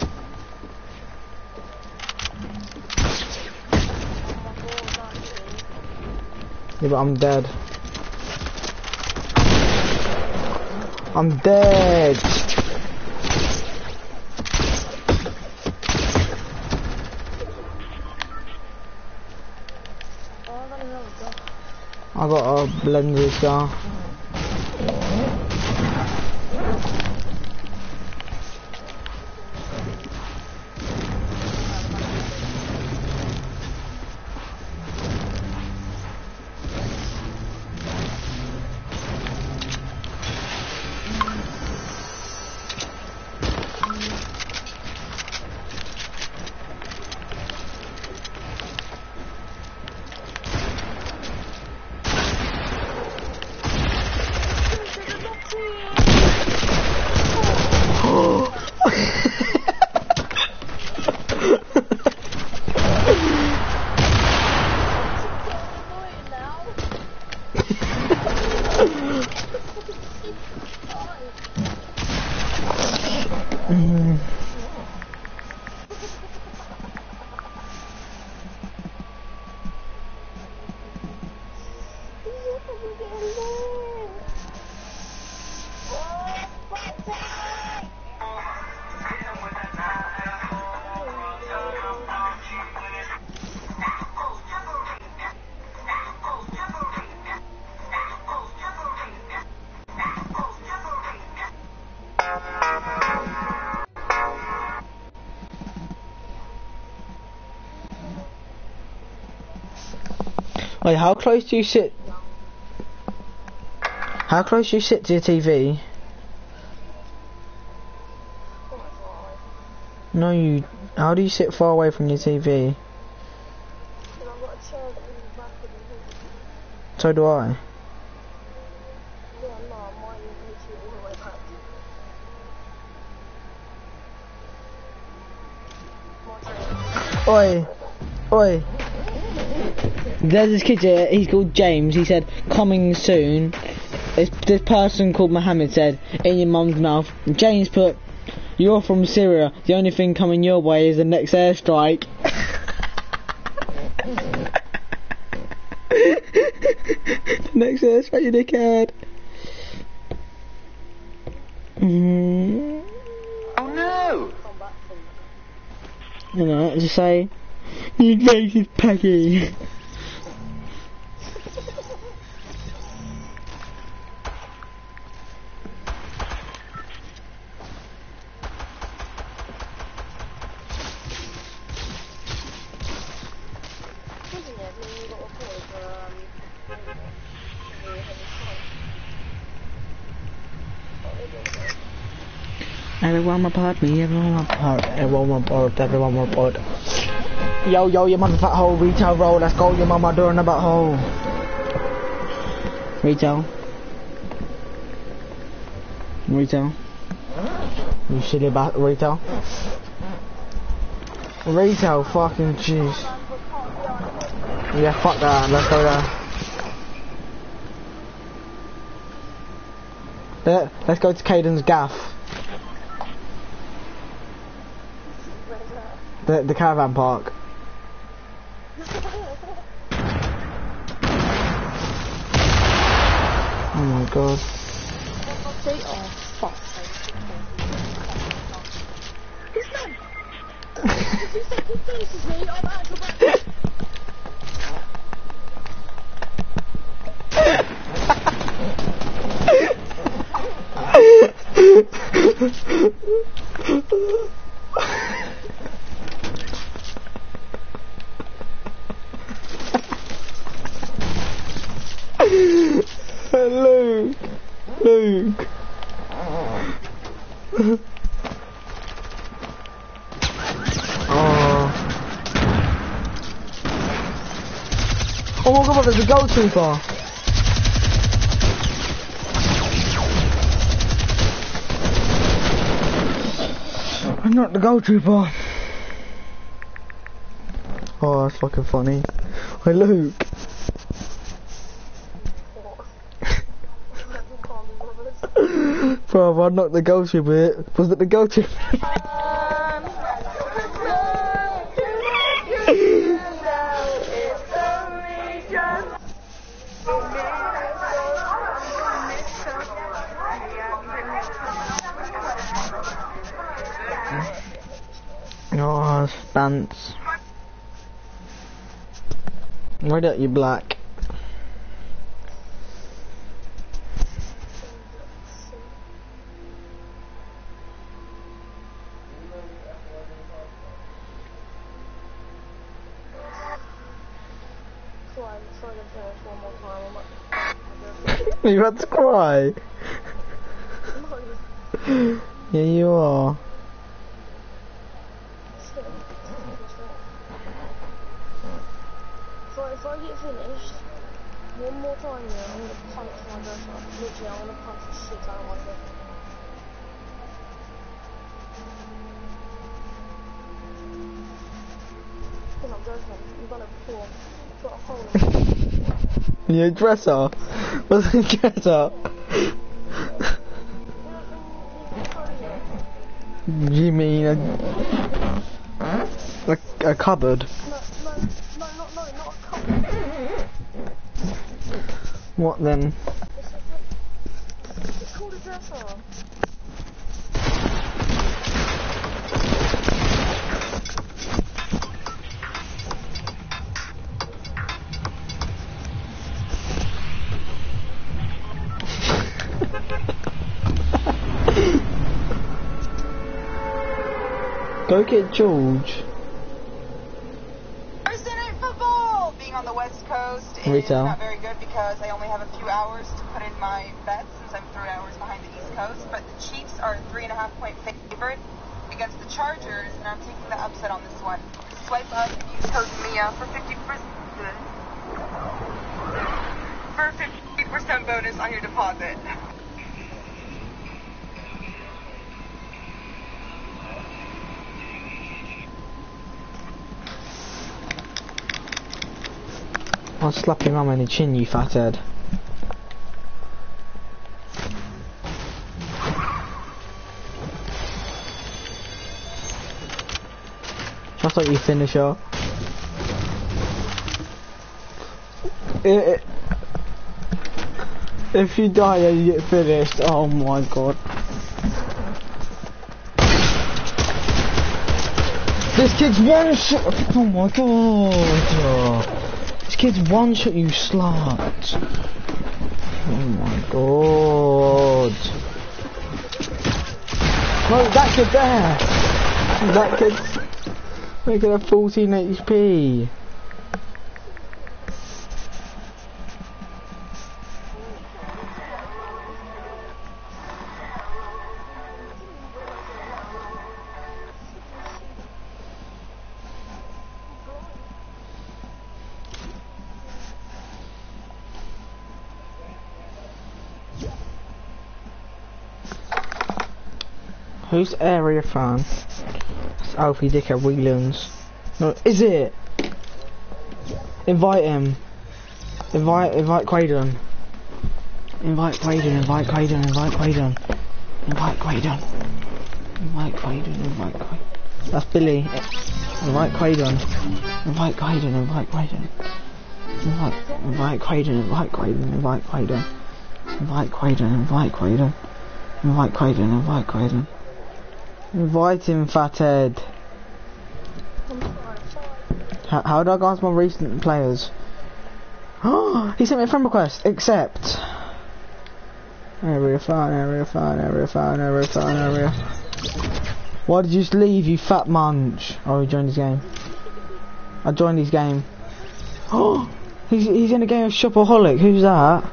Yeah, but I'm dead. I'm dead! I got a blender scar. Wait, how close do you sit? How close do you sit to your T V? No, you. How do you sit far away from your T V? So do I. Oi, oi. There's this kid here, he's called James, he said, coming soon. This, this person called Mohammed said, in your mum's mouth. James put, you're from Syria, the only thing coming your way is the next airstrike. The next airstrike, you dickhead. Mm. Oh no! You know, just say, you racist Peggy. Everyone report me, everyone report, everyone report, everyone report. Yo, yo, your mother fat hole, retail roll, let's go, your mama doing a butthole. Retail. Retail. You silly bat, retail. Retail, fucking jeez. Yeah, fuck that, let's go there. Let, let's go to Caden's gaff. The, the caravan park. Oh my god. See? Oh, fuck. This man! If you say he finishes me, I'm out of my... Luke, Luke. Oh. Oh my god, there's a gold trooper. I'm not the gold trooper. Oh, that's fucking funny. Hey, Luke. Bro, I'm not the gold trooper. Was it the gold trooper? Oh, stance. Why don't you black? You about to cry? Yeah, you are. So if I get finished, one more time here, I'm gonna punch my dresser. Literally, I'm gonna punch the shit out of my dresser. I'm not joking, I've done it before. I've got a hole in it. Your dresser? What's a dresser? You mean a, a, a cupboard? No, no, no, no, no, not a cupboard. What then? It's, it's called a dresser. Go get George. Thursday night football! Being on the West Coast is Retail. not very good because I only have a few hours to put in my bets since I'm three hours behind the East Coast. But the Chiefs are a three and a half point favorite against the Chargers, and I'm taking the upset on this one. Swipe up and use code Mia for fifty percent for fifty percent bonus on your deposit. I'll slap your mum in the chin, you fathead. That's like you finish her. It, it, if you die and you get finished, oh my god. This kid's one shot. Oh my god. This kid's one shot, you slut. Oh my god. No, that kid there. That kid's making a fourteen H P. Who's area fan? It's Alfie Dicker Williams. No, is it? Invite him. Invite, invite Quaden. Invite Quaden, invite Quaden, invite Quaden. Invite Quaden. Invite Quaden, invite Quaden. That's Billy. Invite Quaden. Invite Quaden, invite Quaden. Invite, invite Quaden, invite Quaden, invite Quaden. Invite Quaden, invite Quaden. Invite Quaden, invite Quaden. Invite him, fathead. How, how do I go to my recent players? Oh, he sent me a friend request. Accept. Area fine, area fine, area fine, area fine, area. Why did you just leave, you fat munch? Oh, he joined his game. I joined his game. Oh, he's he's in a game of Shopaholic. Who's that?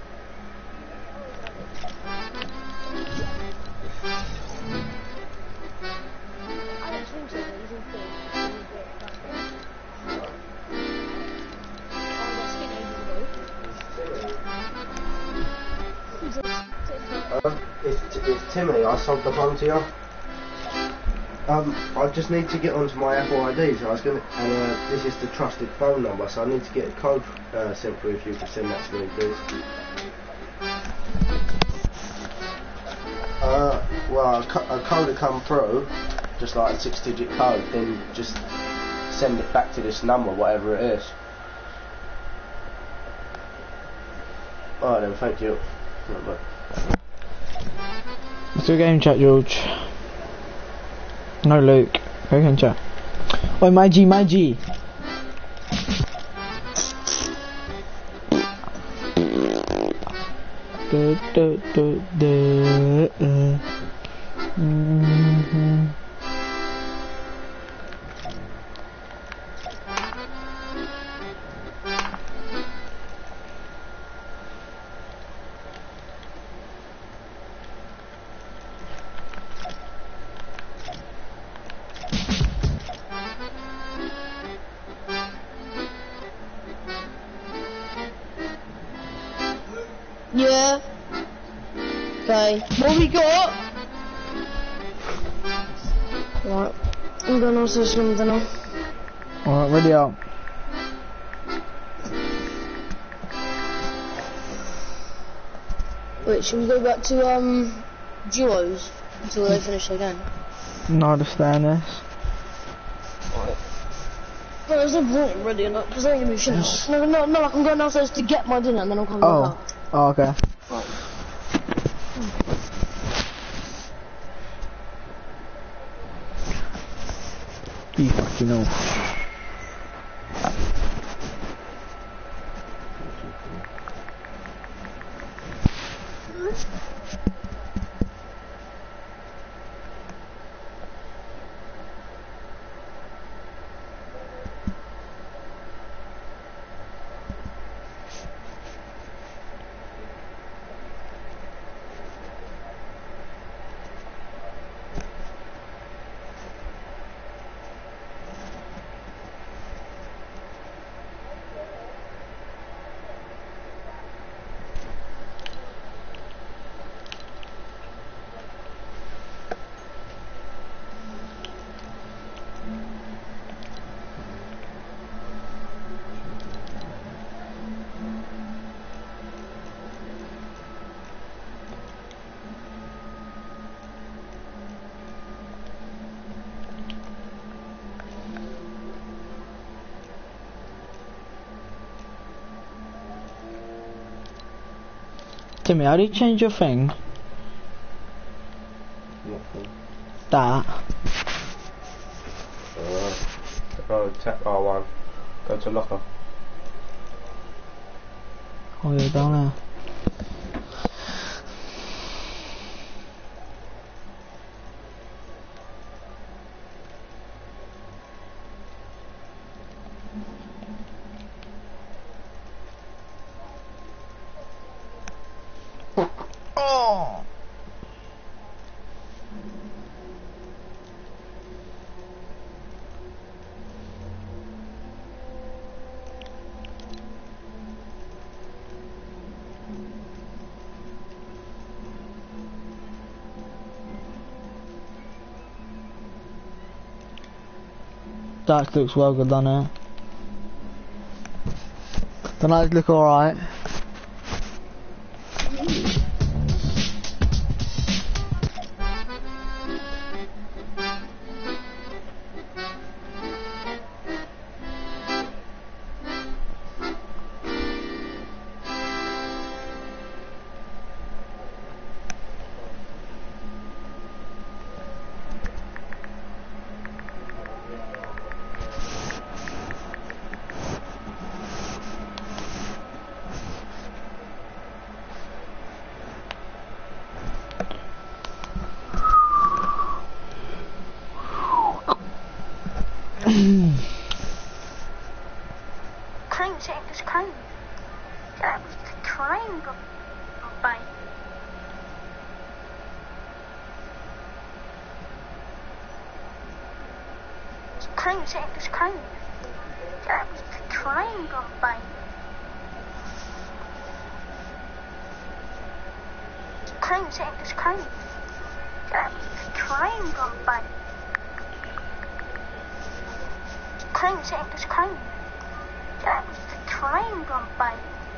Uh, it's, it's Timmy. I sold the phone to you. Um, I just need to get onto my Apple I D, so I was gonna, and uh, this is the trusted phone number, so I need to get a code uh, sent through if you could send that to me, please. Uh, well, a, co a code will come through, just like a six-digit code, then just send it back to this number, whatever it is. Alright then, thank you. Right, Let's do a game chat, George. No, Luke. Go game chat. Oi, my G, my G. Da, da, da, da, uh. Mm-hmm. Yeah. Okay. What we got? Right. I'm going to say something now. Alright, ready up. Wait, should we go back to um duos until they finish their game? No, I understand this. No, there's no point ready enough because I ain't gonna be finished. No, no, no, like I'm going downstairs to get my dinner and then I'll come Oh. back up. Oh, okay. Right. You fucking know. Timmy, how do you change your thing? What thing? That. Uh, oh, tap R one. Go to locker. Oh, yeah, down there. Oh! That looks well good, doesn't it? The nights look alright. Crane, check this crane. That was the crane go by. Crane, check this crane. That was the crane go by. Crane, check this crane. That was the crane go by. Crane, check this crane. That was the train gone by.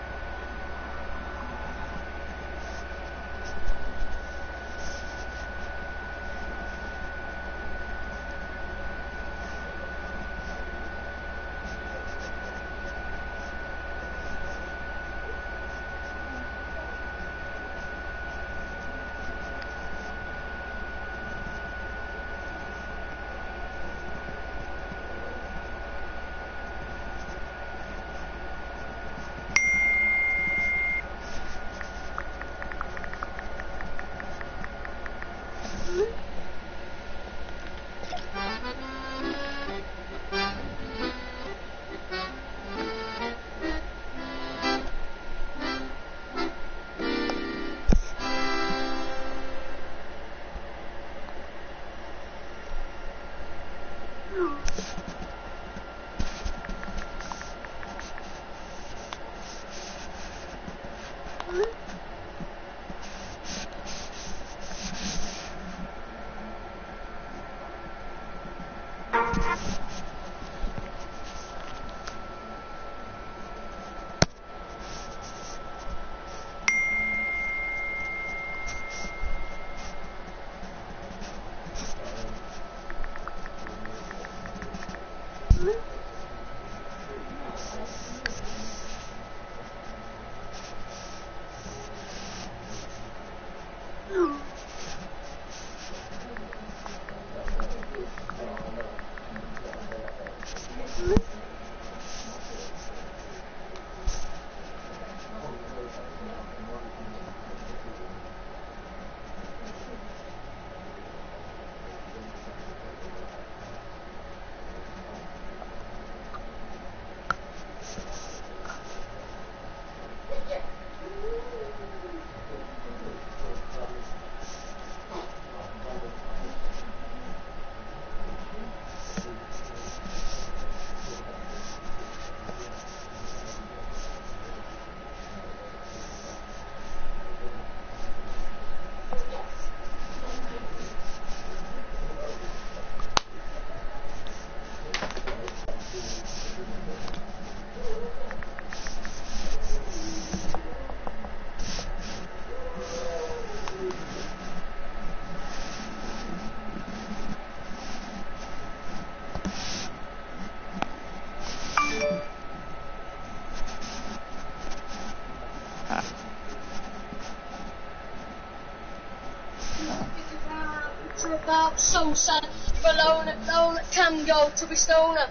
About sunset, below it, down it can go to be stoner.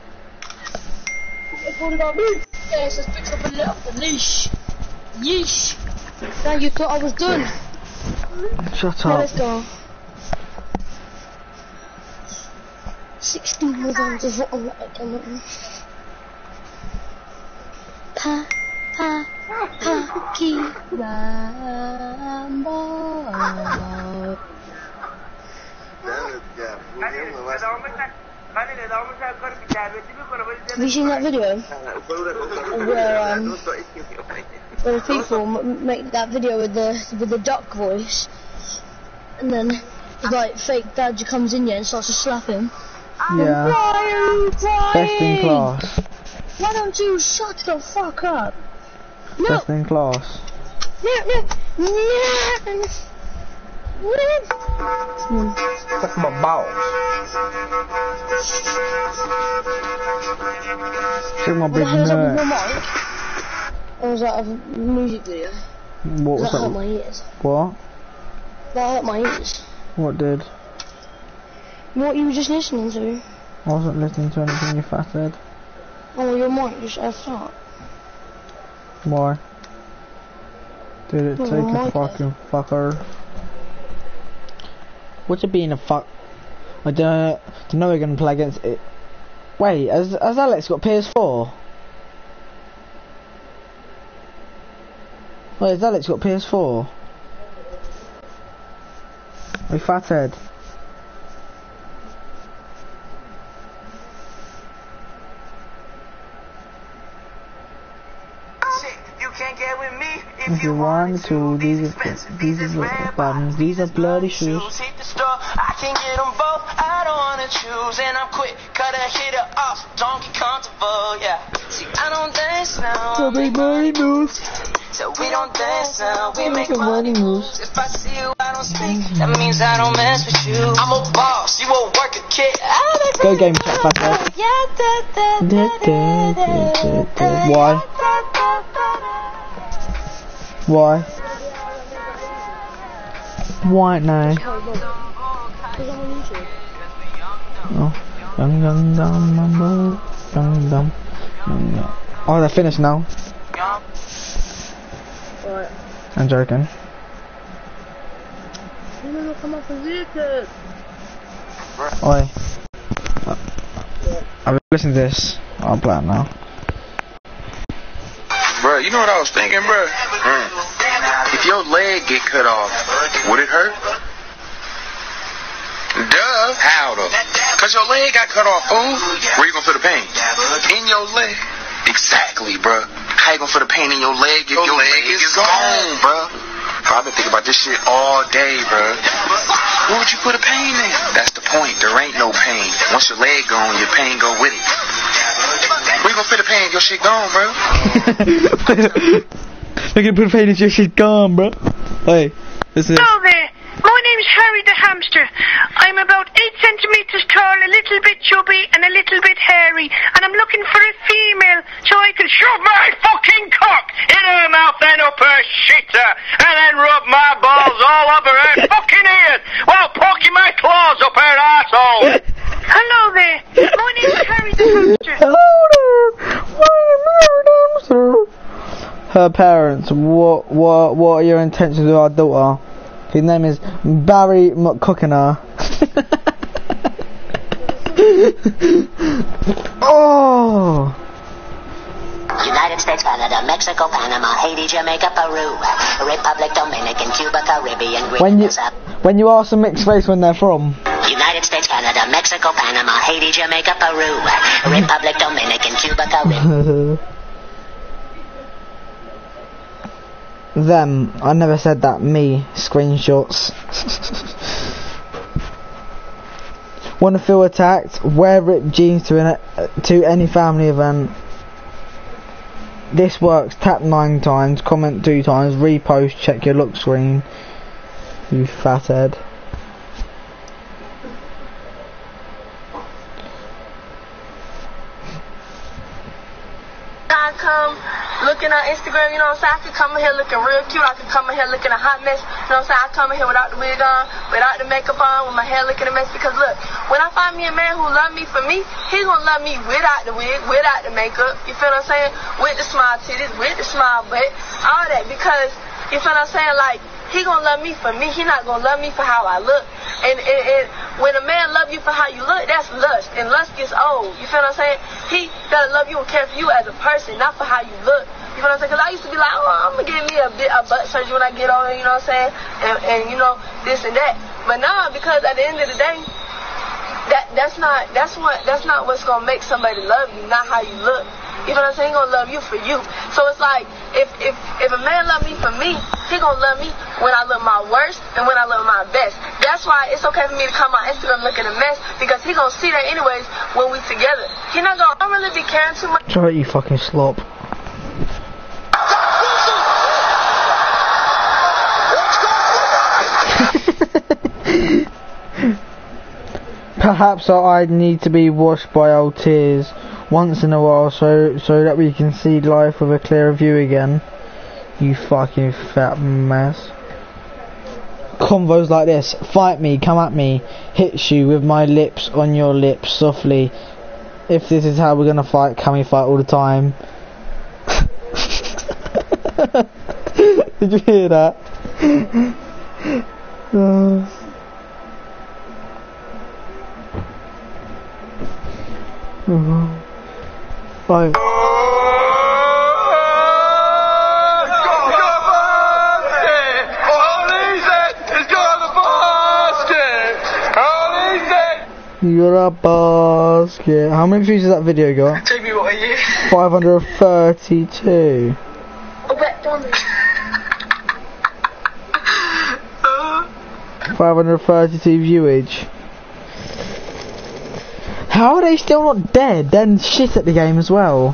Yes, let's pick up a little off the leash. Yeesh. Now you thought I was done. Shut Now up. let's go. Sixteen was on to what I'm like. Pa, pa, pa, ki, rambo. Have you seen that video? Where um, where the people m make that video with the with the duck voice, and then the like fake dad just comes in here and starts to slap him. Yeah. Why are you crying? Best in class. Why don't you shut the fuck up? No. Best in class. No, no, no. That's my balls. Check my What the big hell is up with nut. your mic? Or was that a music video? What was that hurt that? my ears? What? That hurt my ears. What did? What you were just listening to? I wasn't listening to anything you fatted. Oh, your mic just effed up. Why? Did it Well, take my a mic fucking fucker? What's it being a fuck? I don't, don't know we're gonna play against it. Wait, has, has Alex got P S four? Wait, has Alex got P S four? We fathead. If you want to, these are these are bottoms, these are bloody shoes. Hit the store, I can get them both. I don't wanna choose, and I'm quick. Cut a hitter off, don't get comfortable, yeah. See, I don't dance now. So make money moves. So we don't dance now, we make money moves. If I see you, I don't speak. That means I don't mess with you. I'm a boss, you a worker kid. Go game chat fathead. Why? Why? Why no? Oh, dum dum dum dum dum dum. Oh, they're finished now. What? I'm joking. You wanna come up with YouTube? Oi. I've listened to this. I'll play it now. Bruh, you know what I was thinking, bruh? Mm. If your leg get cut off, would it hurt? Duh. How though? Cause your leg got cut off, fool. Where you gonna feel the pain? In your leg. Exactly, bruh. How you gonna feel the pain in your leg if your, your leg, leg is gone, gone bruh? I've been thinking about this shit all day, bruh. Where would you put a pain in? That's the point. There ain't no pain. Once your leg gone, your pain go with it. Where you gonna feel the pain if your shit gone, bro? Look at put pain if your shit gone, bro. Hey, this is. Hello there. My name's Harry the hamster. I'm about eight centimeters tall, a little bit chubby, and a little bit hairy. And I'm looking for a female so I can shove my fucking cock into her mouth and up her shitter, and then rub my balls all over her fucking ears while poking my claws up her asshole. Hello there. My name's Harry the hamster. Hello there. My name's Harry the hamster. Her parents, what, what, what are your intentions with our daughter? His name is Barry McCookiner. Oh! United States, Canada, Mexico, Panama, Haiti, Jamaica, Peru, Republic, Dominican, Cuba, Caribbean, Greece. When you when you ask a mixed race when they're from. United States, Canada, Mexico, Panama, Haiti, Jamaica, Peru, Republic, Dominican, Cuba, Caribbean. Them, I never said that. Me, screenshots. Want to feel attacked? Wear ripped jeans to an, to any family event. This works. Tap nine times, comment two times, repost, check your lock screen. You fathead. I come looking on Instagram, you know what I'm saying? I could come in here looking real cute. I could come in here looking a hot mess. You know what I'm saying? I come in here without the wig on, without the makeup on, with my hair looking a mess. Because look, when I find me a man who love me for me, he gonna love me without the wig, without the makeup. You feel what I'm saying? With the small titties, with the small butt, all that. Because, you feel what I'm saying? Like, he gonna love me for me. He not gonna love me for how I look. And, and, and when a man love you for how you look, that's lust. And lust gets old. You feel what I'm saying? He gotta love you and care for you as a person, not for how you look. You feel what I'm saying? Because I used to be like, oh, I'm gonna get me a, bit, a butt surgery when I get older, you know what I'm saying? And, and you know, this and that. But now, because at the end of the day, that that's not that's what that's not what's gonna make somebody love you, not how you look. You know what I'm saying? He gonna love you for you. So it's like, if if if a man love me for me, he gonna love me when I look my worst and when I look my best. That's why it's okay for me to come on Instagram looking a mess, because he gonna see that anyways when we together. He not gonna I don't really be caring too much. Try you fucking slop. Perhaps I need to be washed by old tears once in a while, so so that we can see life with a clearer view again. You fucking fat mess. Convos like this: fight me, come at me, hit you with my lips on your lips softly. If this is how we're gonna fight, can we fight all the time? Did you hear that? uh. Mm-hmm. Bye. You're a basket. How many views has that video got? Jamie, what are you? five hundred thirty-two. Oh, bet, Donny. five hundred thirty-two viewage. How are they still not dead? Then shit at the game as well.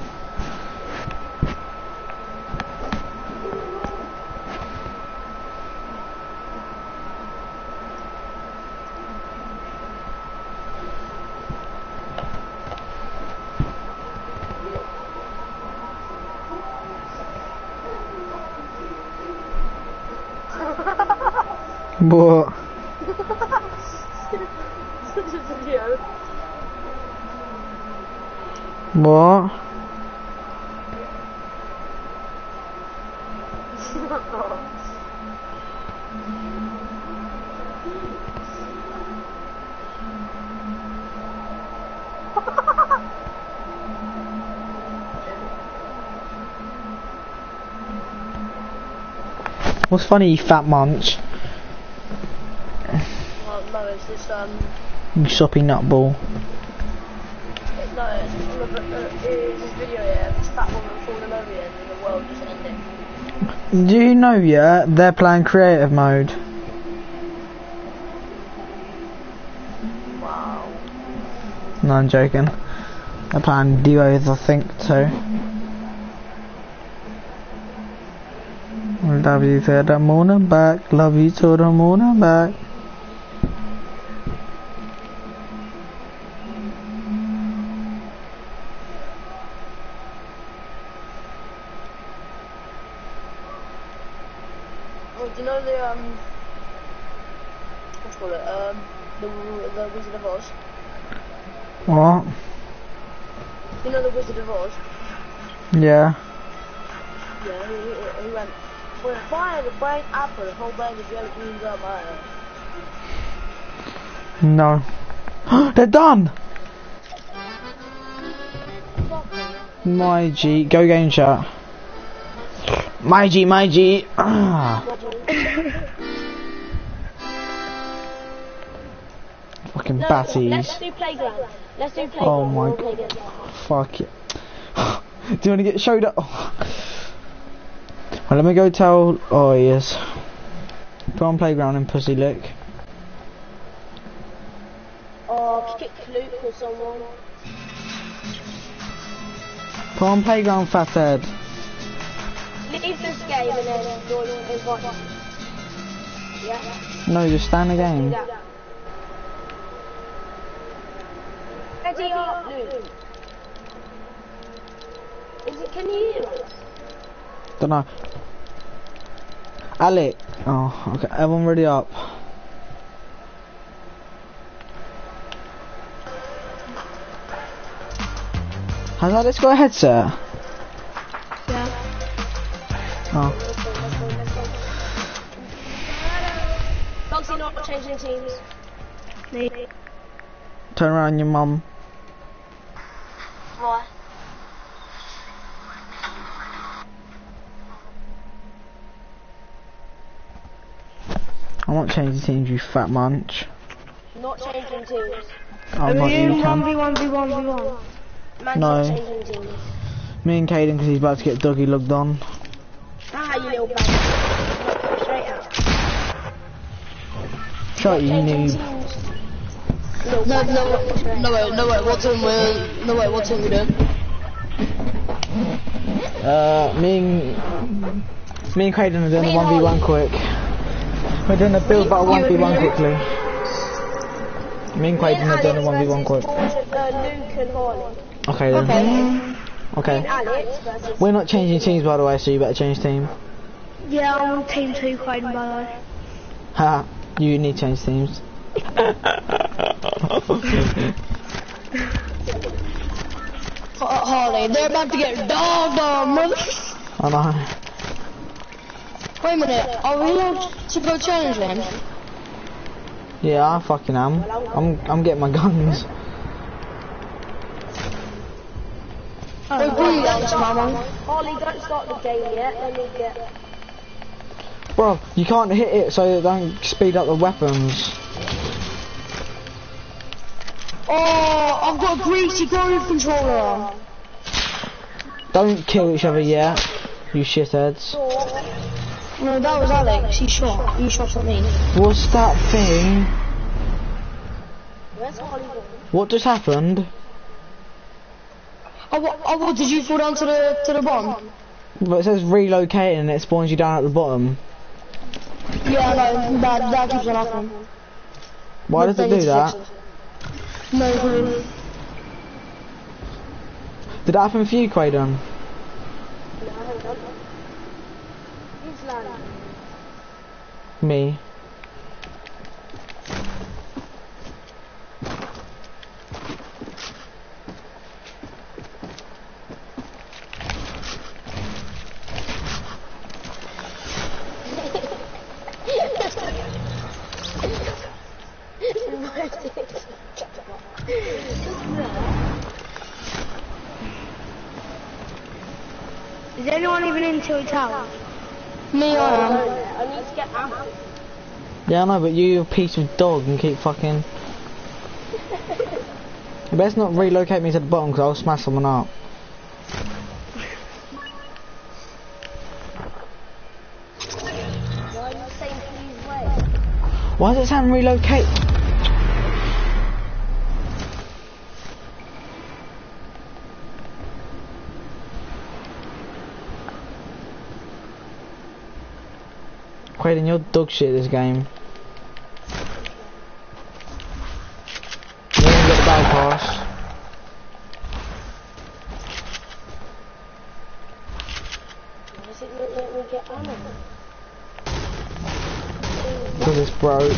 What? What? What's funny, you fat munch? Well, no, it's this, um... You soppy nutball. No, it's just from a, uh, it's this video, yeah, this fat woman falling over here and the world just ending. Do you know, yeah, they're playing creative mode? Wow. No, I'm joking. They're playing duos, I think, too. Love you to the moon and back, love you to the moon and back. Oh, do you know the, um... what's it called it, um... The, the Wizard of Oz? What? You know the Wizard of Oz? Yeah. Yeah, he, he, he went, when I find a brain apple, a whole bag of yellow beans on my head. No. They're done! My G, go game chat. My G, my G. Ah. Fucking No, batties. let's do playground. Let's do playground. Oh my We'll god. play again. Fuck it. Do you want to get showed up? Oh. Well, let me go tell. Oh, yes. Go on playground and pussy lick. Or kick Luke or someone. Go on playground, fathead. Leave this game and then join invite. Yeah? No, just stand the game. Ready up, Luke. Is it, can you hear us? Don't know. Alec. Oh, okay. Everyone ready up. Has Alex got a headset? Yeah. Oh. Foxy not changing teams. Me. Turn around, your mum. Why? I'm not changing teams, you fat munch. Not changing teams. I'm not you, one cunt. v one v one v one. Man's No. not changing teams. Me and Caden, because he's about to get doggy logged on. Ah, you little bastard. Straight out. Shut you, noob. No, no, no, no, wait, no, wait, what team we're, no, wait, what team we doing? Uh, me and, me and Caden are doing a one v one quick. We're doing a build battle one v one quickly. Me and Caden are doing a one v one quick. Okay then. Okay. We're not changing teams, by the way, so you better change team. Yeah, I'm on team two, Quaden, by the way. Ha, you need to change teams. Harley, they're about to get dogged on, mother. I know. Wait a minute, are we allowed to go challenge then? Yeah, I fucking am. I'm, I'm getting my guns. Wait, breathe out, Mama. Harley, don't start the game yet, let me get... Bro, you can't hit it so it don't speed up the weapons. Oh, I've got a greasy grove controller. Don't kill each other yet, you shitheads. No, that was Alex. He shot. He shot at me. What's that thing? Where's Hollywood? What just happened? Oh, what, oh, what, did you fall down to the to the bottom? But it says relocating and it spawns you down at the bottom. Yeah, no, that, that keeps on happening. Why does it do that? No clue. Did that happen for you, Quaden? Me. Is anyone even in Tilly Tower? Me, I am. I need to get ammo. Yeah, I know, but you a piece of dog and keep fucking... You best not relocate me to the bottom because I'll smash someone up. Why are you saying please wait? Why does it sound relocate? Quaden, you're dog shit this game. You didn't get the battle pass. Why does it not let me get ammo? Because it's broke.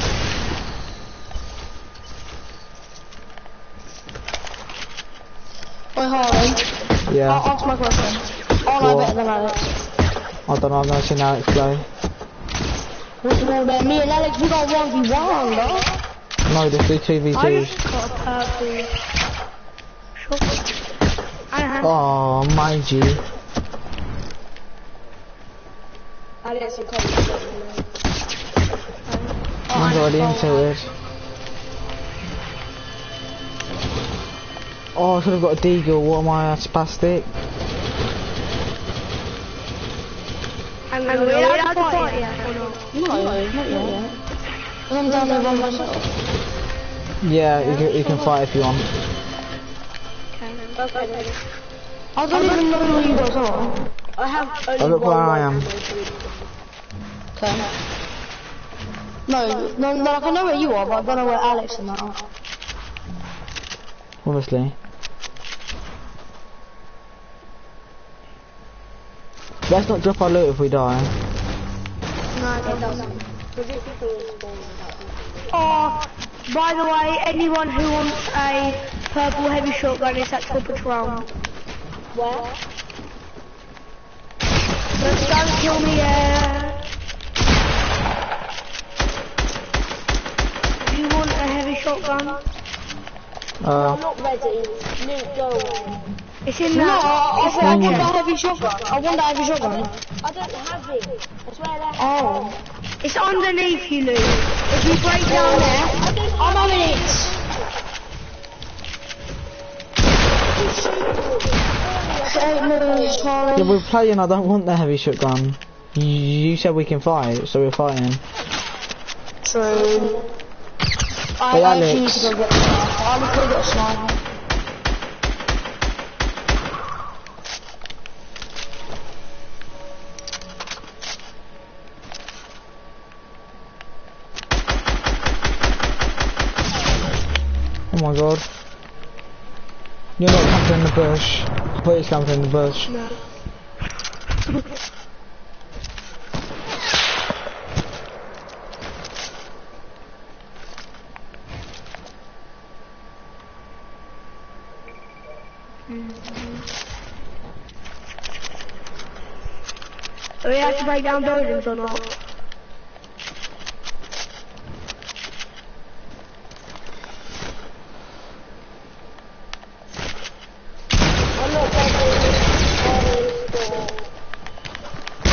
Wait, Harley. Yeah. I'll ask my question. Oh, no, better than Alex. I don't know, I've never seen Alex play. What's wrong there? Me and Alex, we got one v one, though. No, just do two v two. I just got a purple shotgun. I have. Oh, my G. Alex, I'm coming. Mine's already into it. Oh, I should have got a deagle. What am I, a spastic? I'm going to be allowed to fight yet or not? No, not yet. I'm down there by myself. Yeah, you can, you can fight if you want. Okay, then. I don't even know who you guys are. I have Oh, only look one where I more am. Okay. No, no, no, like I know where you are, but I don't know where Alex and that are. Obviously. Let's not drop our loot if we die. No, it doesn't. Because if people will spawn Oh, by the way, anyone who wants a purple heavy shotgun is at Top Patrol. Where? Let's go and kill me, uh... Do you want a heavy shotgun? Uh, I'm not ready. Luke, go away. It's in No, that. I, It's I, I in want there. that heavy shotgun. I want that heavy shotgun. I don't have it. I swear that. Oh. It's underneath you, Luke. If you break down there, I'm having it. Eight minutes, Charlie. yeah, we're playing, I don't want the heavy shotgun. You, you said we can fight, so we're fighting. True. I, Hey, I actually need Alex. to go get a sniper. I need to go get a sniper. Oh my god. You're not camping in the bush. Please camp in the bush. no. Do we have to break down buildings or not? I'm not ready.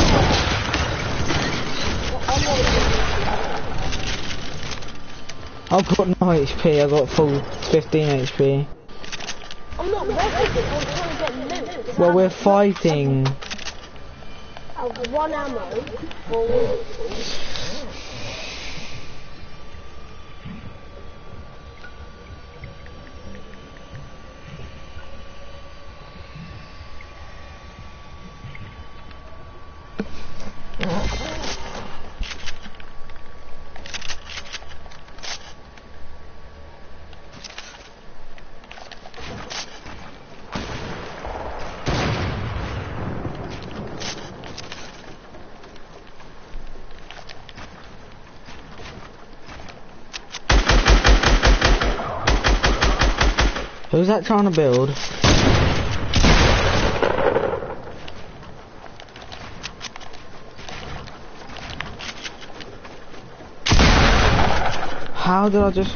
I'm not I've got no H P, I've got full fifteen H P. I'm not working, I'm trying to get loot. Well, we're fighting. I've one ammo for Who's that trying to build? How did I just...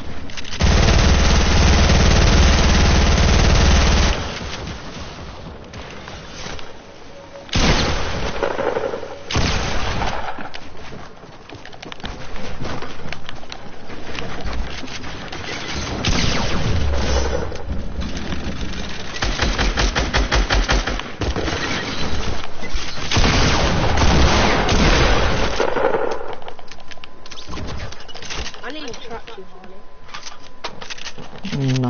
No.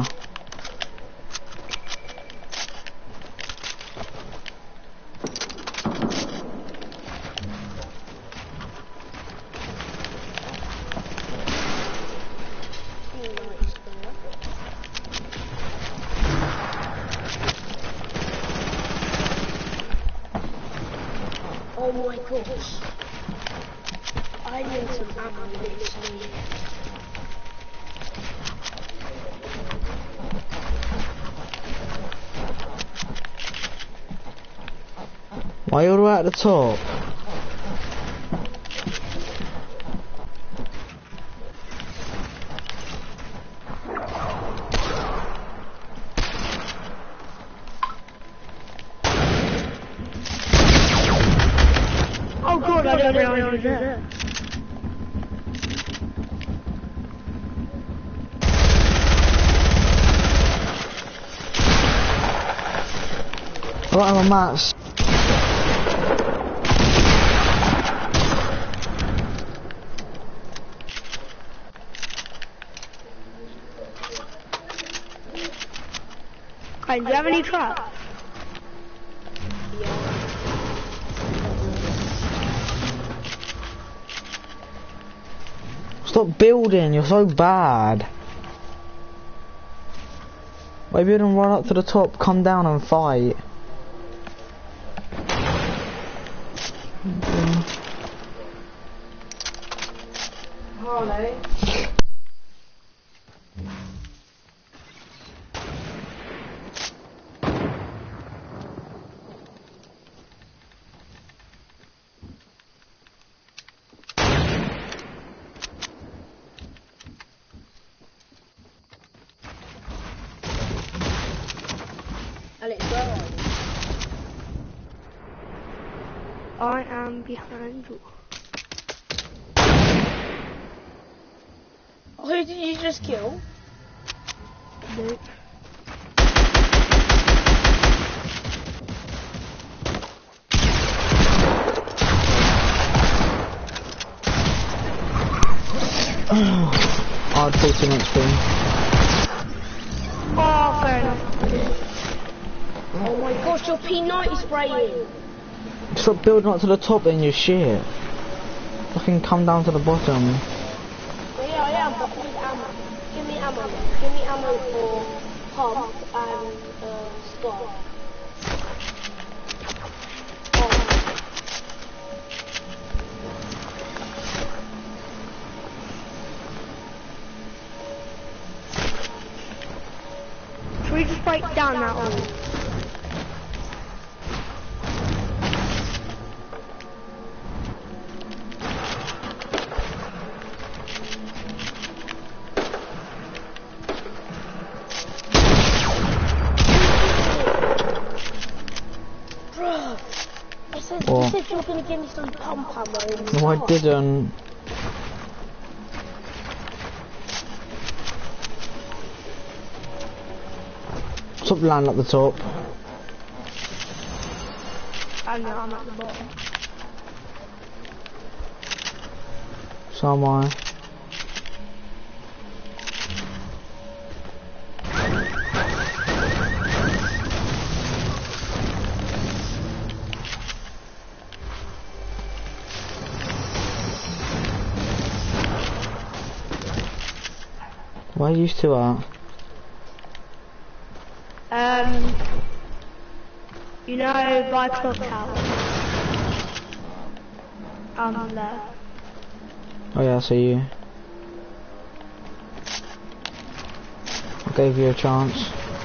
Oh my gosh. I need some ammo literally. Why are you at the top? Oh god, I don't know what to do. Right, I'm a match. Hey, do you have any traps? Stop building, you're so bad. Maybe you don't run up to the top, come down and fight. Harley. Alex, where are you? I am behind you. Who did you just kill? Nope. I'd pull too much for him. Oh, fair enough. Oh my gosh, your P ninety spraying. Stop building up to the top then, you shit. Fucking come down to the bottom. Yeah, I am, but with ammo. Give me ammo. Give me ammo for pump and uh, scar. Should we just break down that one? Bruh, I said, What? you said you were going to give me some pump ammo. No, I didn't. up land at the top. I know, I'm at the bottom. So am I. Where are you two at? Um, you know, by Clock Tower. Um, there. Oh yeah, I see you. I gave you a chance.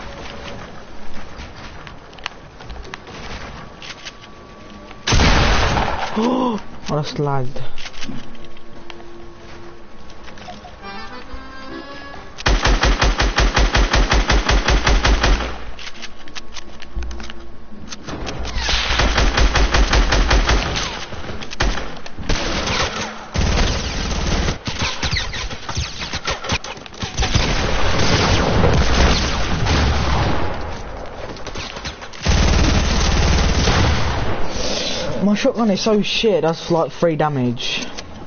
Oh, I just lagged. My shotgun is so shit, that's like three damage.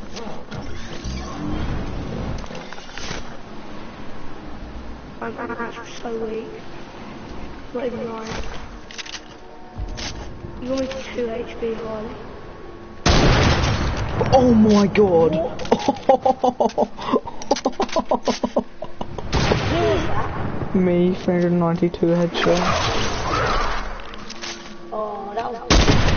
I'm actually so weak. Not even lying. You got me to two H P, Harley. Oh my god! Me, three hundred ninety-two headshot. Oh, that was...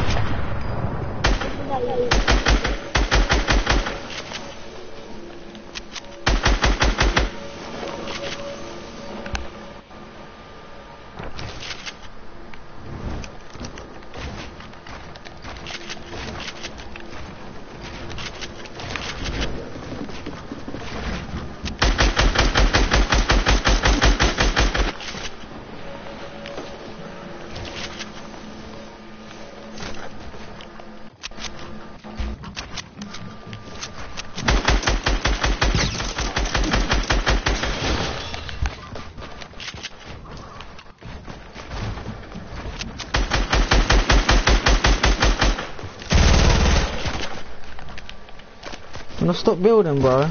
I'm gonna stop building, bro.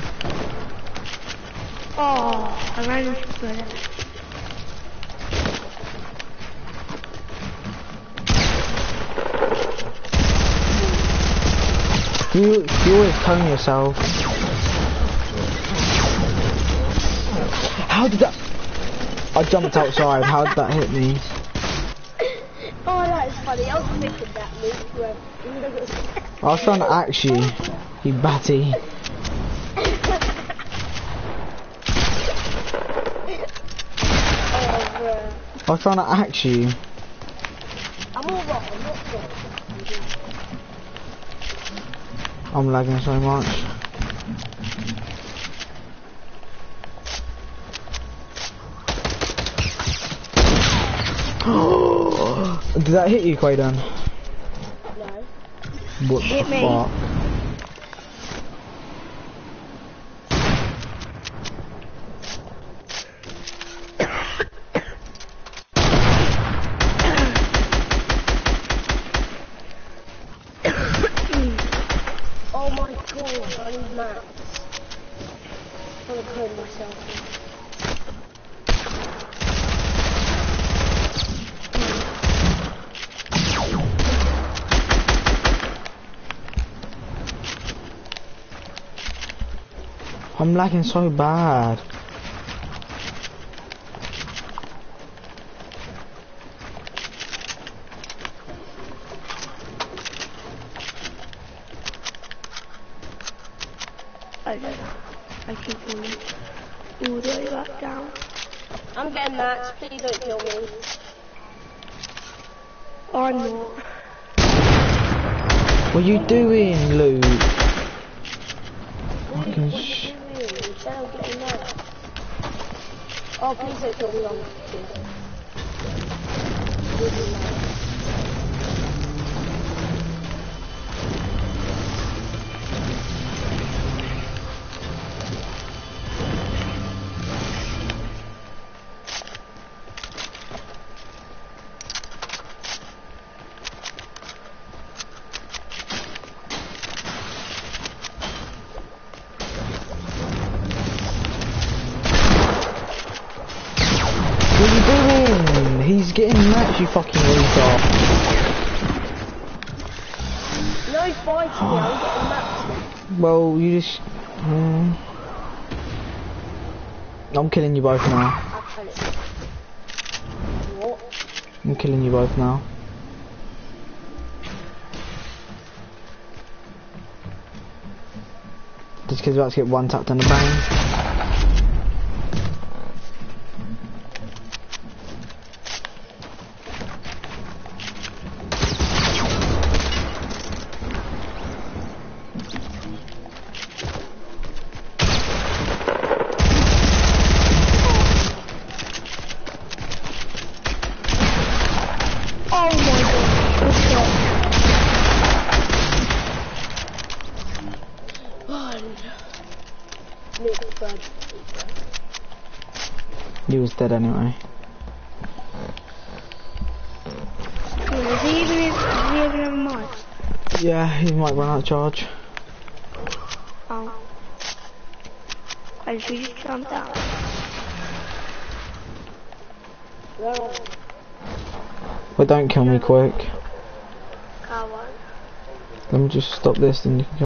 Oh, I ran into it. You, you always cone yourself. How did that... I jumped outside, how did that hit me? Oh, that is funny. I was thinking that move. I was trying to axe you, you batty. I was trying to axe you. I'm all right, I'm not good. I'm lagging so much. Did that hit you, Quaden? No. What Hit the me. fuck? Oh my god, I need mats. I'm gonna kill myself. I'm lagging so bad. I don't know. I keep falling all the way back down. I'm getting mats, please don't kill me. I'm not. What are you doing, Luke? Fucking sh... I'm getting mats. Oh, please don't kill me on get in the match, you fucking retard. No fighting now, I'm getting matched. Well, you just... Um, I'm killing you both now. What? I'm killing you both now. This kid's about to get one tapped on the brain. Oh my god, good shot. He was dead anyway. Is he even, is he even have a mic? Yeah, he might run out of charge. Oh. I should just jump down. But don't kill me quick. Come on. Let me just stop this and you can